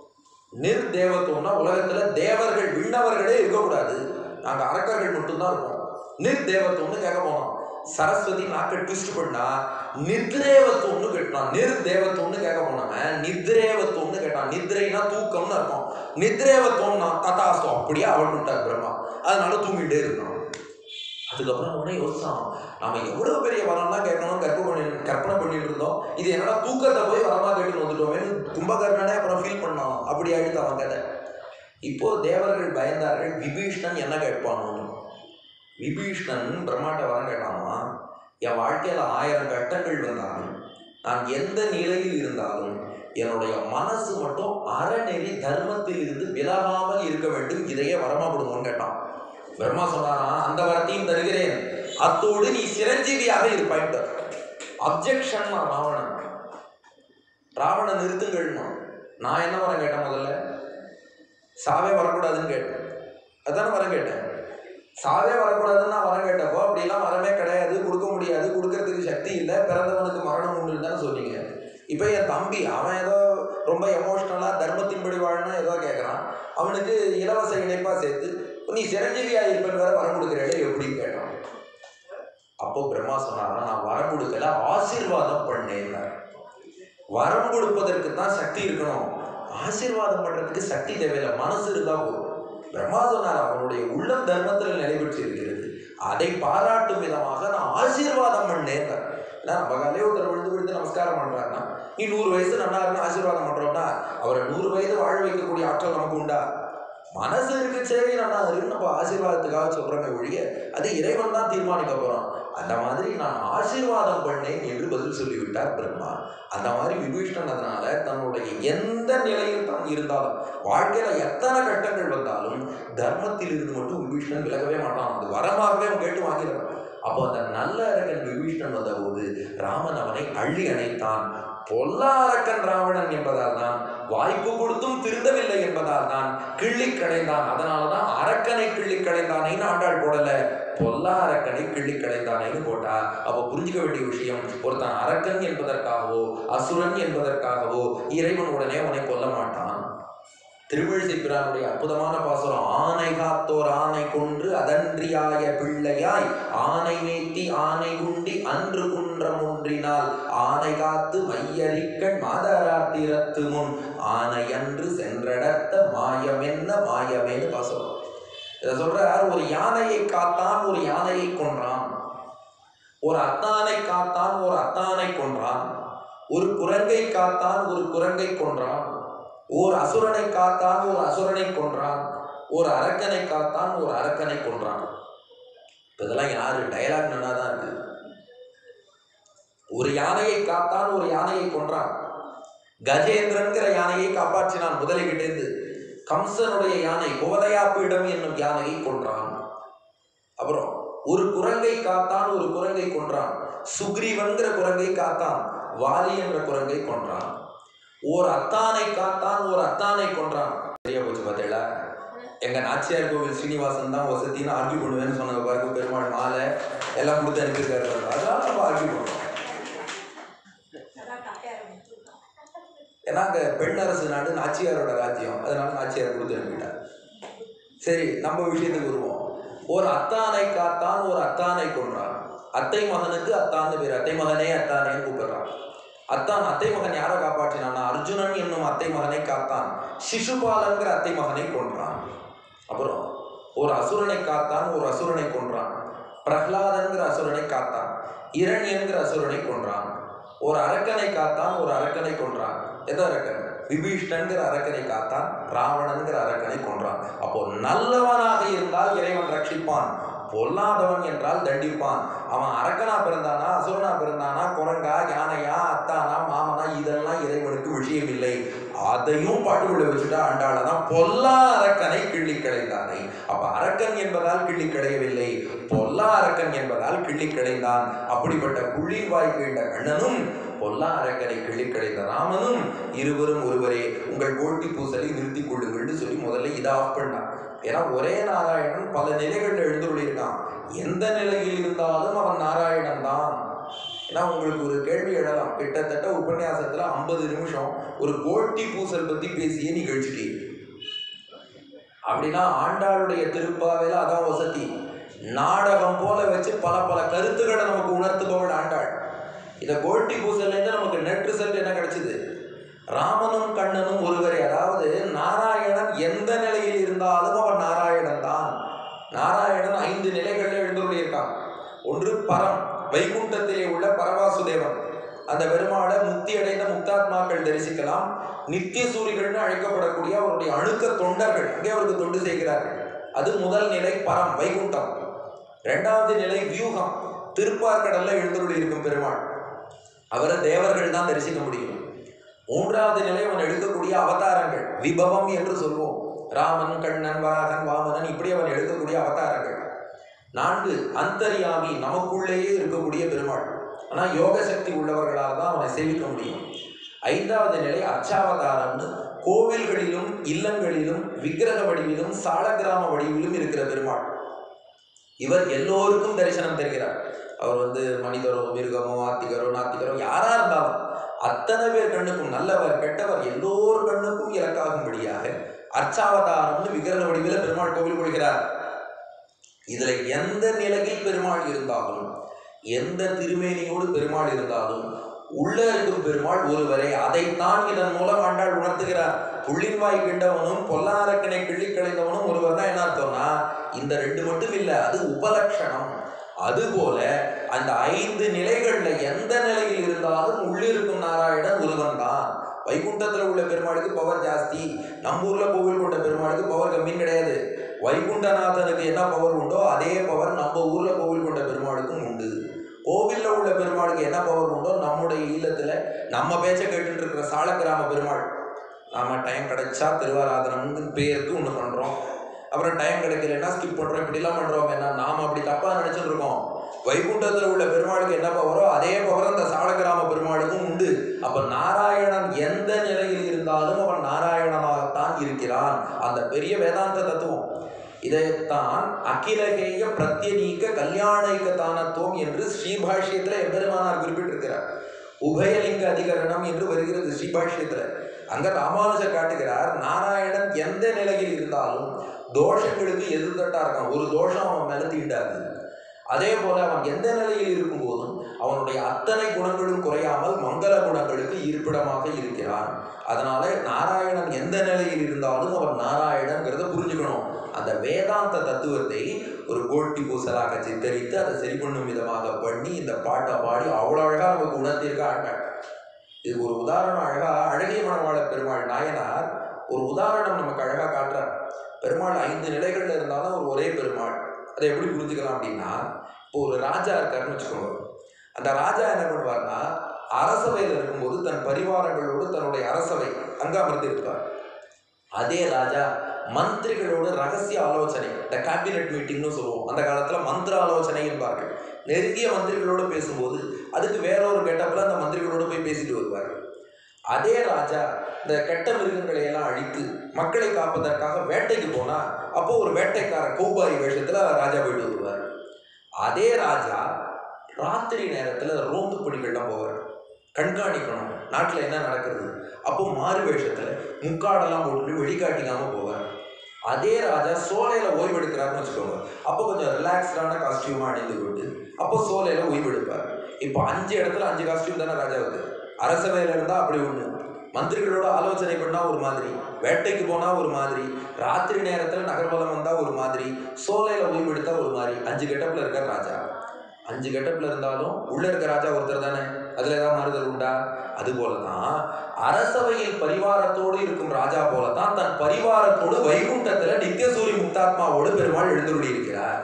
Speaker 1: நிர்தேவத்துவம்னா உலகத்துல தேவர்கள் விண்ணவர்களே இருக்கக்கூடாது, நாங்க அரக்கர்கள் மட்டும்தான் இருப்போம். நிர்தேவத்துவம்னு கேட்க போனோம். சரஸ்வதி நாக்க ட்விஸ்ட் பண்ணா நித்ரேவத்துவம்னு கேட்டான். நிர்தேவத்துவம்னு கேட்க போனவன் நித்ரேவத்துவம்னு கேட்டான். நித்ரைனா தூக்கம்னு அர்த்தம். நித்ரேவத்துவம்னா ததாஸ்தம், அப்படியே அவள் விட்டார் பிரம்மா. அதனால தூங்கிட்டே இருக்கான். அதுக்கப்புறம் உடனே யோசிச்சான், நாம எவ்வளவு பெரிய வரம்லாம் கேட்கணும் கற்பனை பண்ணி கற்பனை பண்ணிட்டு இருந்தோம், இது என்னடா தூக்கத்தை போய் வரமா கேட்டு வந்துட்டோமே. கும்பகர்ணனே அப்புறம் ஃபீல் பண்ணான். அப்படி ஆயிடுத்து அவன் கதை. இப்போ தேவர்கள் பயந்தார்கள், விபீஷ்ணன் என்ன கேட்பானு. விபீஷ்ணன் பிரம்மாட்ட வரம் கேட்டாமா, என் வாழ்க்கையில ஆயிரம் கட்டங்கள் வந்தாலும், நான் எந்த நிலையில் இருந்தாலும் என்னுடைய மனசு மட்டும் அறநெறி தர்மத்தில் இருந்து விலகாமல் இருக்க வேண்டும், இதையே வரமா கொடுங்கன்னு கேட்டான். பிரம்மா சொன்னாராம், அந்த வரத்தையும் தருகிறேன், அத்தோடு நீ சிரஞ்சீவியாக இருப்பாயிட்ட. அப்ஜெக்ஷன் ராவணன். ராவணன் நிறுத்துங்கள்னா, நான் என்ன வரம் கேட்டேன், முதல்ல சாவே வரக்கூடாதுன்னு கேட்டேன். அதான வரம் கேட்டேன். சாவே வரக்கூடாதுன்னு நான் வரம் கேட்டப்போ அப்படிலாம் வரமே கிடையாது, கொடுக்க முடியாது, கொடுக்கறதுக்கு சக்தி இல்லை, பிறந்தவனுக்கு மரணம் உண்டு தானே சொன்னீங்க. இப்போ என் தம்பி அவன் ஏதோ ரொம்ப எமோஷ்னலாக தர்மத்தின்படி வாழணும் ஏதோ கேட்குறான். அவனுக்கு இலவச இணைப்பாக சேர்த்து நீ சிரஞ்சீவியா இருப்பேன் வேற வரம் கொடுக்குறேன் எப்படின்னு கேட்டான். அப்போ பிரம்மா சொன்னாரா, நான் வரம் கொடுக்கல, ஆசீர்வாதம் பண்ணேன். வரம் கொடுப்பதற்கு தான் சக்தி இருக்கணும், ஆசீர்வாதம் பண்றதுக்கு சக்தி தேவையில்லை, மனசு இருந்தா போதும். பிரம்மா சொன்னார், அவனுடைய உள்ளம் தர்மத்தில் நிலை பெற்று இருக்கிறது, அதை பாராட்டும் விதமாக நான் ஆசீர்வாதம் பண்ணேன். நம்ம காலையே ஒருத்தர் விழுந்து விழுந்து நமஸ்காரம் பண்றாருன்னா, நீ நூறு வயசு நல்லா இருந்து ஆசீர்வாதம் பண்றோம்னா அவரை நூறு வயது வாழ வைக்கக்கூடிய ஆற்றல் நமக்கு உண்டா? மனசு இருக்கு, சரி நல்லா இருக்கு, நம்ம ஆசீர்வாதத்துக்காக சொல்றோமே ஒழிய அது இறைவன் தான் தீர்மானிக்க போறான். அந்த மாதிரி நான் ஆசீர்வாதம் பண்ணேன் என்று பதில் சொல்லிவிட்டார் பிரம்மா. அந்த மாதிரி விபீஷணன் அதனால தன்னுடைய எந்த நிலையில் தான் இருந்தாலும், வாழ்க்கையில எத்தனை கட்டங்கள் வந்தாலும் தர்மத்தில் இருந்து மட்டும் விபீஷணன் விலகவே மாட்டான். அது வரமாகவே அவன் கேட்டு வாங்கிடுறான். அப்போ அந்த நல்ல அரக்கன் விபீஷணன் வந்த போது ராமன் அவனை அள்ளி அணைத்தான். பொல்லா அரக்கன் ராவணன் என்பதால் தான், வாய்ப்பு கொடுத்தும் திருந்தவில்லை என்பதால் தான் கிள்ளி கடைந்தான். அதனாலதான் அரக்கனை கிள்ளி கடைந்தானேன்னு ஆண்டாள் போடல, பொல்லா அரக்கனை கிள்ளி கடைந்தானேன்னு போட்டா. அப்ப புரிஞ்சுக்க வேண்டிய விஷயம், ஒருத்தன் அரக்கன் என்பதற்காகவோ அசுரன் என்பதற்காகவோ இறைவன் உடனே உன்னை கொல்ல மாட்டான். திருமிழிசை பிரானுடைய அற்புதமான பாசுரம், ஆனை காத்தோர் ஆனை கொன்று அதன்றியாய பிள்ளையாய் ஆனை மேத்தி ஆனை குண்டி அன்று குன்றம் ஒன்றினால் ஆனை காத்து மையரிக்கண் மாதராத்திரத்து முன் ஆனை அன்று சென்றடத்த மாயம் என்ன மாயமேன்னு பாசுரம். இதை சொல்றார், ஒரு யானையை காத்தான், ஒரு யானையை கொன்றான். ஒரு அத்தானை காத்தான், ஒரு அத்தானை கொன்றான். ஒரு குரங்கை காத்தான், ஒரு குரங்கை கொன்றான். ஓர் அசுரனை காத்தான், ஒரு அசுரனை கொன்றான். ஒரு அரக்கனை காத்தான், ஒரு அரக்கனை கொன்றான். இதெல்லாம் யாரு? டயலாக் நல்லா தான் இருக்கு. ஒரு யானையை காத்தான், ஒரு யானையை கொன்றான். கஜேந்திரன்கிற யானையை காப்பாற்றினான் முதலைகிட்டேந்து. கம்சனுடைய யானை குவலையாப்பிடம் என்னும் யானையை கொன்றான். அப்புறம் ஒரு குரங்கை காத்தான், ஒரு குரங்கை கொன்றான். சுக்ரீவன்கிற குரங்கை காத்தான், வாலி என்ற குரங்கை கொன்றான். ஓர் அத்தானை காத்தான், ஒரு அத்தானை கொன்றான். சரியா போச்சு பார்த்தீங்களா? எங்க நாச்சியார் கோவில் ஸ்ரீனிவாசன் தான் வசத்தின்னு ஆர்கியூ பண்ணுவேன்னு சொன்னது பாருங்க. பெருமாள் மாலை எல்லாம் கொடுத்து அனுப்பியிருக்காரு, அதனால நம்ம ஆர்கியூ பண்ணுவோம். ஏன்னா அங்க பெண் அரசு நாடு, நாச்சியாரோட ராஜ்யம், அதனால நாச்சியார் கொடுத்து அனுப்பிட்டார். சரி, நம்ம விஷயத்துக்கு வருவோம். ஒரு அத்தானை காத்தான், ஒரு அத்தானை கொன்றான். அத்தை மகனுக்கு அத்தான்னு பேர், அத்தை மகனே அத்தானேன்னு கூப்பிடுறான். அத்தான் அத்தை மகன் யாரை காப்பாற்றினான்னா அர்ஜுனன் என்னும் அத்தை மகனை காத்தான். சிசுபாலன்கிற அத்தை மகனை கொன்றான். அப்புறம் ஒரு அசுரனை காத்தான், ஒரு அசுரனை கொன்றான். பிரஹ்லாதன்கிற அசுரனை காத்தான். இரண்யன்கிற அசுரனை கொன்றான். ஒரு அரக்கனை காத்தான், ஒரு அரக்கனை கொன்றான். எந்த அரக்கன்? விபீஷ்ணன்கிற அரக்கனை காத்தான், ராவணன்கிற அரக்கனை கொன்றான். அப்போ நல்லவனாக இருந்தால் இறைவன் ரட்சிப்பான், பொல்லாதவன் என்றால் தண்டிப்பான். அவன் அரக்கனா பிறந்தானா, அசுரனா பிறந்தானா, குரங்கா, யானையா, அத்தானா, மாமனா, இதெல்லாம் இறைவனுக்கு விஷயம் இல்லை. அதையும் பாட்டுக்குள்ள வச்சுட்டா ஆண்டாளதான் பொல்லா அரக்கனை கிள்ளி களைந்தானே. அப்ப அரக்கன் என்பதால் கிள்ளி களையவில்லை, பொல்லா அரக்கன் என்பதால் கிள்ளி களைந்தான். அப்படிப்பட்ட புள்ளின் வாய் கீழ்ந்த கண்ணனும் பொல்லா அரக்கனை கிள்ளி களைந்த ராமனும் இருவரும் ஒருவரே. உங்கள் கோட்டி பூசலை நிறுத்தி கொள்ளுங்கள்னு சொல்லி முதல்ல இதை ஆஃப் பண்ணான். ஏன்னா ஒரே நாராயணன் பல நிலைகள்ல எழுந்துள்ளிருக்கான். எந்த நிலையில் இருந்தாலும் அவன் நாராயணன் தான். ஏன்னா உங்களுக்கு ஒரு கேள்வி எழலாம், கிட்டத்தட்ட உபன்யாசத்துல ஐம்பது நிமிஷம் ஒரு கோட்டி பூசல் பத்தி பேசியே நீ கழிச்சுட்டீங்க. அப்படின்னா ஆண்டாளுடைய திருப்பாவையில அதான் வசதி. நாடகம் போல வச்சு பல பல கருத்துக்களை நமக்கு உணர்த்துபவள் ஆண்டாள். இதை கோட்டி பூசல்லேருந்து நமக்கு நெட் ரிசல்ட் என்ன கிடைச்சது? ராமனும் கண்ணனும் ஒருவரே. அதாவது நாராயணன் எந்த நிலையில் இருந்தாலும் அவன் நாராயணன் தான். நாராயணன் ஐந்து நிலைகளில் எழுந்துள்ளிருக்கான். ஒன்று பரம், வைகுண்டத்திலே உள்ள பரவாசுதேவன். அந்த பெருமாளை முக்தி அடைந்த முக்தாத்மாக்கள் தரிசிக்கலாம். நித்திய சூரிகள்னு அழைக்கப்படக்கூடிய அவருடைய அணுக்க தொண்டர்கள் அங்கே அவருக்கு தொண்டு செய்கிறார்கள். அது முதல் நிலை பரம், வைகுண்டம். இரண்டாவது நிலை வியூகம், திருப்பார்கடல்ல எழுந்துள்ளிருக்கும் பெருமாள். அவரை தேவர்கள் தான் தரிசிக்க முடியும். மூன்றாவது நிலை அவன் எடுக்கக்கூடிய அவதாரங்கள், விபவம் என்று சொல்வோம். ராமன், கண்ணன், வராகன், வாமனன், இப்படி அவன் எடுக்கக்கூடிய அவதாரங்கள். நான்கு அந்தர்யாமி, நமக்குள்ளேயே இருக்கக்கூடிய பெருமாள். ஆனால் யோக சக்தி உள்ளவர்களால் தான் அவனை சேவிக்க முடியும். ஐந்தாவது நிலை அர்ச்சாவதாரம்னு கோவில்களிலும் இல்லங்களிலும் விக்கிரக வடிவிலும் சாலக்கிராம வடிவிலும் இருக்கிற பெருமாள். இவர் எல்லோருக்கும் தரிசனம் தருகிறார். அவர் வந்து மனிதரோ மிருகமோ ஆத்திகரோ நாத்திகரோ யாரா இருந்தாலும் அத்தனை பேர் கண்ணுக்கும், நல்லவர் கெட்டவர் எல்லோர் கண்ணுக்கும் இலக்காகும்படியாக அர்ச்சாவதாரம்னு விக்கிரக வடிவில் பெருமாள் கோவில் கொள்கிறார். இதுல எந்த நிலையில் பெருமாள் இருந்தாலும், எந்த திருமேனியோடு பெருமாள் இருந்தாலும் உள்ள இருக்கும் பெருமாள் ஒருவரே. அதைத்தான் இதன் மூலம் ஆண்டாள் உணர்த்துகிறார். புள்ளின்வாய் கிண்டவனும் பொல்லாரக்கனை கிள்ளி களைந்தவனும் ஒருவர் தான். என்ன அர்த்தம்னா, இந்த ரெண்டு மட்டும் இல்லை, அது உபலட்சணம். அதுபோல அந்த ஐந்து நிலைகள்ல எந்த நிலையில் இருந்தாலும் உள்ளிருக்கும் நாராயணன் ஒருவன் தான். வைகுண்டத்துல உள்ள பெருமாளுக்கு பவர் ஜாஸ்தி, நம்ம ஊர்ல கோவில் கொண்ட பெருமாளுக்கு பவர் கம்மின்னு கிடையாது. வைகுண்டநாதனுக்கு என்ன பவர் உண்டோ அதே பவர் நம்ம ஊர்ல கோவில் கொண்ட பெருமாளுக்கும் உண்டு. கோவில்ல உள்ள பெருமாளுக்கு என்ன பவர் உண்டோ நம்முடைய இல்லத்துல நம்ம பேச்ச கேட்டு இருக்கிற சால கிராம பெருமாள், நாம டைம் கிடைச்சா திருவாராதனம்னு பேருக்கு ஒண்ணு பண்றோம், அப்புறம் டைம் கிடைக்கலன்னா ஸ்கிப் பண்றோம், இப்படிலாம் பண்றோம். ஏன்னா நாம அப்படி தப்பா நினைச்சிட்டு இருக்கோம். வைகுண்டத்துல உள்ள பெருமாளுக்கு என்ன பவரோ அதே பவர் அந்த சால கிராம பெருமாளுக்கும் உண்டு. அப்ப நாராயணன் எந்த நிலையில் இருந்தாலும் அவன் நாராயணனாகத்தான் இருக்கிறான். அந்த பெரிய வேதாந்த தத்துவம். இதைத்தான் அகிலகேய பிரத்யநீக கல்யாணைக தானத்துவம் என்று ஸ்ரீபாஷ்யத்துல எம்பெருமானார் குறிப்பிட்டிருக்கிறார். உபயலிங்க அதிகரணம் என்று வருகிறது ஸ்ரீபாஷ்யத்துல. அங்க ராமானுஜர் காட்டுகிறார், நாராயணன் எந்த நிலையில் இருந்தாலும் தோஷங்களுக்கு எதிர்த்தட்டா இருக்கான். ஒரு தோஷம் அவன் மேல தீண்டாது. அதே போல அவன் எந்த நிலையில் இருக்கும் போதும் அவனுடைய அத்தனை குணங்களும் குறையாமல் மங்கள குணங்களுக்கு இருப்பிடமாக இருக்கிறான். அதனால நாராயணன் எந்த நிலையில் இருந்தாலும் அவன் நாராயணங்கிறத புரிஞ்சுக்கணும். அந்த வேதாந்த தத்துவத்தை ஒரு கோட்டி பூசலாக சித்தரித்து அதை சரி பண்ணும் விதமாக பண்ணி இந்த பாட்டை பாடி அவ்வளோ அழகா நமக்கு உணர்த்தியிருக்காங்க. இதுக்கு ஒரு உதாரணம் அழகா அழகிய மணவாள பெருமாள் நாயனார் ஒரு உதாரணம் நமக்கு அழகா காட்டுறார். பெருமாள் ஐந்து நிலைகள்ல இருந்தாலும் ஒரு ஒரே பெருமாள். அதை எப்படி புரிஞ்சுக்கலாம் அப்படின்னா, இப்போ ஒரு ராஜா இருக்காருன்னு வச்சுக்கோங்க. அந்த ராஜா என்ன பண்ணுவார்னா, அரசவையில் இருக்கும்போது தன் பரிவாரங்களோடு தன்னுடைய அரசவை அங்க அமர்ந்து இருப்பார். அதே ராஜா மந்திரிகளோடு ரகசிய ஆலோசனை, இந்த கேபினெட் மீட்டிங்னு சொல்லுவோம், அந்த காலத்துல மந்திர ஆலோசனை என்பார்கள். நெருங்கிய மந்திரிகளோடு பேசும்போது அதுக்கு வேற ஒரு கெட்டப்ல அந்த மந்திரிகளோடு போய் பேசிட்டு வருவார்கள். அதே ராஜா இந்த கெட்ட மிருகங்களை எல்லாம் அழித்து மக்களை காப்பதற்காக வேட்டைக்கு போனா அப்போ ஒரு வேட்டைக்கார கௌபாரி வேஷத்துல ராஜா போயிட்டு வருவார். அதே ராஜா ராத்திரி நேரத்துல ரோந்து பணிகள்லாம் போவார், கண்காணிக்கணும் நாட்டுல என்ன நடக்கிறது. அப்போ மாறு வேஷத்துல முக்காடெல்லாம் போட்டு வெளிக்காட்டிக்காம போவார். அதே ராஜா சோலையில ஓய்வெடுக்கிறாருன்னு வச்சுக்கோங்க. அப்போ கொஞ்சம் ரிலாக்ஸ்டான காஸ்டியூமா அணிந்து கொண்டு அப்போ சோலையில ஓய்வெடுப்பார். இப்போ அஞ்சு இடத்துல அஞ்சு காஸ்டியூம் தானே ராஜாவுக்கு. அரசவையில இருந்தா அப்படி ஒண்ணு, மந்திரிகளோட ஆலோசனை பண்ணா ஒரு மாதிரி, வேட்டைக்கு போனா ஒரு மாதிரி, ராத்திரி நேரத்துல நகர்வலம் வந்தா ஒரு மாதிரி, சோலையில ஓய்வெடுத்தா ஒரு மாதிரி. அஞ்சு கெட்டப்ல இருக்க ராஜா. அஞ்சு கெட்டப்ல இருந்தாலும் உள்ள இருக்க ராஜா ஒருத்தர் தானே, அதுல ஏதாவது மாறுதல் உண்டா? அது போலதான் அரசவையில் பரிவாரத்தோடு இருக்கும் ராஜா போலதான் தன் பரிவாரத்தோடு வைகுண்டத்துல நித்தியசூரி முக்தாத்மாவோடு பெருமாள் எழுந்துள்ளி இருக்கிறார்.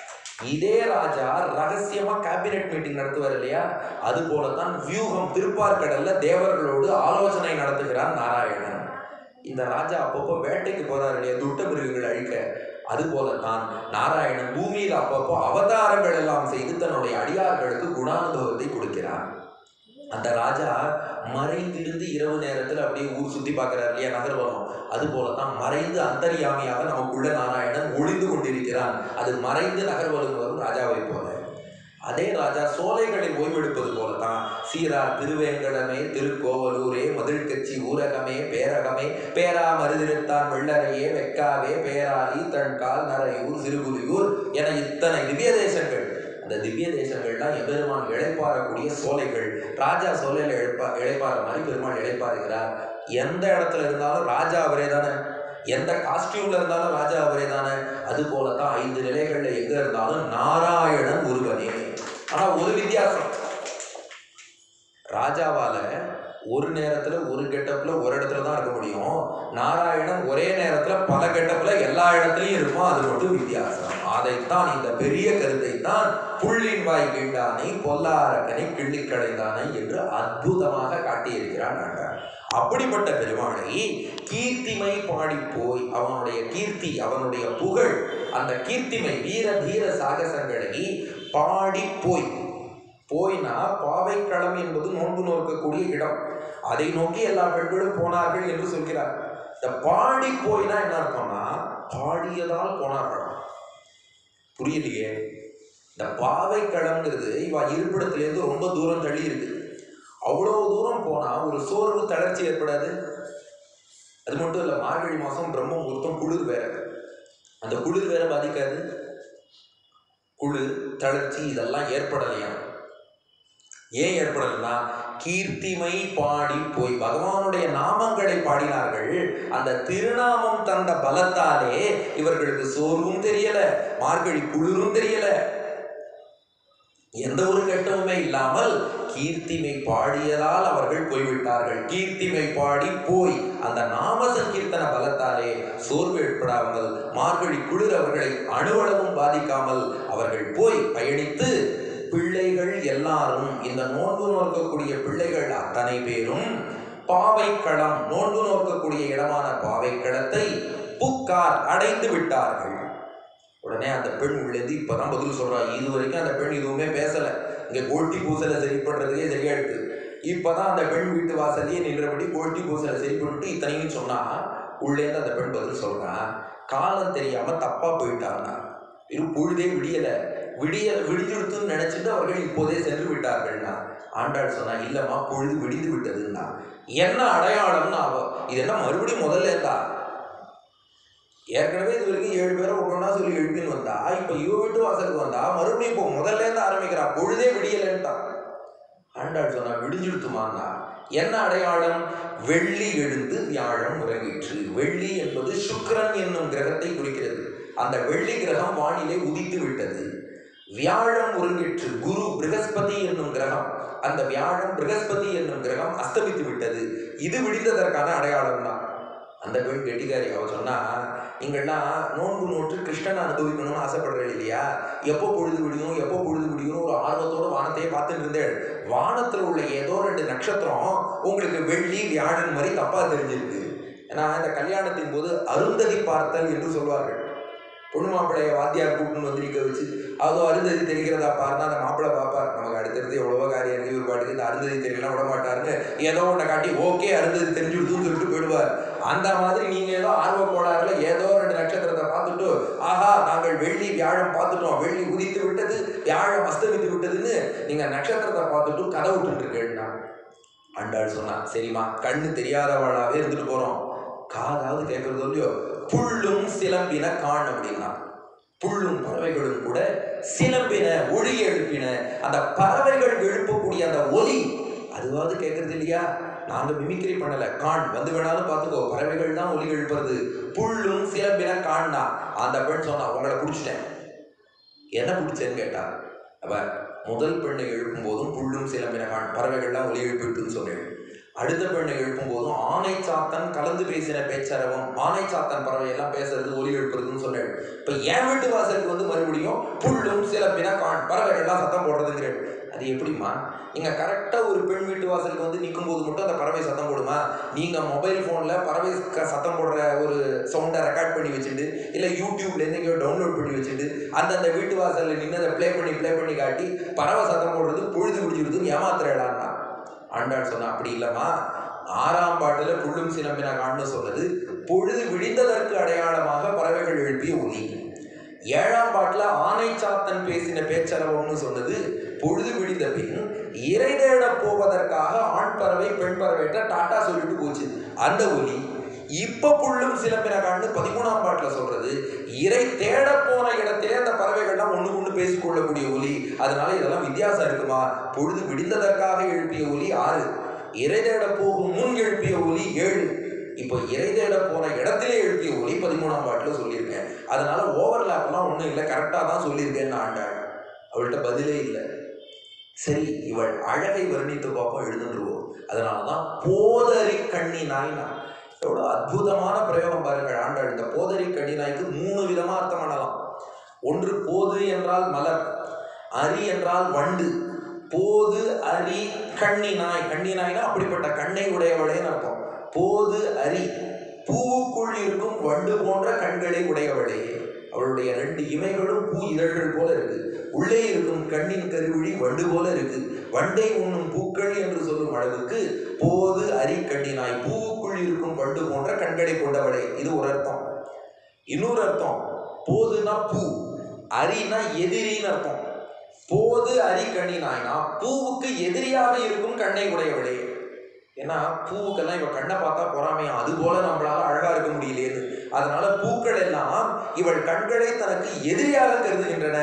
Speaker 1: இதே ராஜா ரகசியமா கேபினெட் மீட்டிங் நடத்துவார் இல்லையா, அது போலதான் வியூகம் திருப்பார்கடல்ல தேவர்களோடு ஆலோசனை நடத்துகிறார் நாராயணன். இந்த ராஜா அப்பப்போ வேட்டைக்கு போறாரு இல்லையா, துட்ட மிருகங்கள் அழிக்க, அது போலத்தான் நாராயணன் பூமியில் அப்பப்போ அவதாரங்கள் எல்லாம் செய்து தன்னுடைய அடியார்களுக்கு குணானுபவத்தை கொடுக்கிறார். அந்த ராஜா மறைந்திருந்து இரவு நேரத்தில் அப்படியே ஊர் சுத்தி பார்க்கிறார் இல்லையா, நகர்வனம். அது போலதான் மறைந்து அந்தரியாமியாக நமக்குள்ள நாராயணன் ஒளிந்து கொண்டிருக்கிறான். அது மறைந்து நகர்வலம் வரும் ராஜாவை போல. அதே ராஜா சோலைகளில் ஓய்வெடுப்பது போலதான் சீரார் திருவேங்கடமே திருக்கோவலூரே மதில் கட்சி ஊரகமே பேரகமே பேரா மருதிருத்தான் வெள்ளரையே வெக்காவே பேராலி தன்கால் நரையூர் சிறுகுலியூர் என இத்தனை திவ்ய தேசங்கள். அந்த திவ்ய தேசங்கள்லாம் எம்பெருமான் இழைப்பாறக்கூடிய சோலைகள். ராஜா சோலையில இழைப்பா இழைப்பாற மாதிரி பெருமாள் இழைப்பாருகிறார். எந்த இடத்துல இருந்தாலும் ராஜா அவரே தானே, எந்த காஸ்டியூம்ல இருந்தாலும் ராஜா அவரே தானே. அது போலதான் ஐந்து நிலைகள்ல எங்க இருந்தாலும் நாராயணன் ஒருவனே. ஆனா ஒரு வித்தியாசம், ராஜாவால ஒரு நேரத்துல ஒரு கெட்டப்ல ஒரு இடத்துல தான் இருக்க முடியும். நாராயணன் ஒரே நேரத்துல பல கெட்டப்ல எல்லா இடத்துலயும் இருக்கும். அது மட்டும் வித்தியாசம். அதைத்தான் இந்த பெரிய கருத்தை தான் புள்ளின் வாய் கீண்டானை பொல்லாரக்கனை கிள்ளி கடைந்தானை என்று அற்புதமாக காட்டியிருக்கிறான் ஆண்டாள். அப்படிப்பட்ட பெருமாளை கீர்த்திமை பாடி போய் அவனுடைய கீர்த்தி, அவனுடைய புகழ், அந்த கீர்த்திமை வீர தீர சாகசங்களை பாடி போய், போய்னா பாவைக்களம் என்பது நோன்பு நோக்கக்கூடிய இடம், அதை நோக்கி எல்லா பெண்களும் போனார்கள் என்று சொல்கிறார். இந்த பாடி போய்னா என்ன அர்த்தம்னா பாடியதால் போனார்கள். புரியலையே. இந்த பாவைக்களம்ங்கிறது இவ இருப்பிடத்திலேருந்து ரொம்ப தூரம் தள்ளி இருக்கு. அவ்வளவு தூரம் போனா ஒரு சோர்வு தளர்ச்சி ஏற்படாது. அது மட்டும் இல்ல, மார்கழி மாசம் பிரம்ம முகூர்த்தம், குளிர் வேற, அந்த குளிர் வேற பாதிக்காது. குளிர், தளர்ச்சி இதெல்லாம் ஏற்படலையா? ஏன் ஏற்படலைன்னா கீர்த்திமை பாடி போய் பகவானுடைய நாமங்களை பாடினார்கள். அந்த திருநாமம் தந்த பலத்தாலே இவர்களுக்கு சோர்வும் தெரியல, மார்கழி குளிரும் தெரியல, எந்த ஒரு கெட்டவுமே இல்லாமல் கீர்த்திமை பாடியதால் அவர்கள் போய்விட்டார்கள். கீர்த்திமை பாடி போய் அந்த நாம சங்கீர்த்தன பலத்தாலே சோர்வு ஏற்படாமல், மார்கழி குளிர் அவர்களை அணுவளவும் பாதிக்காமல் அவர்கள் போய் பயணித்து பிள்ளைகள் எல்லாரும், இந்த நோன்பு நோக்கக்கூடிய பிள்ளைகள் அத்தனை பேரும் பாவைக்களம், நோன்பு நோக்கக்கூடிய இடமான பாவைக்களத்தை புக்கார் அடைந்து விட்டார்கள். உடனே அந்த பெண் உள்ளேந்து இப்பதான் பதில் சொல்றா. இது வரைக்கும் அந்த பெண் எதுவுமே பேசல, இங்க கோட்டி பூசலை சரி பண்றதுக்கே சரியா இருக்கு. இப்பதான் அந்த பெண் வீட்டு வாசலையே நின்றபடி கோட்டி பூசலை சரி பண்ணிட்டு இத்தனையும் சொன்னா உள்ளேந்து அந்த பெண் பதில் சொல்றான். காலம் தெரியாம தப்பா போயிட்டாங்க, இது பொழுதே விடியல, விடிய விடிஞ்சுடுத்துன்னு நினைச்சிட்டு அவர்கள் இப்போதே சென்று விட்டார்கள்னா. ஆண்டாள் சொன்னா இல்லம்மா, பொழுது விடிந்து விட்டதுன்னா. என்ன அடையாளம்னு ஆகும், இது என்ன மறுபடியும் முதல்ல இருந்தா? ஏற்கனவே இது வரைக்கும் ஏழு பேரை ஒன்றா சொல்லி எழுப்பின்னு வந்தா, இப்ப இவ வீட்டு வாசலுக்கு வந்தா மறுபடியும் இப்போ முதல்ல இருந்து ஆரம்பிக்கிறா, பொழுதே விடியலன்ட்டா. ஆண்டாள் சொன்னா விடிஞ்சுடுத்துமான்னா. என்ன அடையாளம்? வெள்ளி எழுந்து வியாழம் உறங்கிற்று. வெள்ளி என்பது சுக்கிரன் என்னும் கிரகத்தை குறிக்கிறது. அந்த வெள்ளி கிரகம் வானிலை உதித்து விட்டது. வியாழம் உறங்கிற்று, குரு ப்ரகஸ்பதி என்னும் கிரகம், அந்த வியாழம் ப்ரகஸ்பதி என்னும் கிரகம் அஸ்தமித்து விட்டது. இது விடிந்ததற்கான அடையாளம் தான். அந்த பெண் கெட்டிக்காரி, அவ சொன்னா, நீங்கள்லாம் நோன்பு நோட்டு கிருஷ்ணனை அனுபவிக்கணும்னு ஆசைப்படுறீங்க இல்லையா? எப்போ பொழுது விடியும் எப்போ பொழுது விடியும் ஒரு ஆர்வத்தோட வானத்தையே பார்த்துட்டு இருந்தேன். வானத்தில் உள்ள ஏதோ ரெண்டு நட்சத்திரம் உங்களுக்கு வெள்ளி வியாழன் மாதிரி தப்பா தெரிஞ்சிருக்கு. ஏன்னா இந்த கல்யாணத்தின் போது அருந்ததி பார்த்தல் என்று சொல்வார்கள். பொண்ணு மாப்பிள்ளைய வாத்தியார் கூப்பிட்டு வந்து நிற்க வச்சு, அதோ அருந்ததி தெரிகிறதா பாருன்னா அந்த மாப்பிள்ளை பார்ப்பார், நமக்கு அடுத்தடுத்து எவ்வளவோ காரியம் இருக்கு, ஒரு பாட்டுக்கு இந்த அருந்ததி தெரியலாம் விட மாட்டாருன்னு ஏதோ ஒன்றை காட்டி ஓகே அருந்ததி தெரிஞ்சுடுதுன்னு சொல்லிட்டு போயிடுவார். அந்த மாதிரி நீங்க ஏதோ ஆர்வ கோளாறுல ஏதோ ரெண்டு நட்சத்திரத்தை பார்த்துட்டு, ஆஹா நாங்கள் வெள்ளி வியாழம் பார்த்துட்டோம், வெள்ளி உதித்து விட்டது வியாழம் அஸ்தமித்து விட்டதுன்னு நீங்க நட்சத்திரத்தை பார்த்துட்டு கதை விட்டுட்டு இருக்கேன்னா. ஆண்டாள் சொன்னா, சரிம்மா, கண்ணு தெரியாதவளாவே இருந்துட்டு போறோம், காதாவது கேட்கறது இல்லையோ, புல்லும் சிலம்பின காண் அப்படின்னா. புல்லும் பறவைகளும் கூட சிலம்பின ஒளி எழுப்பின, அந்த பறவைகள் எழுப்பக்கூடிய அந்த ஒலி அதுவாவது கேட்கறது இல்லையா? நாங்க மிமிக்ரி பண்ணல, காண் வந்து வேணாலும் பார்த்துக்கோ, பறவைகள் தான் ஒலி எழுப்புறது. புல்லும் சிலம்பின காண்னா. அந்த பெண் சொன்னா, உங்களை பிடிச்சிட்டேன். என்ன பிடிச்சேன்னு கேட்டா, அவ முதல் பெண்ணை எழுப்பும் போதும் புல்லும் சிலம்பின காண், பறவைகள்லாம் ஒலி எழுப்பிட்டுன்னு சொன்னேன். அடுத்த பெண்ணை எழுப்பும் போதும் ஆனை சாத்தன் கலந்து பேசின பேச்சரவம், ஆனை சாத்தன் பறவை எல்லாம் பேசுறது ஒலி எழுப்புறதுன்னு சொன்னேன். இப்ப என் வீட்டு வாசலுக்கு வந்து மறுபடியும் புல்லும் சிலம்பின காண், பறவைகள்லாம் சத்தம் போடுறதுங்கிறேன். அது எப்படிமா? நீங்க கரெக்டா ஒரு பெண் வீட்டு வாசலுக்கு வந்து நிற்கும் போது மட்டும் அந்த பறவை சத்தம் போடுமா? நீங்க மொபைல் போன்ல பறவை சத்தம் போடுற ஒரு சவுண்டை ரெக்கார்ட் பண்ணி வச்சுட்டு, இல்ல யூடியூப்ல இருந்து எங்கேயோ டவுன்லோட் பண்ணி வச்சுட்டு அந்தந்த வீட்டு வாசல்ல நின்று அதை பிளே பண்ணி பிளே பண்ணி காட்டி பறவை சத்தம் போடுறது பொழுது முடிஞ்சிடுதுன்னு ஏமாத்துறேடான்னா. ஆண்டாள் சொன்னா, அப்படி இல்லம்மா, ஆறாம் பாட்டுல புல்லும் சிலம்பின காண்னு சொல்றது பொழுது விடிந்ததற்கு அடையாளமாக பறவைகள் எழுப்பிய ஒலி. ஏழாம் பாட்டுல ஆனை சாத்தன் பேசின பேச்சரவம்னு சொன்னது பொழுது விடிந்த பின் இறை தேட போவதற்காக ஆண் பறவை பெண் பறவைட்ட டாட்டா சொல்லிட்டு போச்சு, அந்த ஒலி. இப்ப புல்லும் சிலம்பின காண்னு பதிமூணாம் பாட்டுல சொல்றது இறை தேட போன இடத்திலே அந்த பறவைகள்லாம் ஒண்ணு ஒண்ணு பேசிக்கொள்ளக்கூடிய ஒலி. அதனால இதெல்லாம் வித்தியாசம் இருக்குமா? பொழுது விடிந்ததற்காக எழுப்பிய ஒலி ஆறு, இறை தேட போகும் முன் எழுப்பிய ஒலி ஏழு. இப்போ இறை தேட போன இடத்திலே எழுப்பிய ஒலி பதிமூணாம் பாட்டுல சொல்லியிருக்கேன். அதனால ஓவர்லேப் எல்லாம் ஒண்ணும் இல்லை, கரெக்டா தான் சொல்லியிருக்கேன்னு ஆண்டாள். அவள்கிட்ட பதிலே இல்லை. சரி, இவள் அழகை வர்ணித்து பார்ப்போம், எழுதுருவோம். அதனாலதான் போதறி கண்ணி நாய்னா. எவ்வளோ அற்புதமான பிரயோகம் பாருங்கள் ஆண்டாள். இந்த போதறி கண்ணி நாய்க்கு மூணு விதமா அர்த்தம் பண்ணலாம். ஒன்று, போது என்றால் மலர், அரி என்றால் வண்டு. போது அரி கண்ணி நாய், கண்ணி நாய்னா அப்படிப்பட்ட கண்ணை உடையவளேன்னு அர்த்தம். போது அரி, பூவுக்குள் இருக்கும் வண்டு போன்ற கண்களை உடையவளே. அவளுடைய ரெண்டு இமைகளும் பூ இதழ்கள் போல இருக்கு, உள்ளே இருக்கும் கண்ணின் கருவிழி வண்டு போல இருக்கு. வண்டை உண்ணும் பூக்கள் என்று சொல்லும் அளவுக்கு போது அரி கண்ணினாய், பூவுக்குள் இருக்கும் வண்டு போன்ற கண்களை கொண்டவளே. இது ஒரு அர்த்தம். இன்னொரு அர்த்தம், போதுனா பூ, அரினா எதிரின்னு அர்த்தம். போது அரி கண்ணினாய்னா பூவுக்கு எதிரியாக இருக்கும் கண்ணை உடையவளே. ஏன்னா பூவுக்கெல்லாம் இவ கண்ணை பார்த்தா பொறாமையா, அது போல நம்மளால அழகா இருக்க முடியலேன்னு. அதனால பூக்கள் எல்லாம் இவள் கண்களை தனக்கு எதிரியாக கருதுகின்றன.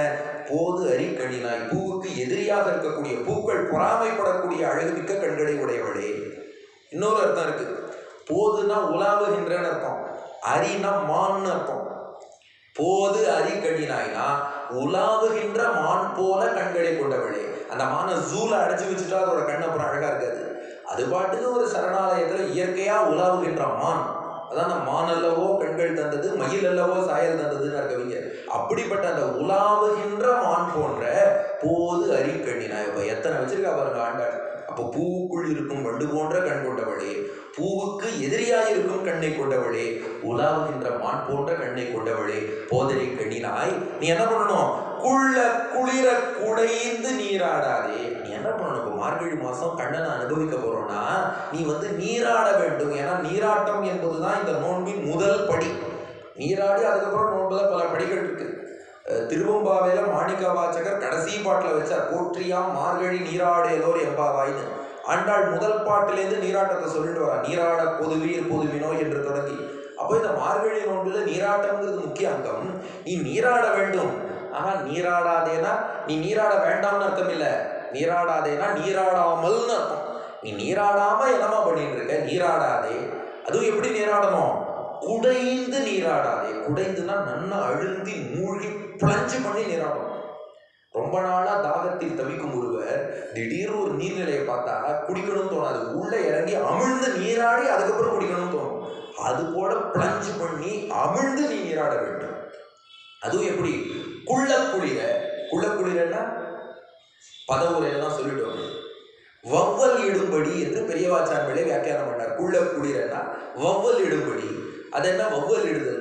Speaker 1: போது அரிக்கணினாய், பூவுக்கு எதிரியாக இருக்கக்கூடிய பூக்கள் பொறாமைப்படக்கூடிய அழகுமிக்க கண்களை உடையவளே. இன்னொரு அர்த்தம் இருக்கு. போதுன்னா உலாவுகின்றன்னு அர்த்தம், அரினா மான்னு அர்த்தம். போது அரிக்கணினாய்னா உலாவுகின்ற மான் போல கண்களை கொண்டவளே. அந்த மானை ஜூல அடைச்சு வச்சுட்டா அதோட கண் அப்புறம் அழகா இருக்காது. அது பாட்டுக்கு ஒரு சரணாலயத்துல இயற்கையா உலாவுகின்ற மான், அதான் மான் அல்லவோ கண்கள் தந்தது, மயில் அல்லவோ சாயல் தந்ததுன்னு கவிஞர். அப்படிப்பட்ட அந்த உலாவுகின்ற மான் போன்ற போது அரிக்கண்ணினாய். இப்ப எத்தனை வச்சிருக்கா பாருங்க ஆண்டாள். அப்போ பூவுக்குள் இருக்கும் வண்டு போன்ற கண் கொண்டவளே, பூவுக்கு எதிரியாய் இருக்கும் கண்ணை கொண்டவளே, உலாவுகின்ற மான் போன்ற கண்ணை கொண்டவளே, போதரை கண்ணினாய். நீ என்ன பண்ணணும்? குள்ள குளிர குடைந்து நீராடாதே. நீ என்ன பண்ணணும்? இப்போ மார்கழி மாசம் கண்ணனை அனுபவிக்க போறோம்னா நீ வந்து நீராட வேண்டும். ஏன்னா நீராட்டம் என்பதுதான் இந்த நோன்பின் முதல் படி. நீராடி அதுக்கப்புறம் நோன்புல பல படிகள் இருக்கு. திருவம்பாவையில மாணிக்க வாசகர் கடைசி பாட்டில் வச்சார், போற்றியாம் மார்கழி நீராடேலோர் எம்பாவாய்னு. ஆண்டாள் முதல் பாட்டிலேருந்து நீராட்டத்தை சொல்லிட்டு வரா, நீராட பொதுவீர் பொதுவினோ என்று தொடங்கி. அப்போ இந்த மார்கழி நோன்புல நீராட்டம்ங்கிறது முக்கிய அங்கம். நீ நீராட வேண்டும். ஆனா நீராடாதேனா நீ நீராட வேண்டாம்னு அர்த்தம் இல்லை. நீராடாதேனா நீராடாமல்னு அர்த்தம். நீ நீராடாம என்னமா பண்ணிட்டு இருக்க? நீராடாதே. அதுவும் எப்படி நீராடணும்? குடைந்து நீராடாதே. குடைந்துனா நன்னா அழுந்தி மூழ்கி பிளஞ்சு பண்ணி நீராடணும். ரொம்ப நாளா தாகத்தில் தவிக்கும் ஒருவர் திடீர்னு ஒரு நீர்நிலையை பார்த்தா குடிக்கணும்னு தோணாது. உள்ள இறங்கி அமிழ்ந்து நீராடி அதுக்கப்புறம் குடிக்கணும்னு தோணும். அது போல பிளஞ்சு பண்ணி அமிழ்ந்து நீ நீராட வேண்டும். அதுவும் எப்படி? குள்ள குளிர. குள்ள குளிரன்னா பதவுரையெல்லாம் சொல்லிட்டு வவ்வல் இடும்படி என்று பெரியவாச்சான் பிள்ளை வியாக்கியானம் பண்ணார். குள்ள குளிரன்னா வவ்வல் இடும்படி. அது என்ன வவ்வல் இடுதல்?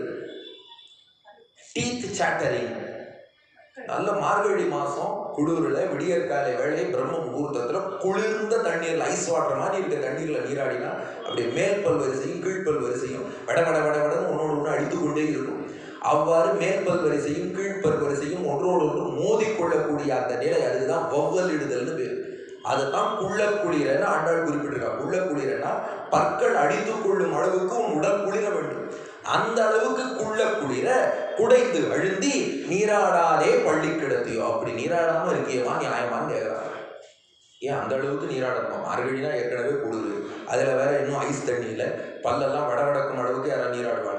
Speaker 1: டீத் சாட்டரிங். நல்ல மார்கழி மாசம் குளிர்ல விடியற்காலை வேளை பிரம்ம முகூர்த்தத்துல குளிர்ந்த தண்ணீர்ல, ஐஸ் வாட்டர் மாதிரி இருக்க தண்ணீர்ல நீராடினா அப்படி மேல்பல் வரிசையும் கீழ்ப்பல் வரிசையும் வட வட வட வடன்னு ஒன்னோடு ஒன்று அடித்து கொண்டே இருக்கும். அவ்வாறு மேற்பல் வரிசையும் கீழ்ப்பல் வரிசையும் ஒன்றோடு ஒன்று மோதி கொள்ளக்கூடிய அந்த நிலை, அதுதான் வவ்வல் இடுதல்னு பேர். அதுதான் குள்ள குளிரன்னு ஆண்டாள் குறிப்பிட்டிருக்கா. குள்ள குளிரன்னா பற்கள் அடித்து கொள்ளும் அளவுக்கு உன் உடல் குளிர வேண்டும். அந்த அளவுக்கு குள்ள குளிர குடைந்து அழுந்தி நீராடாதே பள்ளி கிடத்தியோ. அப்படி நீராடாம இருக்கியவா நியாயமான்னு கேட்கறாங்க. ஏன் அந்த அளவுக்கு நீராடணுமா? மார்கழினா ஏற்கனவே குளிர், அதுல வேற இன்னும் ஐஸ் தண்ணியில பல்லெல்லாம் வடவடக்கும் அளவுக்கு யாரும் நீராடுவாங்க?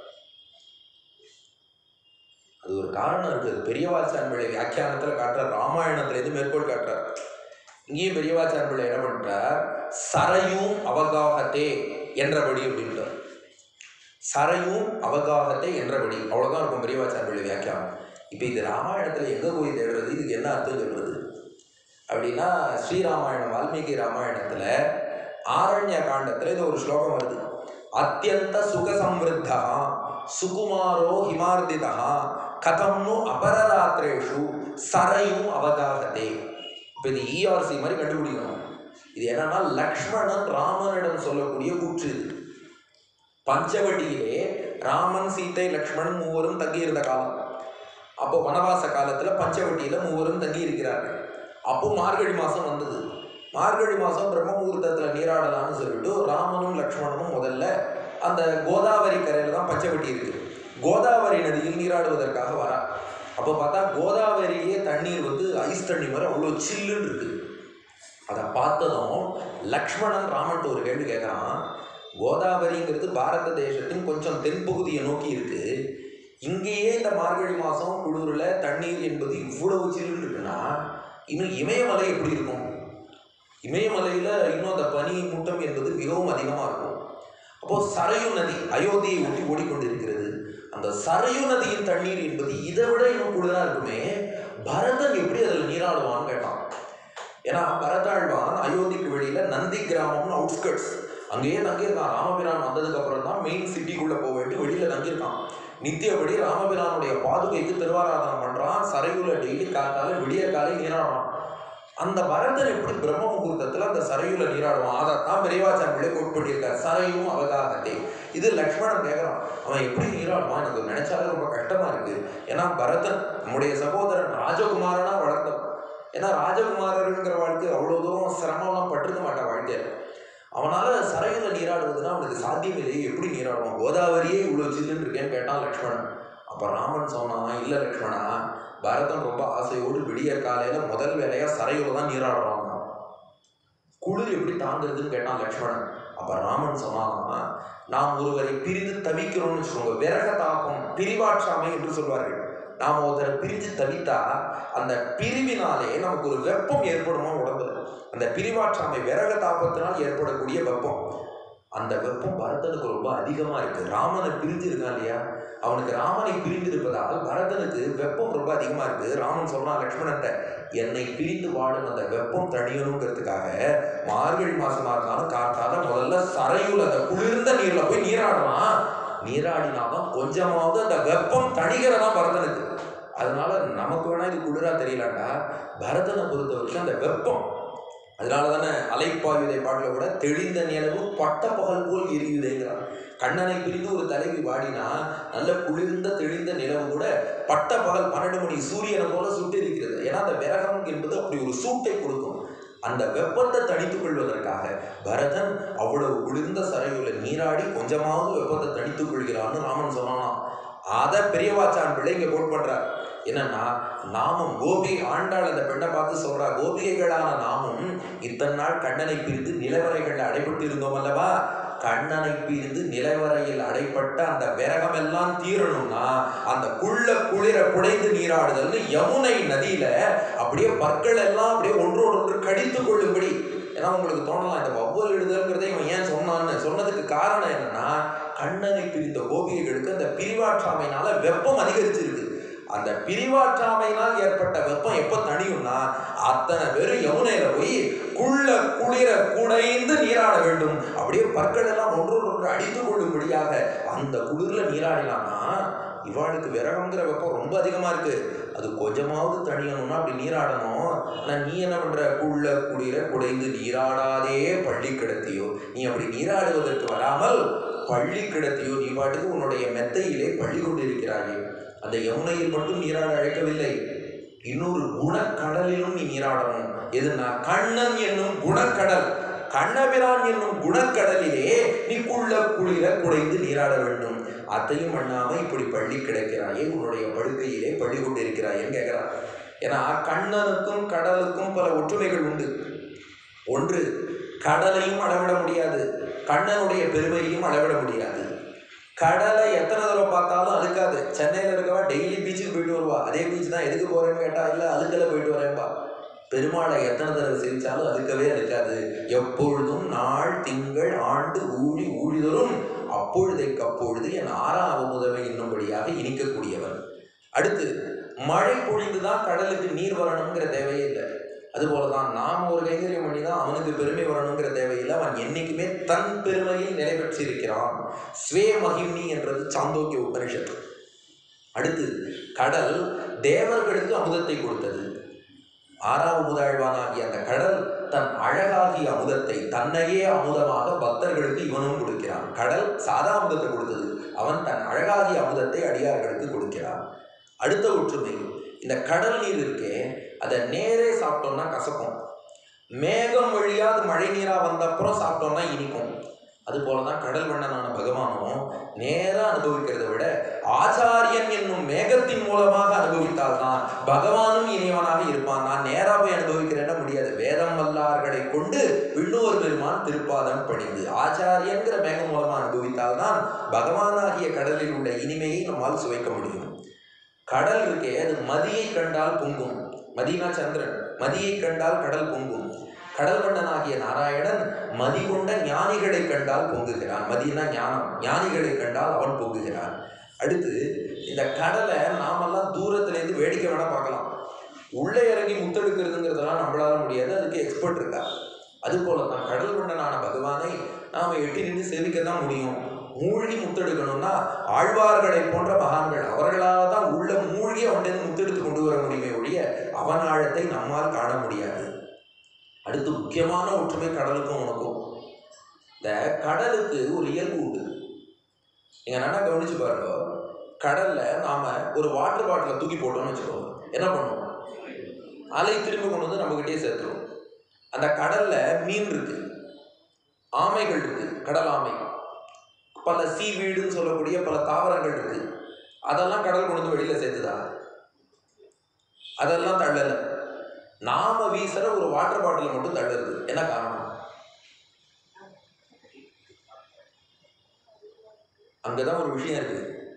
Speaker 1: அது ஒரு காரணம் இருக்குது. பெரியவாச்சான் பிள்ளை வியாக்கியானத்துல காட்டுறார், ராமாயணத்திலேருந்து மேற்கோள் காட்டுறார். இங்கேயும் பெரியவாச்சான் பிள்ளை என்ன பண்றார்? சரையும் அவகாகத்தே என்றபடி அப்படின்றார். சரையும் அவகாகத்தை என்றபடி, அவ்வளவுதான் இருக்கும் பெரியவாச்சான் பிள்ளை வியாக்கியானம். இப்ப இது ராமாயணத்துல எங்க போய் தேடுறது? இதுக்கு என்ன அர்த்தம் சொல்றது அப்படின்னா, ஸ்ரீராமாயணம் வால்மீகி ராமாயணத்துல ஆரண்ய காண்டத்துல இது ஒரு ஸ்லோகம் வருது. அத்தியந்த சுக சம்ருத்தா சுகுமாரோ ஹிமார்திதா கதம்னு அபரராத்திரேஷு சரையும் அவகாகத்தே. இப்போ இது இஆர்சி மாதிரி கண்டுபிடிக்கணும். இது என்னன்னா லக்ஷ்மணன் ராமனிடம் சொல்லக்கூடிய கூற்று. இது பஞ்சவட்டியிலே ராமன் சீதை லக்ஷ்மணன் மூவரும் தங்கியிருந்த காலம். அப்போ வனவாச காலத்துல பஞ்சவட்டியில மூவரும் தங்கி இருக்கிறார்கள். அப்போ மார்கழி மாசம் வந்தது. மார்கழி மாசம் பிரம்ம முகூர்த்தத்துல நீராடலாம்னு சொல்லிட்டு ராமனும் லக்ஷ்மணனும் முதல்ல அந்த கோதாவரி கரையில தான் பஞ்சவட்டி இருக்கு, கோதாவரி நதியில் நீராடுவதற்காக வரா. அப்போ பார்த்தா கோதாவரியே தண்ணீர் வந்து ஐஸ் தண்ணி மாதிரி அவ்வளோ சில்லுன்னு இருக்கு. அதை பார்த்ததும் லக்ஷ்மணன் ராமன் ஒரு கேள்வி கேட்குறான். கோதாவரிங்கிறது பாரத தேசத்தின் கொஞ்சம் தென்பகுதியை நோக்கி இருக்கு. இங்கேயே இந்த மார்கழி மாதம் குளிரில் தண்ணீர் என்பது இவ்வளவு சில்லுன்னு இருக்குன்னா இன்னும் இமயமலை எப்படி இருக்கும்? இமயமலையில் இன்னும் அந்த பனி மூட்டம் என்பது மிகவும் அதிகமாக இருக்கும். அப்போது சரையு நதி அயோத்தியை ஒட்டி ஓடிக்கொண்டிருக்கிறது. அந்த சரையு நதியின் தண்ணீர் என்பது இதை விட இன்னும் கூடுதலாக இருக்குமே, பரதன் எப்படி அதில் நீராடுவான்னு கேட்டான். ஏன்னா பரதாழ்வான் அயோத்திக்கு வெளியில நந்தி கிராமம்னு அவுட்ஸ்கர்ட்ஸ் அங்கேயே தங்கியிருக்கான். ராமபிரான் வந்ததுக்கு அப்புறம் தான் மெயின் சிட்டிக்குள்ள போக வேண்டி வெளியில தங்கியிருக்கான். நித்தியபடி ராமபிரானுடைய பாதுகைக்கு திருவாராதனம் பண்றான். சரையுல டெய்லி காத்தால விடிய காலை நீராடுறான். அந்த பரதன் எப்படி பிரம்ம முகூர்த்தத்துல அந்த சரையுல நீராடுவான்? அதைத்தான் பெரியவாச்சான் பிள்ளை கோட் பண்ணியிருக்கார், சரையும் அவகாகத்தே. இது லக்ஷ்மணன் கேட்கறான், அவன் எப்படி நீராடுவான்? எனக்கு நினைச்சாலே ரொம்ப கஷ்டமா இருக்கு. ஏன்னா பரதன் நம்முடைய சகோதரன் ராஜகுமாரனா வளர்ந்தவன். ஏன்னா ராஜகுமாரருங்கிற வாழ்க்கை அவ்வளோ தூரம் சிரமம்லாம் பட்டிருக்க மாட்டான் வாழ்க்கையில். அவனால சரையுல நீராடுவதுன்னா அவனுக்கு சாத்தியம் இல்லையே, எப்படி நீராடுவான்? கோதாவரியே இவ்வளோ சில்லுன்னு இருக்கேன்னு கேட்டான் லக்ஷ்மணன். அப்போ ராமன் சொன்னான், இல்லை லக்ஷ்மணா, பரதன் ரொம்ப ஆசையோடு விடியற் காலையில முதல் வேலையா சரையூல தான் நீராடுறான். குளிர் எப்படி தாங்கிறதுன்னு கேட்டான் லக்ஷ்மணன். அப்ப ராமன் சொன்னாங்கன்னா, நாம் ஒருவரை பிரிந்து தவிக்கிறோம்னு வச்சுக்கோங்க, விரக தாக்கம் பிரிவாற்றாமை என்று சொல்வார்கள். நாம் ஒருத்தரை பிரிஞ்சு தவித்தா அந்த பிரிவினாலே நமக்கு ஒரு வெப்பம் ஏற்படுமா உடம்புல. அந்த பிரிவாற்றாமை விரக தாபத்தினால் ஏற்படக்கூடிய வெப்பம், அந்த வெப்பம் பரதனுக்கு ரொம்ப அதிகமா இருக்கு. ராமனை பிரிஞ்சு இருக்கான் இல்லையா, அவனுக்கு ராமனை பிரிந்து இருப்பதால் பரதனுக்கு வெப்பம் ரொம்ப அதிகமா இருக்கு. ராமன் சொல்றான் லக்ஷ்மணன்ட்ட, என்னை பிரிந்து வாடும் அந்த வெப்பம் தணியணுங்கிறதுக்காக மார்கழி மாசமா இருந்தாலும் காத்தால முதல்ல சரையுல அந்த குளிர்ந்த நீர்ல போய் நீராடலாம். நீராடினாதான் கொஞ்சமாவது அந்த வெப்பம் தணிகிறதா பரதனுக்கு. அதனால நமக்கு வேணா இது குளிரா தெரியலாண்டா, பரதனை பொறுத்த வரைக்கும் அந்த வெப்பம். அதனால தானே அலைப்பாயுதை பாடல கூட தெளிந்த நிலவு பட்ட பகல் போல் எரியுதேங்கிறான். கண்ணனை பிரிந்து ஒரு தலைவி வாடினா நல்ல குளிர்ந்த தெளிந்த நிலவு கூட பட்ட பகல் பன்னெண்டு மணி சூரியனை போல சுட்டு இருக்கிறது. ஏன்னா அந்த விரகம் என்பது அப்படி ஒரு சூட்டை கொடுக்கும். அந்த வெப்பத்தை தணித்துக் கொள்வதற்காக பரதன் அவ்வளவு குளிர்ந்த சரையுல நீராடி கொஞ்சமாவது வெப்பத்தை தணித்துக் கொள்கிறான்னு ராமன் சொன்னான். அதை பெரியவாச்சான் பிள்ளை இங்க கோட் பண்றார். என்னன்னா, நாமும் கோபி ஆண்டாள் அந்த பெண்ணை பார்த்து சொல்றா, கோபிகைகளான நாமும் இத்தனை நாள் கண்ணனை பிரிந்து நிலவரைகளில் அடைபட்டு இருந்தோம் அல்லவா, கண்ணனை பிரிந்து நிலவரையில் அடைப்பட்ட அந்த விரகம் எல்லாம் தீரணும்னா அந்த குள்ள குளிர குடைந்து நீராடுதல்னு யமுனை நதியில அப்படியே பற்கள் எல்லாம் அப்படியே ஒன்றோடு ஒன்று கடித்து கொள்ளும்படி. ஏன்னா உங்களுக்கு தோணலாம், இந்த ஒவ்வொரு எழுதல்ங்கிறதை இவன் ஏன் சொன்னான்னு. சொன்னதுக்கு காரணம் என்னன்னா, கண்ணனை பிரிந்த கோபிகைகளுக்கு அந்த பிரிவாற்றாமையினால வெப்பம் அதிகரிச்சிருக்கு. அந்த பிரிவாற்றாமையினால் ஏற்பட்ட வெப்பம் எப்ப தணியும்னா, அத்தனை பேரும் யமுனையில போய் குள்ள குளிர குடைந்து நீராட வேண்டும். அப்படியே பற்கள் எல்லாம் ஒன்றோடு ஒன்று அடித்து கொள்ளும்படியாக அந்த குளிர்ல நீராடினான்னா, இவாளுக்கு விரகங்கிற வெப்பம் ரொம்ப அதிகமா இருக்கு, அது கொஞ்சமாவது தணியணும்னா அப்படி நீராடணும். ஆனா நீ என்ன பண்ற, குள்ள குளிர குடைந்து நீராடாதே பள்ளி கிடத்தியோ, நீ அப்படி நீராடுவதற்கு வராமல் பள்ளி கிடத்தியோ, நீ பாட்டுக்கு உன்னுடைய மெத்தையிலே பள்ளி கொண்டிருக்கிறாயே. அந்த யமுனையில் மட்டும் நீராட அழைக்கவில்லை, இன்னொரு குணக்கடலிலும் நீ நீராடணும். எதுனா கண்ணன் என்னும் குணக்கடல், கண்ணபிரான் என்னும் குணக்கடலிலே நீ குள்ள குளிர குடைந்து நீராட வேண்டும். அதையும் பண்ணாம இப்படி பள்ளி கிடக்கிறாயே, உன்னுடைய படுக்கையிலே பள்ளி கொண்டிருக்கிறாயேன்னு கேட்கிறான். ஏன்னா கண்ணனுக்கும் கடலுக்கும் பல ஒற்றுமைகள் உண்டு. ஒன்று, கடலையும் அளவிட முடியாது, கண்ணனுடைய பெருமையையும் அளவிட முடியாது. கடலை எத்தனை தடவை பார்த்தாலும் அழுக்காது. சென்னையில் இருக்கவா டெய்லி பீச்சுக்கு போயிட்டு வருவா, அதே பீச் தான், எதுக்கு போறேன்னு கேட்டா இல்லை அழுக்கல போயிட்டு வரேன்பா. பெருமாளை எத்தனை தடவை சிரிச்சாலும் அழுக்கவே அழுக்காது. எப்பொழுதும் நாள் திங்கள் ஆண்டு ஊழி ஊழிதரும் அப்பொழுதைக்கு அப்பொழுது என் ஆறாம் முதவை இன்னும்படியாக இனிக்கக்கூடியவன். அடுத்து, மழை பொழிந்துதான் கடலுக்கு நீர் வரணுங்கிற தேவையே இல்லை. அதுபோலதான் நாம் ஒரு கைங்கரியம் பண்ணி தான் அவனுக்கு பெருமை வரணுங்கிற தேவையில்லை. அவன் என்னைக்குமே தன் பெருமையில் நிலை பெற்றிருக்கிறான். ஸ்வே மகிம்னி என்றது சாந்தோக்கிய உபனிஷத்து. அடுத்து, கடல் தேவர்களுக்கு அமுதத்தை கொடுத்தது. ஆறாவது முதல்வானாகிய அந்த கடல் தன் அழகாகிய அமுதத்தை, தன்னையே அமுதமாக பக்தர்களுக்கு இவனும் கொடுக்கிறான். கடல் சாதா அமுதத்தை கொடுத்தது, அவன் தன் அழகாகிய அமுதத்தை அடியார்களுக்கு கொடுக்கிறான். அடுத்த ஒற்றுமை, இந்த கடல் நீர் இருக்கே, அதை நேரே சாப்பிட்டோம்னா கசக்கும், மேகம் வழியா அது மழை நீரா வந்த அப்புறம் சாப்பிட்டோம்னா இனிக்கும். அது போலதான் கடல் வண்ணனான பகவானும் நேரா அனுபவிக்கிறத விட ஆச்சாரியன் என்னும் மேகத்தின் மூலமாக அனுபவித்தால்தான் பகவானும் இனியவனாக இருப்பான். நான் நேரா போய் அனுபவிக்கிறேன்னா முடியாது. வேதம் வல்லார்களை கொண்டு விண்ணோர் பெருமான் திருப்பாதம் பணிந்து ஆச்சாரியன்கிற மேகம் மூலமா அனுபவித்தால்தான் பகவானாகிய கடலில் உள்ள இனிமையை நம்மால் சுவைக்க முடியும். கடல் இருக்கே, அது மதியை கண்டால் பொங்கும். மதினா சந்திரன், மதியை கண்டால் கடல் பொங்கும். கடல் வண்ணனாகிய நாராயணன் மதி கொண்ட ஞானிகளை கண்டால் பொங்குகிறான். மதினா ஞானம், ஞானிகளை கண்டால் அவன் பொங்குகிறான். அடுத்து, இந்த கடலை நாமெல்லாம் தூரத்திலேருந்து வேடிக்கை வேணா பார்க்கலாம், உள்ளே இறங்கி முத்தெடுக்கிறதுங்கிறதெல்லாம் நம்மளால முடியாது, அதுக்கு எக்ஸ்பர்ட் இருக்கா. அது போலதான் கடல் வண்ணனான பகவானை நாம எட்டி நின்று சேவிக்க தான் முடியும். மூழ்கி முத்தெடுக்கணும்னா ஆழ்வார்களை போன்ற மகான்கள் அவர்களால் தான் உள்ள மூழ்கி அவன் முத்தெடுத்து கொண்டு வர முடியுமே ஒழிய அவன் ஆழத்தை நம்மால் காண முடியாது. அடுத்து, முக்கியமான ஒற்றுமை கடலுக்கும் உனக்கும். இந்த கடலுக்கு ஒரு இயல்பு உண்டு. நீங்க நல்லா கவனிச்சு பாருங்க. கடல்ல நாம ஒரு வாட்டர் பாட்டில தூக்கி போட்டோம்னு வச்சுக்கோங்க, என்ன பண்ணுவோம், அலை திரும்பி கொண்டு வந்து நம்ம கிட்டே சேர்த்துருவோம். அந்த கடல்ல மீன் இருக்கு, ஆமைகள் இருக்கு, கடல் ஆமை, பல சீ வீடுன்னு சொல்லக்கூடிய பல தாவரங்கள் இருக்கு. அதெல்லாம் கடல் கொண்டு வந்து வெளியில சேர்த்துதா? அதெல்லாம் தள்ளலை. நாம வீசுற ஒரு வாட்டர் பாட்டில் மட்டும் தள்ளுறது. என்ன காரணம்? அங்கதான் ஒரு விஷயம் இருக்கு.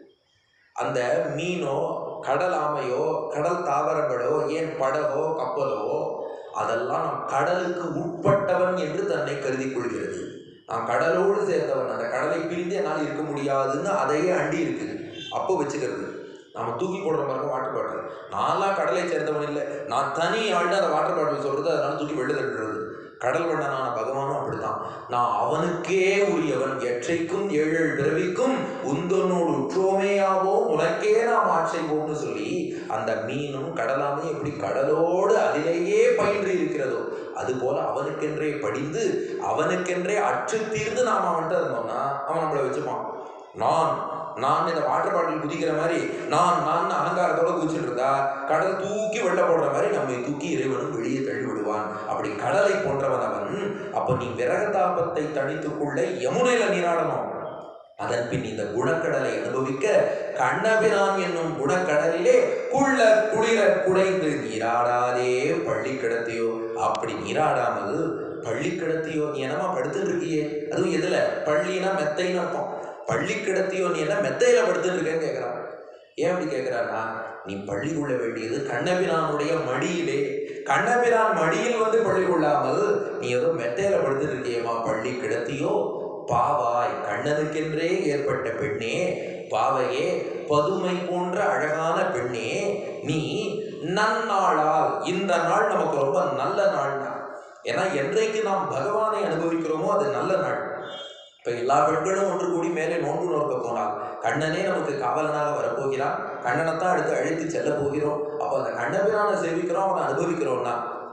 Speaker 1: அந்த மீனோ கடல் ஆமையோ கடல் தாவரங்களோ ஏன் படகோ கப்பலோ அதெல்லாம் நம் கடலுக்கு உட்பட்டவன் என்று தன்னை கருதி கொள்கிறது. நான் கடலோடு சேர்ந்தவன், அந்த கடலை பிரிந்து என்னால் இருக்க முடியாதுன்னு அதையே அண்டி இருக்குது. அப்போ வச்சுக்கிறது. நம்ம தூக்கி போடுற மாதிரி வாட்டர் பாட்டில். நான்லாம் கடலை சேர்ந்தவன் இல்லை, நான் தனி ஆள்னு அந்த வாட்டர் பாட்டில் சொல்றது, அதனால தூக்கி வெளில தள்ளுறது. கடல் வண்ணனான பகவானும் அப்படித்தான். நான் அவனுக்கே உரியவன், எற்றைக்கும் ஏழு பிறவிக்கும் உந்தனோடு உற்றோமேயாவோ உனக்கே நாம் ஆட்சைவோம்னு சொல்லி அந்த மீனும் கடலாமே எப்படி கடலோடு அதிலேயே பயின்று இருக்கிறதோ அதுபோல அவனுக்கென்றே படிந்து அவனுக்கென்றே அற்று தீர்ந்து நாம் அவன்கிட்ட இருந்தோம்னா அவன் நம்மளை வச்சுப்பான். நான் நான் இந்த வாட்டர் பாட்டில் குதிக்கிற மாதிரி நான் நான் அலங்காரத்தோட குதிச்சுட்டு இருந்தா கடல் தூக்கி வெள்ள போடுற மாதிரி நம்மை தூக்கி இறைவனும் வெளியே தள்ளி விடுவான். அப்படி கடலை போன்றவன் அவன். அப்ப நீ விரகதாபத்தை தணித்துக்குள்ள யமுனையில நீராடணும். அதன் பின் இந்த குணக்கடலை அனுபவிக்க கண்ணபிரான் என்னும் குணக்கடலிலே குள்ள குளிர குடைந்து நீராடாதே பள்ளி கிடத்தியோ. அப்படி நீராடாமல் பள்ளி கிடத்தியோ, நீ என்னமா படுத்துட்டு இருக்கியே, அதுவும் எதுல? பள்ளினா மெத்தைன்னு அர்த்தம். பள்ளி கிடத்தியோ, நீ என்ன மெத்தையில படுத்துட்டு இருக்கேன்னு கேட்கிறான். ஏன் அப்படி கேட்கிறான்னா, நீ பள்ளி கொள்ள வேண்டியது கண்ணபிரானுடைய மடியிலே. கண்ணபிரான் மடியில் வந்து பள்ளி கொள்ளாமல் நீ ஏதோ மெத்தையில படுத்துட்டு இருக்கியேமா பள்ளி கிடத்தியோ. பாவாய், கண்ணனுக்கென்றே ஏற்பட்ட பெண்ணே, பாவையே, பதுமை போன்ற அழகான பெண்ணே, நீ நன்னாளால், இந்த நாள் நமக்கு ரொம்ப நல்ல நாள் தான். ஏன்னா என்றைக்கு நாம் பகவானை அனுபவிக்கிறோமோ அது நல்ல நாள். இப்ப எல்லா பெண்களும் ஒன்று கூடி மேலே நோன்பு நோக்க போனால் கண்ணனே நமக்கு காவலனாக வரப்போகிறான். கண்ணனைத்தான் அடுத்து அழைத்து செல்ல போகிறோம். அப்ப அந்த கண்ணபிரானை சேவிக்கிறோம், அவனை அனுபவிக்கிறோம்னா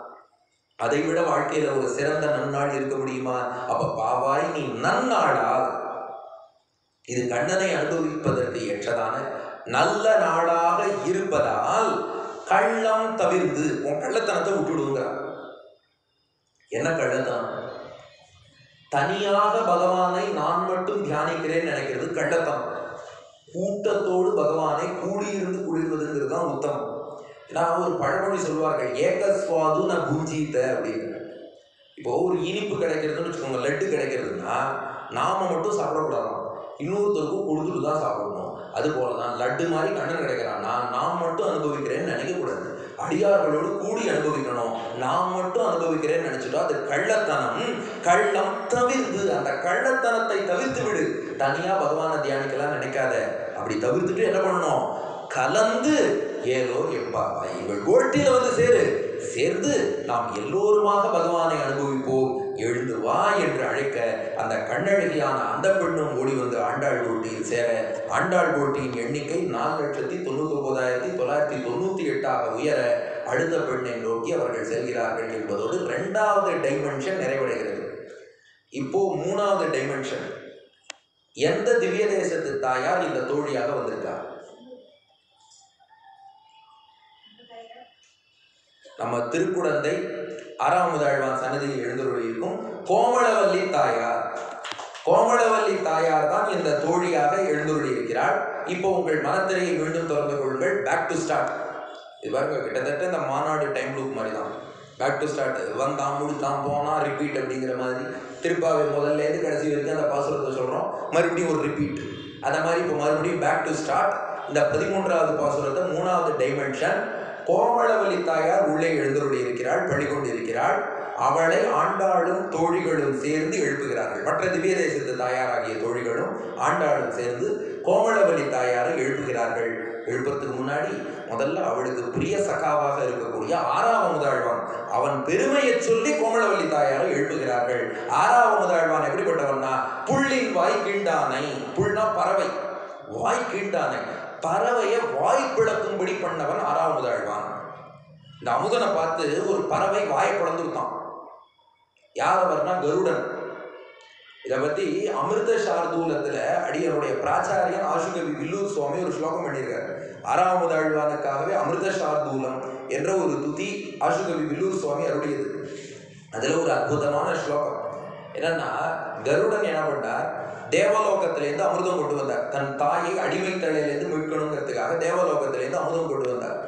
Speaker 1: அதை விட வாழ்க்கையில ஒரு சிறந்த நன்னாள் இருக்க முடியுமா? அப்ப பாவாய், நீ நன்னாளால், இது கண்ணனை அனுபவிப்பதற்கு ஏற்றதான நல்ல நாளாக இருப்பதால் கள்ளம் தவிர்த்து உன் கள்ளத்தனத்தை விட்டுடுங்கிறார். என்ன கள்ளத்தனம்? தனியாக பகவானை நான் மட்டும் தியானிக்கிறேன்னு நினைக்கிறது கள்ளத்தனம். கூட்டத்தோடு பகவானை கூடியிருந்து குளிர்வதுங்கிறது தான் உத்தமம். ஏன்னா ஒரு பழமொழி சொல்வார்கள், ஏகஸ்வாது ந புஞ்சீத அப்படின்னு. இப்போ ஒரு இனிப்பு கிடைக்கிறதுன்னு வச்சுக்கோங்க, லட்டு கிடைக்கிறதுனா நாம மட்டும் சாப்பிடக்கூடாதான், இன்னொருத்தருக்கும் கொடுத்துட்டு தான் சாப்பிடணும். அது போலதான் லட்டு மாதிரி கண்ணன் கிடைக்கிறான்னா நாம் மட்டும் அனுபவிக்கிறேன்னு நினைக்கக்கூடாது, அடியார்களோடு கூடி அனுபவிக்கணும். நாம் மட்டும் அனுபவிக்கிறேன்னு நினைச்சிட்டோம், அது கள்ளத்தனம். கள்ளம் தவிர்த்து, அந்த கள்ளத்தனத்தை தவிர்த்து விடு. தனியா பகவானை தியானிக்கலாம் நினைக்காத. அப்படி தவிர்த்துட்டு என்ன பண்ணணும்? கலந்து ஏதோ எப்பாவா இவள் கோட்டியில வந்து சேரு, சேர்ந்து நாம் எல்லோருமாக பகவானை அனுபவிப்போம், எழுந்து வா என்று அழைக்க அந்த கண்ணழகியான அந்த பெண்ணும் ஓடி வந்து ஆண்டாள் கோட்டியில் சேர ஆண்டாள் கோட்டியின் எண்ணிக்கை நாலு லட்சத்தி தொண்ணூத்தி ஒன்பதாயிரத்தி தொள்ளாயிரத்தி தொண்ணூத்தி எட்டாக உயர அடுத்த பெண்ணை நோக்கி அவர்கள் செல்கிறார்கள் என்பதோடு இரண்டாவது டைமென்ஷன் நிறைவடைகிறது. இப்போ மூணாவது டைமென்ஷன், எந்த திவ்ய தேசத்து தாயார் இந்த தோழியாக வந்திருக்கார்? நம்ம திருக்குடந்தை ஆறாமுதாழ்வான் சன்னதியில் எழுந்தருளி இருக்கும் கோமளவல்லி தாயார். கோமளவல்லி தாயார் தான் இந்த தோழியாக எழுந்தருளி இருக்கிறார். இப்போ உங்கள் மனத்திரையை மீண்டும் திறந்து கொள்ளுங்கள். Back to start. இது பாருங்க, கிட்டத்தட்ட இந்த மாநாடு டைம் லூப் மாதிரி தான். பேக் டு ஸ்டார்ட், வந்தான் முடித்தான் போனா ரிப்பீட் அப்படிங்கிற மாதிரி திருப்பாவை முதல்ல இருந்து கடைசி வரைக்கும் அந்த பாசுரத்தை சொல்றோம், மறுபடியும் ஒரு ரிப்பீட். அந்த மாதிரி இப்போ மறுபடியும் பேக் டு ஸ்டார்ட். இந்த பதிமூன்றாவது பாசுரத்தை மூணாவது டைமென்ஷன், கோமளவல்லி தாயார் உள்ளே எழுந்தருளி இருக்கிறாள், பள்ளி கொண்டிருக்கிறாள். அவளை ஆண்டாளும் தோழிகளும் சேர்ந்து எழுப்புகிறார்கள். மற்ற திவ்ய தேசத்து தாயாராகிய தோழிகளும் ஆண்டாளும் சேர்ந்து கோமளவல்லி தாயாரை எழுப்புகிறார்கள். எழுப்புறதுக்கு முன்னாடி முதல்ல அவளுக்கு பிரிய சகாவாக இருக்கக்கூடிய ஆறாவமுதாழ்வான், அவன் பெருமையை சொல்லி கோமளவல்லி தாயாரை எழுப்புகிறார்கள். ஆறாவமுதாழ்வான் எப்படிப்பட்டவன்னா, புள்ளின் வாய் கீண்டானை, புல்னா பறவை, வாய் கீண்டானை, பறவையை வாய் பிளக்கும்படி பண்ணவன் ஆறாவமுதாழ்வான். இந்த அமுதனை பார்த்து ஒரு பறவை வாயை பிளந்துட்டான். யார் அவர்னா கருடன். இதை பத்தி அமிர்த சார்தூலத்துல அடியனுடைய பிராச்சாரியன் ஆசுகவி வில்லூர் சுவாமி ஒரு ஸ்லோகம் பண்ணியிருக்காரு. ஆறாவமுதாழ்வானுக்காகவே அமிர்த சார்தூலம் என்ற ஒரு துதி ஆசுகவி வில்லூர் சுவாமி அருளியது. அதுல ஒரு அற்புதமான ஸ்லோகம் என்னன்னா, கருடன் என்ன பண்ணார், தேவலோகத்திலேருந்து அமிர்தம் கொண்டு வந்தார். தன் தாயை அடிமை தலையிலேருந்து மீட்கணுங்கிறதுக்காக தேவலோகத்திலேருந்து அமிர்தம் கொண்டு வந்தார்.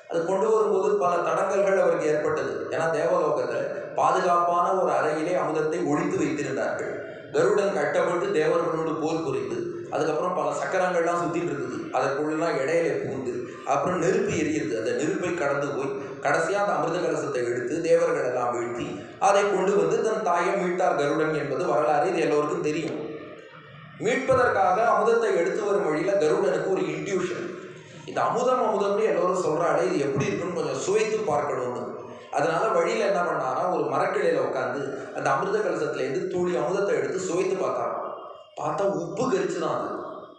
Speaker 1: அது கொண்டு வரும்போது பல தடங்கல்கள் அவருக்கு ஏற்பட்டது. ஏன்னா தேவலோகத்தில் பாதுகாப்பான ஒரு அறையிலே அமுதத்தை ஒழித்து வைத்திருந்தார்கள். கருடன் கட்டப்பட்டு தேவர்களோடு போர் புரிந்து அதுக்கப்புறம் பல சக்கரங்கள்லாம் சுற்றிட்டு இருக்குது. அதற்குள்ளெல்லாம் இடையில புகுந்து அப்புறம் நெருப்பு எரியுது. அந்த நெருப்பை கடந்து போய் கடைசியாக அந்த அமிர்த கலசத்தை எடுத்து தேவர்கள் எல்லாம் வீழ்த்தி அதை கொண்டு வந்து தன் தாயை மீட்டார் கருடன் என்பது வரலாறு. இது எல்லோருக்கும் தெரியும். மீட்பதற்காக அமுதத்தை எடுத்து வரும் வழியில கருடனுக்கு ஒரு இன்ட்யூஷன், இந்த அமுதம் அமுதம்னு எல்லோரும் சொல்றாடே, இது எப்படி இருக்குன்னு கொஞ்சம் சுவைத்து பார்க்கணும்னு. அதனால வழியில என்ன பண்ணாரா, ஒரு மரக்கிளையில உட்காந்து அந்த அமிர்த கலசத்துல இருந்து தூளி அமுதத்தை எடுத்து சுவைத்து பார்த்தாராம். பார்த்தா உப்பு கரிச்சுதான். அது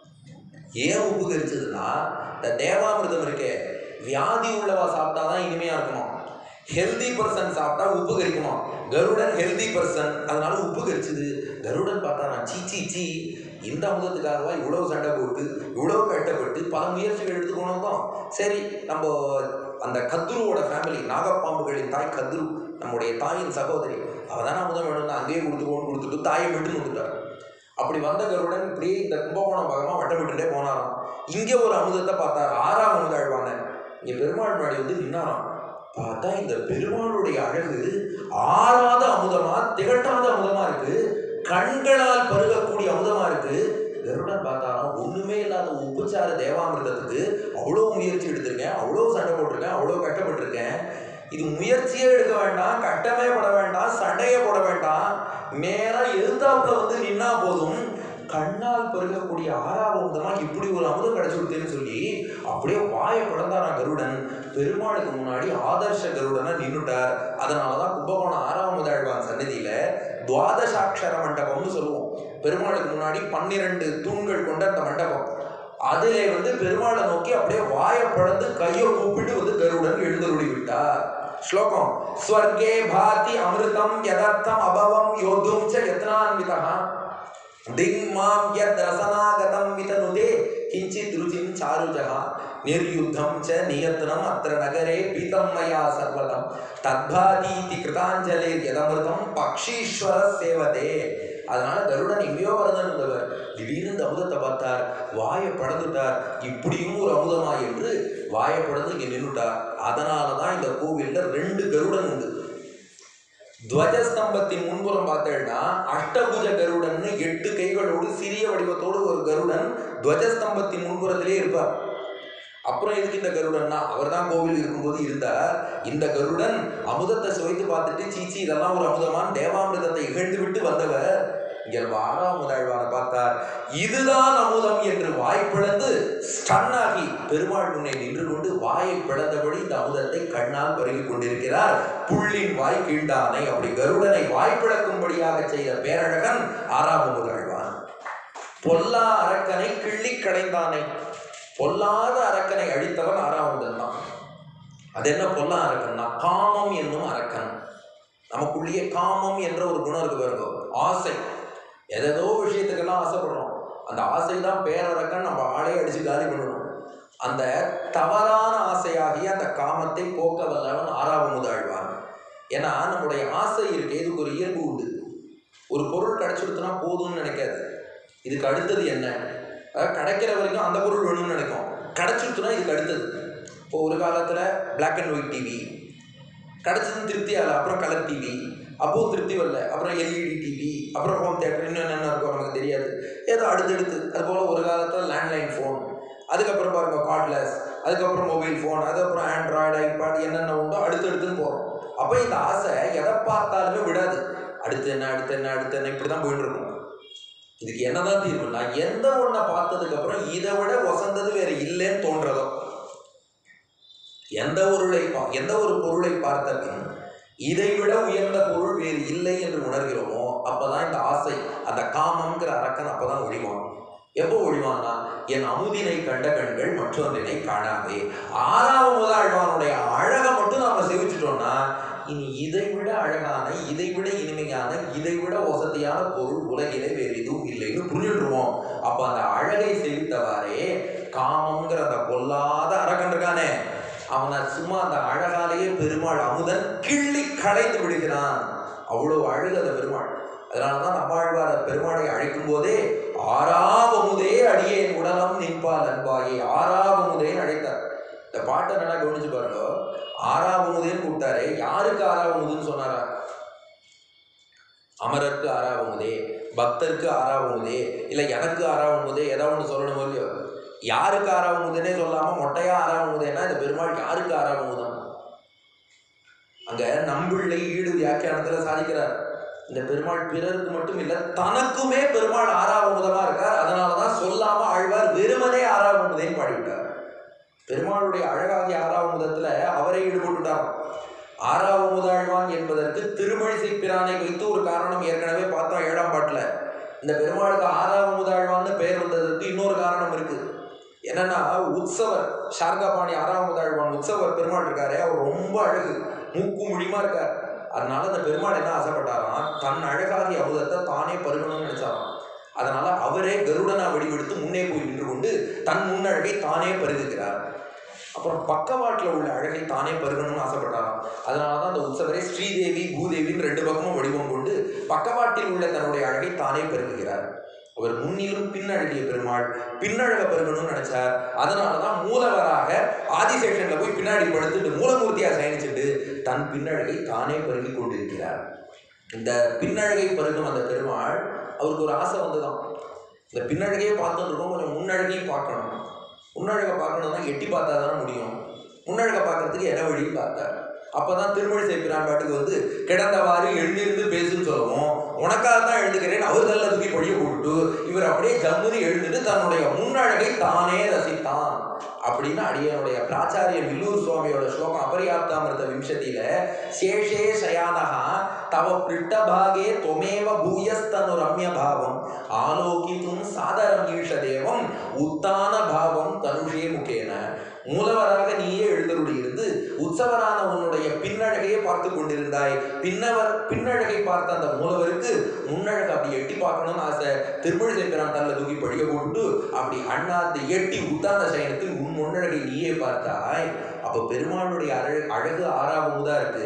Speaker 1: ஏன் உப்பு கரிச்சதுன்னா, இந்த தேவாமிர்தம் இருக்கே, வியாதி உள்ளவா சாப்பிட்டாதான் இனிமையா இருக்கணும். ஹெல்தி பர்சன் சாப்பிட்டா உப்பு கரிக்குமா. கருடன் ஹெல்தி பர்சன், அதனால உப்பு கரிச்சுது. கருடன் பார்த்தா நான் சீ சீ சீ இந்த அமுதத்துக்காகவா இவ்வளவு சண்டை போட்டு இவ்வளவு கட்டப்பட்டு பல முயற்சிகள் எடுத்துக்கொண்டு வந்தோம். சரி, நம்ம அந்த கத்ருவோட ஃபேமிலி, நாகப்பாம்புகளின் தாய் கத்ரு, நம்முடைய தாயின் சகோதரி, அவள் தானே அமுதம் வேணும்னு அங்கேயே கொடுத்துக்கோன்னு கொடுத்துட்டு தாயை விட்டு கொடுத்துட்டார். அப்படி வந்த கருடன் இப்படியே இந்த கும்பகோணம் பாகமாக வட்டம் விட்டுட்டே போனாராம். இங்கே ஒரு அமுதத்தை பார்த்தார், ஆறாம் அமுதாழ்வான. இங்கே பெருமாள் முன்னாடி வந்து நின்னாராம். பார்த்தா இந்த பெருமாளுடைய அழகு ஆறாத அமுதமா, திகட்டாத அமுதமா இருக்கு, கண்களால் பருகக்கூடிய அமுதமா இருக்கு. கருடன் பார்த்தாலும் ஒண்ணுமே இல்லாத உப்புச்சார தேவாமிர்தத்துக்கு அவ்வளோ முயற்சி எடுத்திருக்கேன், அவ்வளோ சண்டை போட்டிருக்கேன், அவ்வளோ கஷ்டப்பட்டிருக்கேன். இது முயற்சியே எடுக்க வேண்டாம், கட்டமே போட வேண்டாம், சண்டையே போட வேண்டாம், நேரா எதிர்த்தாப்புல வந்து நின்னா போதும், கண்ணால் பருகக்கூடிய ஆறாவது அமுதமா இப்படி ஒரு அமுதம் கிடைச்சு கொடுத்தேன்னு சொல்லி அப்படியே வாயை பிளந்தாராம் கருடன். பெருமாளுக்கு முன்னாடி ஆதர்ஷ கருடனை நின்றுட்டார். அதனாலதான் கும்பகோணம் ஆறாம் முதல்வான் சன்னதியில துவாதசாட்சர மண்டபம்னு சொல்லுவோம். பெருமாளுக்கு முன்னாடி பன்னிரண்டு தூண்கள் கொண்ட அந்த மண்டபம். அதிலே வந்து பெருமாளை நோக்கி அப்படியே வாயை பிளந்து கையை கூப்பிட்டு வந்து கருடன் எழுந்தருளி விட்டார். ஸ்லோகம்: ஸ்வர்கே பாதி அமிர்தம் யதர்த்தம் அபவம் யோதும் ச யத்னான்விதஹ திங்மாம் யத் ரசனாகதம் விதனுதே கிஞ்சித் ருச்சிம் சாருஜஹ நிர்யுத்தம் ச நியத்னம் அத்ர நகரே பீதம் மயா சர்வதம் தத்பாதீதி கிருதாஞ்சலே யதமிருதம் பக்ஷீஸ்வர சேவதே. அதனால கருடன் எங்கேயோ வரதன்றவர் திடீர்னு இந்த அமுதத்தை பார்த்தார், வாயை படந்துட்டார். இப்படியும் ஒரு அமுதமா என்று வாயை படந்து இங்கே நின்றுட்டார். அதனாலதான் இந்த கோவில்ல ரெண்டு கருடன் உண்டு. துவஜஸ்தம்பத்தின் முன்புறம் பார்த்தேன்னா அஷ்டபுஜ கருடன், எட்டு கைகளோடு சிறிய வடிவத்தோடு ஒரு கருடன் துவஜஸ்தம்பத்தின் முன்புறத்திலே இருப்பார். அப்புறம் எதுக்கு இந்த கருடன்னா, அவர் தான் கோவில் இருக்கும்போது இருந்தார். இந்த கருடன் அமுதத்தை சுவைத்து பார்த்துட்டு சீச்சி இதெல்லாம் ஒரு அமுதமான் தேவாமிர்தத்தை இகழ்ந்து விட்டு வந்தவர் இங்கே ஆறாம் முதல்வான பார்த்தார். இதுதான் அமுதம் என்று வாய் பிளந்து ஸ்டன்னாகி பெருமாள் முன்னே நின்று கொண்டு வாயை பிளந்தபடி இந்த அமுதத்தை கண்ணால் பருகி கொண்டிருக்கிறார். புள்ளின் வாய் கீழ்ந்தானை. அப்படி கருடனை வாய் பிளக்கும்படியாக செய்த பேரழகன் ஆறாம் முதல்வான். பொல்லா அரக்கனை கிள்ளி கடைந்தானை. பொல்லாத அரக்கனை அழித்தவன் ஆறாவதன் தான். அது என்ன பொல்லா அரக்கன்னா, காமம் என்னும் அரக்கன். நமக்குள்ளேயே காமம் என்ற ஒரு குணம் இருக்கு பாருங்க, ஆசை. ஏதோ விஷயத்துக்கெல்லாம் ஆசைப்படுறோம். அந்த ஆசை தான் பேரரக்கன். நம்ம ஆளே அடிச்சு காலி பண்ணணும். அந்த தவறான ஆசையாகி அந்த காமத்தை போக்க வல்லவன் ஆறாவது முதல்வான். ஏன்னா நம்முடைய ஆசை இருக்கு, இதுக்கு ஒரு இயல்பு உண்டு. ஒரு பொருள் கிடைச்சிடுத்துனா போதும்னு நினைக்காது. இதுக்கு அடுத்தது என்ன, கிடைக்கிற வரைக்கும் அந்த பொருள் வேணும்னு நினைக்கும். கிடைச்சிடுச்சுன்னா இதுக்கு அடுத்தது. இப்போ ஒரு காலத்தில் பிளாக் அண்ட் ஒயிட் டிவி கிடைச்சதுன்னு திருப்தி ஆகலை, அப்புறம் கலர் டிவி, அப்போவும் திருப்தி வரல, அப்புறம் எல்இடி டிவி, அப்புறம் ஹோம் தியேட்டர், இன்னும் என்னென்ன இருக்கும் நமக்கு தெரியாது, ஏதோ அடுத்தடுத்து. அதுபோல் ஒரு காலத்தில் லேண்ட்லைன் ஃபோன், அதுக்கப்புறம் பாருங்கள் கார்ட்லெஸ், அதுக்கப்புறம் மொபைல் ஃபோன், அதுக்கப்புறம் ஆண்ட்ராய்டு, ஐபேட், என்னென்ன உண்டோ அடுத்தடுத்துன்னு போகிறோம். அப்போ இந்த ஆசை எதை பார்த்தாலுமே விடாது. அடுத்து என்ன அடுத்து என்ன அடுத்து என்ன இப்படி தான் போயிட்டு இருக்கும். இதுக்கு என்னதான் தீர்வுன்னா, எந்த ஒன்றை பார்த்ததுக்கு அப்புறம் இதை விட வசந்தது வேற இல்லைன்னு தோன்றதோ, எந்த பொருளை எந்த ஒரு பொருளை பார்த்த பின் இதை விட உயர்ந்த பொருள் வேறு இல்லை என்று உணர்கிறோமோ அப்பதான் இந்த ஆசை, அந்த காமம்ங்கிற அரக்கன் அப்பதான் ஒழிவான். எப்போ ஒழிவான்னா, என் அமுதினை கண்ட கண்கள் மற்றொன்றினை காணாமே. ஆறாவது முதல்வானுடைய அழகை மட்டும் நாம சேவிச்சிட்டோம்னா, இனி இதை விட அழகான, இதை விட இனிமையான, இதை விட வசதியான பொருள் உலகிலே வேறு எதுவும் இல்லைன்னு புரிஞ்சுட்டுருவோம். அப்ப அந்த அழகை சேவித்தவாறே காமங்கிற அந்த பொல்லாத அரக்கன் இருக்கானே, அவனை சும்மா அந்த அழகாலேயே பெருமாள் அமுதன் கிள்ளி களைந்து விடுகிறான். அவ்வளவு அழகு அந்த பெருமாள். அதனாலதான் நம்மாழ்வார பெருமாளை அழைக்கும் போதே ஆறாவமுதே அடியேன் உடலம் நிற்பால் அன்பாயே, ஆறாவமுதேன்னு அழைத்தார். இந்த பாட்டை நல்லா கவனிச்சு பாருங்க. ஆறாவமுதேன்னு கூப்பிட்டாரு. யாருக்கு ஆறாவமுதுன்னு சொன்னாரா? அமரருக்கு ஆறாவமுதே, பக்தருக்கு ஆறாவமுதே, இல்லை எனக்கு ஆறாவமுதே, ஏதாவது ஒன்று சொல்லணும் இல்லையோ? யாருக்கு ஆறாவமுதேனே சொல்லாம மொட்டையா ஆறாவமுதேன்னா இந்த பெருமாள் யாருக்கு ஆறாவமுதான்? அங்க நம்பிள்ளை ஈடு வியாக்கியானத்துல சாதிக்கிறார். இந்த பெருமாள் பிறருக்கு மட்டும் இல்ல, தனக்குமே பெருமாள் ஆறாவமுதமா இருக்கார். அதனாலதான் சொல்லாம ஆழ்வார் வெறுமனே ஆறாவமுதேன்னு பாடிவிட்டார். பெருமாளுடைய அழகாகிய ஆறாவமுதத்துல அவரே ஈடுபட்டுட்டார். ஆறாவமுதாழ்வான் என்பதற்கு திருமழிசை பிரானை வைத்து ஒரு காரணம் ஏற்கனவே பார்த்தோம் ஏழாம் பாட்டுல. இந்த பெருமாளுக்கு ஆறாவமுதாழ்வான்னு பெயர் வந்ததற்கு இன்னொரு காரணம் இருக்கு. என்னன்னா, உற்சவர் சார்காபாணி ஆறாவமுதாழ்வான் உற்சவர் பெருமாள் இருக்காரு, அவர் ரொம்ப அழகு, மூக்கு முழிமா இருக்கார். அதனால அந்த பெருமாள் என்ன ஆசைப்பட்டாராம், தன் அழகாகிய அமுதத்தை தானே பருகணும்னு நினைச்சாராம். அதனால அவரே கருடனா வடிவெடுத்து முன்னே போய் நின்று கொண்டு தன் முன்னழகை தானே பருகுகிறார். அப்புறம் பக்கவாட்டில் உள்ள அழகை தானே பருகணும்னு ஆசைப்பட்டாராம். அதனாலதான் அந்த உற்சவரை ஸ்ரீதேவி பூதேவின்னு ரெண்டு பக்கமும் வடிவம் கொண்டு பக்கவாட்டில் உள்ள தன்னுடைய அழகை தானே பருகுகிறார். அவர் முன்னிலும் பின்னழகிய பெருமாள் பின்னழக பருகணும்னு நினைச்சார். அதனாலதான் மூலவராக ஆதிசேஷன்ல போய் பின்னாடி படுத்துட்டு மூலமூர்த்தியா சயனிச்சுட்டு தன் பின்னழகை தானே பருகி கொண்டிருக்கிறார். இந்த பின்னழகை பருகும் அந்த பெருமாள் அவருக்கு ஒரு ஆசை வந்துதான், இந்த பின்னழகையே பார்த்துட்டு இருக்கோம், கொஞ்சம் முன்னழகையும் பார்க்கணும். முன்னழகை பார்க்கணும்னா எட்டி பார்த்தா தானே முடியும். முன்னழகை பார்க்கறதுக்கு என்ன வழியும் பார்த்தார். அப்பதான் திருமழிசை பிரான் பாட்டுக்கு வந்து கிடந்தவாறு எழுந்திருந்து பேசுன்னு சொல்லவும், உனக்காக தான் எழுந்துக்கிறேன் அவர் தள்ள தூக்கி பொழிய போட்டு இவர் அப்படியே ஜம்முதி எழுந்துட்டு தன்னுடைய முன்னழகை தானே ரசித்தான் அப்படின்னு அடியனுடைய பிராச்சாரியன் வில்லூர் சுவாமியோட ஸ்லோகம் அபரியாப்தாமிருத விம்சதியில சேஷே சயானகா தவ பிருட்டபாகே தொமேவ பூயஸ்தனு ரம்ய பாவம் ஆலோகித்தும் சாதரம் ஈஷதேவம் உத்தான பாவம் தனுஷே முகேன. மூலவராக நீயே எழுந்தருளி இருந்து உற்சவரான உன்னுடைய பின்னழகையே பார்த்து கொண்டிருந்தாய். பின்னவர் பின்னழகை பார்த்த அந்த மூலவருக்கு முன்னழகை அப்படி எட்டி பார்க்கணும்னு ஆசை. திருமழிசை பிரான் தள்ள தூக்கி படிக்க போட்டு அப்படி அண்ணாந்து எட்டி உத்தான சயனத்தில் உன் முன்னழகை நீயே பார்த்தாய். அப்போ பெருமாளுடைய அழகு அழகு ஆறாவமுதா இருக்கு.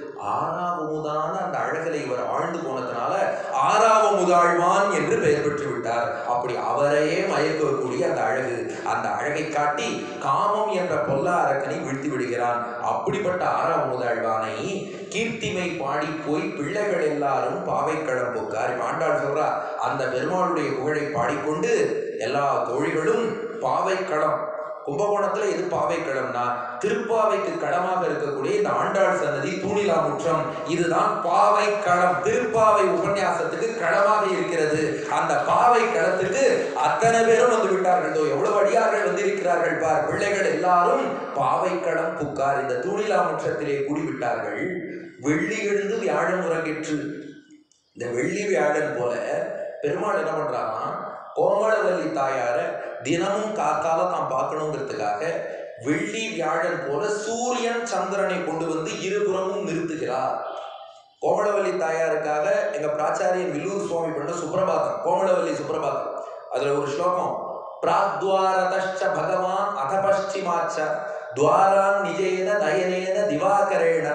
Speaker 1: ஆறாவமுதான அந்த அழகில இவர் ஆழ்ந்து போனதுனால ஆறாவமுதாழ்வான் என்று பெயர் பெற்று விட்டார். அப்படி அவரையே மயக்கக்கூடிய அந்த அழகு, அந்த அழகை காட்டி காமம் என்ற பொல்லா அரக்கனை வீழ்த்தி விடுகிறான். அப்படிப்பட்ட ஆறாவமுதாழ்வானை கீர்த்திமை பாடி போய் பிள்ளைகள் எல்லாரும் பாவைக்களம் போக்கார். ஆண்டாள் சொல்றா, அந்த பெருமாளுடைய புகழை பாடிக்கொண்டு எல்லா தோழிகளும் பாவைக்களம், கும்பகோணத்துல எது பாவைக்களம்னா திருப்பாவைக்கு களமாக இருக்கக்கூடிய இந்த ஆண்டாள் சன்னதி தூணிலா முற்றம், இதுதான் பாவை களம். திருப்பாவை உபன்யாசத்துக்கு களமாக இருக்கிறது. அந்த பாவை களத்துக்கு அத்தனை பேரும் வந்து விட்டார்கள். எவ்வளவு அடியார்கள் வந்திருக்கிறார்கள் பார். பிள்ளைகள் எல்லாரும் பாவை களம் புக்கார், இந்த தூணிலா முற்றத்திலே கூடிவிட்டார்கள். வெள்ளி எழுந்து வியாழன் உறங்கிற்று. இந்த வெள்ளி வியாழன் போல பெருமாள் என்ன பண்றாங்கன்னா, கோமளவல்லி தாயார தினமும் காத்தால தான் பார்க்கணுங்கிறதுக்காக வெள்ளி வியாழன் போல சூரியன் சந்திரனை கொண்டு வந்து இருபுறமும் நிறுத்துகிறார். கோமளவல்லி தாயாருக்காக எங்க பிராச்சாரியன் வில்லூர் சுவாமி பண்ண சுப்ரபாதம், கோமளவல்லி சுப்ரபாதம், அதுல ஒரு ஸ்லோகம், பிராத்வாரதச்ச பகவான் அத பஷ்சிமாச்ச துவாரான் நிஜேன நயனேன திவாகரேண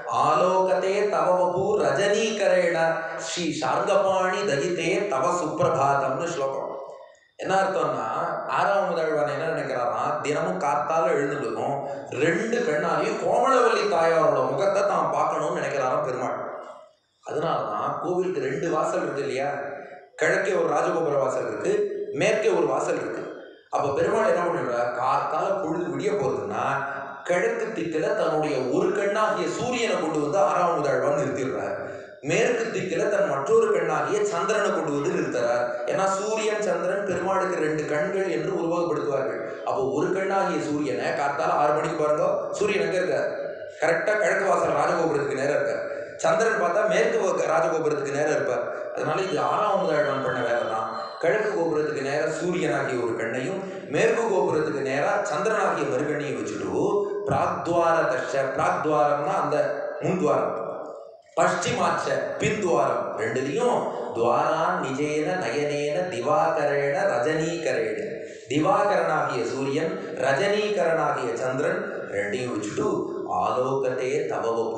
Speaker 1: ஆலோகதே தவ வபு ரஜனீகரேண ஸ்ரீ சார்கபாணி தகிதே தவ சுப்ரபாதம்னு ஸ்லோகம். என்ன அர்த்தம்னா, ஆறாவமுதாழ்வான் என்ன நினைக்கிறாரா, தினமும் காத்தால எழுந்துருக்கும் ரெண்டு கண்ணாலையும் கோமளவல்லி தாயாரோட முகத்தை தான் பார்க்கணும்னு நினைக்கிறாராம் பெருமாள். அதனாலதான் கோவிலுக்கு ரெண்டு வாசல் இருக்கு இல்லையா, கிழக்கே ஒரு ராஜகோபுர வாசல் இருக்கு, மேற்கே ஒரு வாசல் இருக்கு. அப்ப பெருமாள் என்ன பண்ணுறார், காத்தால பொழுது விடிய போறதுன்னா கிழக்கு திக்கில தன்னுடைய ஒரு கண்ணாகிய சூரியனை கொண்டு வந்து ஆறாவமுதாழ்வான் நிறுத்திடுறார். மேற்கு திக்கில தன் மற்றொரு கண்ணாகிய சந்திரனை கொண்டு வந்து நிறுத்துறார். ஏன்னா சூரியன் சந்திரன் பெருமாளுக்கு ரெண்டு கண்கள் என்று உருவகப்படுத்துவார்கள். அப்போ ஒரு கண்ணாகிய சூரியனை காத்தால ஆறு மணிக்கு பாருங்க, சூரியன் எங்க இருக்கார், கரெக்டா கிழக்கு வாசல் ராஜகோபுரத்துக்கு நேரம் இருக்கார். சந்திரன் பார்த்தா மேற்கு ராஜகோபுரத்துக்கு நேரம் இருப்பார். அதனால இது ஆறாவமுதாழ்வான் பண்ண வேலை தான். கிழக்கு கோபுரத்துக்கு நேரம் சூரியனாகிய ஒரு கண்ணையும் மேற்கு கோபுரத்துக்கு நேரம் சந்திரனாகிய மறுகண்ணையும் வச்சுட்டு பிராத்வார தஷ, பிராத்வாரம்னா அந்த முன்துவாரம், பஷ்டிமாச்ச பின்துவாரம், ரெண்டுலையும் துவாரான் நிஜேன நயனேன திவாகரேன ரஜனீகரேன, திவாகரனாகிய சூரியன் ரஜனீகரனாகிய சந்திரன் ரெண்டையும் வச்சுட்டு ஆலோகத்தே தவ வபு,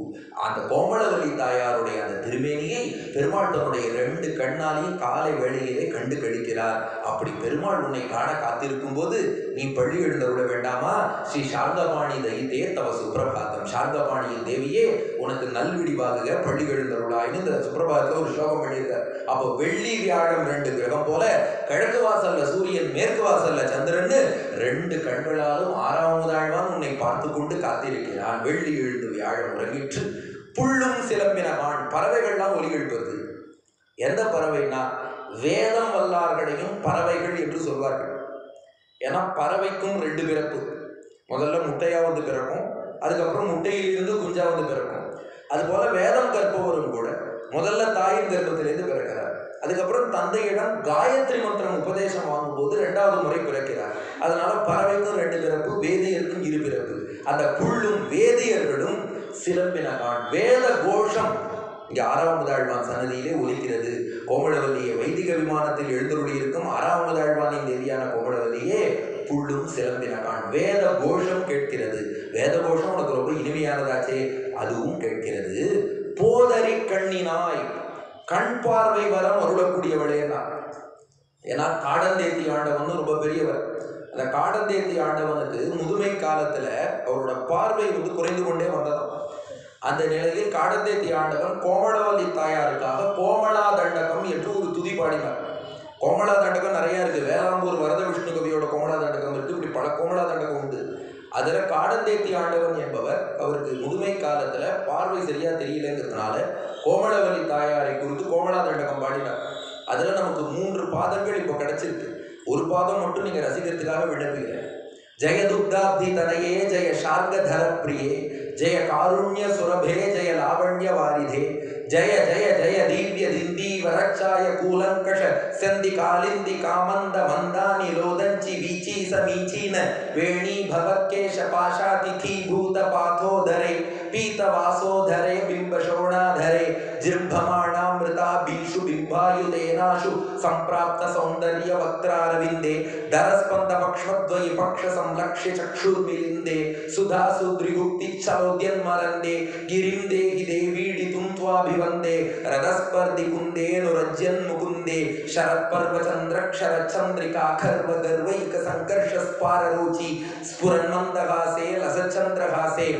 Speaker 1: அந்த கோமளவல்லி தாயாருடைய அந்த திருமேனியை பெருமாள் தன்னுடைய ரெண்டு கண்ணாலையும் காலை வேளையிலே கண்டு கழிக்கிறார். அப்படி பெருமாள் உன்னை காண காத்திருக்கும் போது நீ பள்ளி எழுந்தருள வேண்டாமா? ஸ்ரீ சார்ந்தபாணி தயித்தே தவ சுப்பிரபாதம். சார்ந்தபாணியின் தேவியே உனக்கு நல்விடிவாகுக பள்ளி எழுந்தருளாயின்னு இந்த சுப்பிரபாதத்தில் ஒரு ஸ்லோகம் பண்ணியிருக்கார். அப்போ வெள்ளி வியாழம் ரெண்டு கிரகம் போல கிழக்கு வாசல்ல சூரியன் மேற்கு வாசல்ல சந்திரன்னு ரெண்டு கண்களாலும் ஆறாவதாழ்வான் உன்னை பார்த்து கொண்டு காத்திருக்கிறான். வெள்ளி எழுந்து வியாழம் உறங்கிற்று புள்ளும் சிலம்பினகான். பறவைகள்லாம் ஒலி எழுப்புறது. எந்த பறவைனா வேதம் வல்லார்களையும் பறவைகள் என்று சொல்வார்கள். ஏன்னா பறவைக்கும் ரெண்டு பிறப்பு. முதல்ல முட்டையா வந்து பிறக்கும், அதுக்கப்புறம் முட்டையிலிருந்து குஞ்சா வந்து பிறக்கும். அதுபோல வேதம் கற்பவரும் கூட முதல்ல தாயின் கர்ப்பத்திலிருந்து பிறக்கிறார். அதுக்கப்புறம் தந்தையிடம் காயத்ரி மந்திரம் உபதேசம் வாங்கும்போது இரண்டாவது முறை பிறக்கிறார். அதனால பறவைக்கும் ரெண்டு பிறப்பு, வேதியருக்கும் இரு பிறப்பு. அந்த புள்ளும் வேதியர்களும் சிலம்பினகான். வேத கோஷம் இங்கே ஆறாவதாழ்வான் சன்னதியிலே ஒலிக்கிறது. கோமளவல்லியை வைதிக விமானத்தில் எழுந்தருளி இருக்கும் ஆறாவதாழ்வானின் தேவியான கோமளவல்லியே புள்ளும் சிலம்பினகான். வேத கோஷம் கேட்கிறது. வேத கோஷம் உனக்கு ரொம்ப இனிமையானதாச்சே, அதுவும் கேட்கிறது. போதரி கண்ணினாய், கண் பார்வை வரம் அருளக்கூடியவளே தான். ஏன்னா காடந்தேத்தி ஆண்டவன் ரொம்ப பெரியவர். அந்த காடந்தேத்தி ஆண்டவனுக்கு முதுமை காலத்துல அவரோட பார்வை வந்து குறைந்து கொண்டே வந்ததாம். அந்த நிலையில் காடந்தேத்தி ஆண்டவன் கோமளவல்லி தாயாருக்காக கோமலா தண்டகம் என்று ஒரு துதி பாடினார். கோமலா தண்டகம் நிறைய இருக்கு. வேளாம்பூர் வரத விஷ்ணு கவியோட கோமலா தண்டகம் இருக்கு. இப்படி பல கோமலா தண்டகம் உண்டு. அதுல காடந்தேத்தி ஆண்டவன் என்பவர் அவருக்கு முதுமை காலத்துல பார்வை சரியா தெரியலங்கிறதுனால கோமளவல்லி தாயாரை குறித்து கோமலா தண்டகம் பாடினார். அதுல நமக்கு மூன்று பாதங்கள் இப்போ கிடைச்சிருக்கு. ஒரு பாதம் மட்டும் நீங்க ரசிக்கிறதுக்காக விண்ணப்பிக்கிறேன். ஜெய துர்காப்தி தனையே, ஜெய சார்கதர பிரியே, ஜெய காருண்ய சுரபே, ஜெய லாவண்ய வாரிதே, ஜெய ஜெய ஜெய தீவ்ய திந்தி வரச்சாய கூலங்கஷ செந்தி காலிந்தி காமந்த மந்தானி லோதஞ்சி வீச்சி ಸಮೀಚೀನ வேணி ಭವಕೇಶ ಪಾಶಾತಿಥಿ ಭೂತ ಪಾಥೋಧರೆ ಪೀತ ವಾಸೋಧರೆ ಬಿಂಬ ಶೋಣಾಧರೆ ಜಿರ್ಭಮಾಣಾಮೃತಾ ಬೀಷು ಬಿಂಬಾಯುಧೇನಾಶು ಸಂಪ್ರಾಪ್ತ ಸೌಂದರ್ಯ ವಕ್ರಾರವಿಂದೆ ದರಸ್ಪಂದ ಪಕ್ಷ್ಮದ್ವಯಿ ಪಕ್ಷ ಸಂಲಕ್ಷ್ಯ ಚಕ್ಷುರ್ಮಿಲಿಂದೆ ಸುಧಾ ಸುದ್ರಿಗುಪ್ತಿ ಛಲೋದ್ಯನ್ಮರಂದೆ ಗಿರಿಂ ದೇಹಿ ದೇವೀಡಿ ತುಂತ್ವಾಭಿವಂದೆ ರಥಸ್ಪರ್ಧಿ ಕುಂದೇನು ರಜ್ಯನ್ ಮುಕುಂದೆ ಶರತ್ಪರ್ವ ಚಂದ್ರಕ್ಷರ ಚಂದ್ರಿಕಾ ಖರ್ವ ಗರ್ವೈಕ ಸಂಕರ್ಷ ಸ್ಪಾರ ರುಚಿ ಸ್ಫುರನ್ಮಂದಹಾಸೆ ಲಸಚಂದ್ರಹಾಸೆ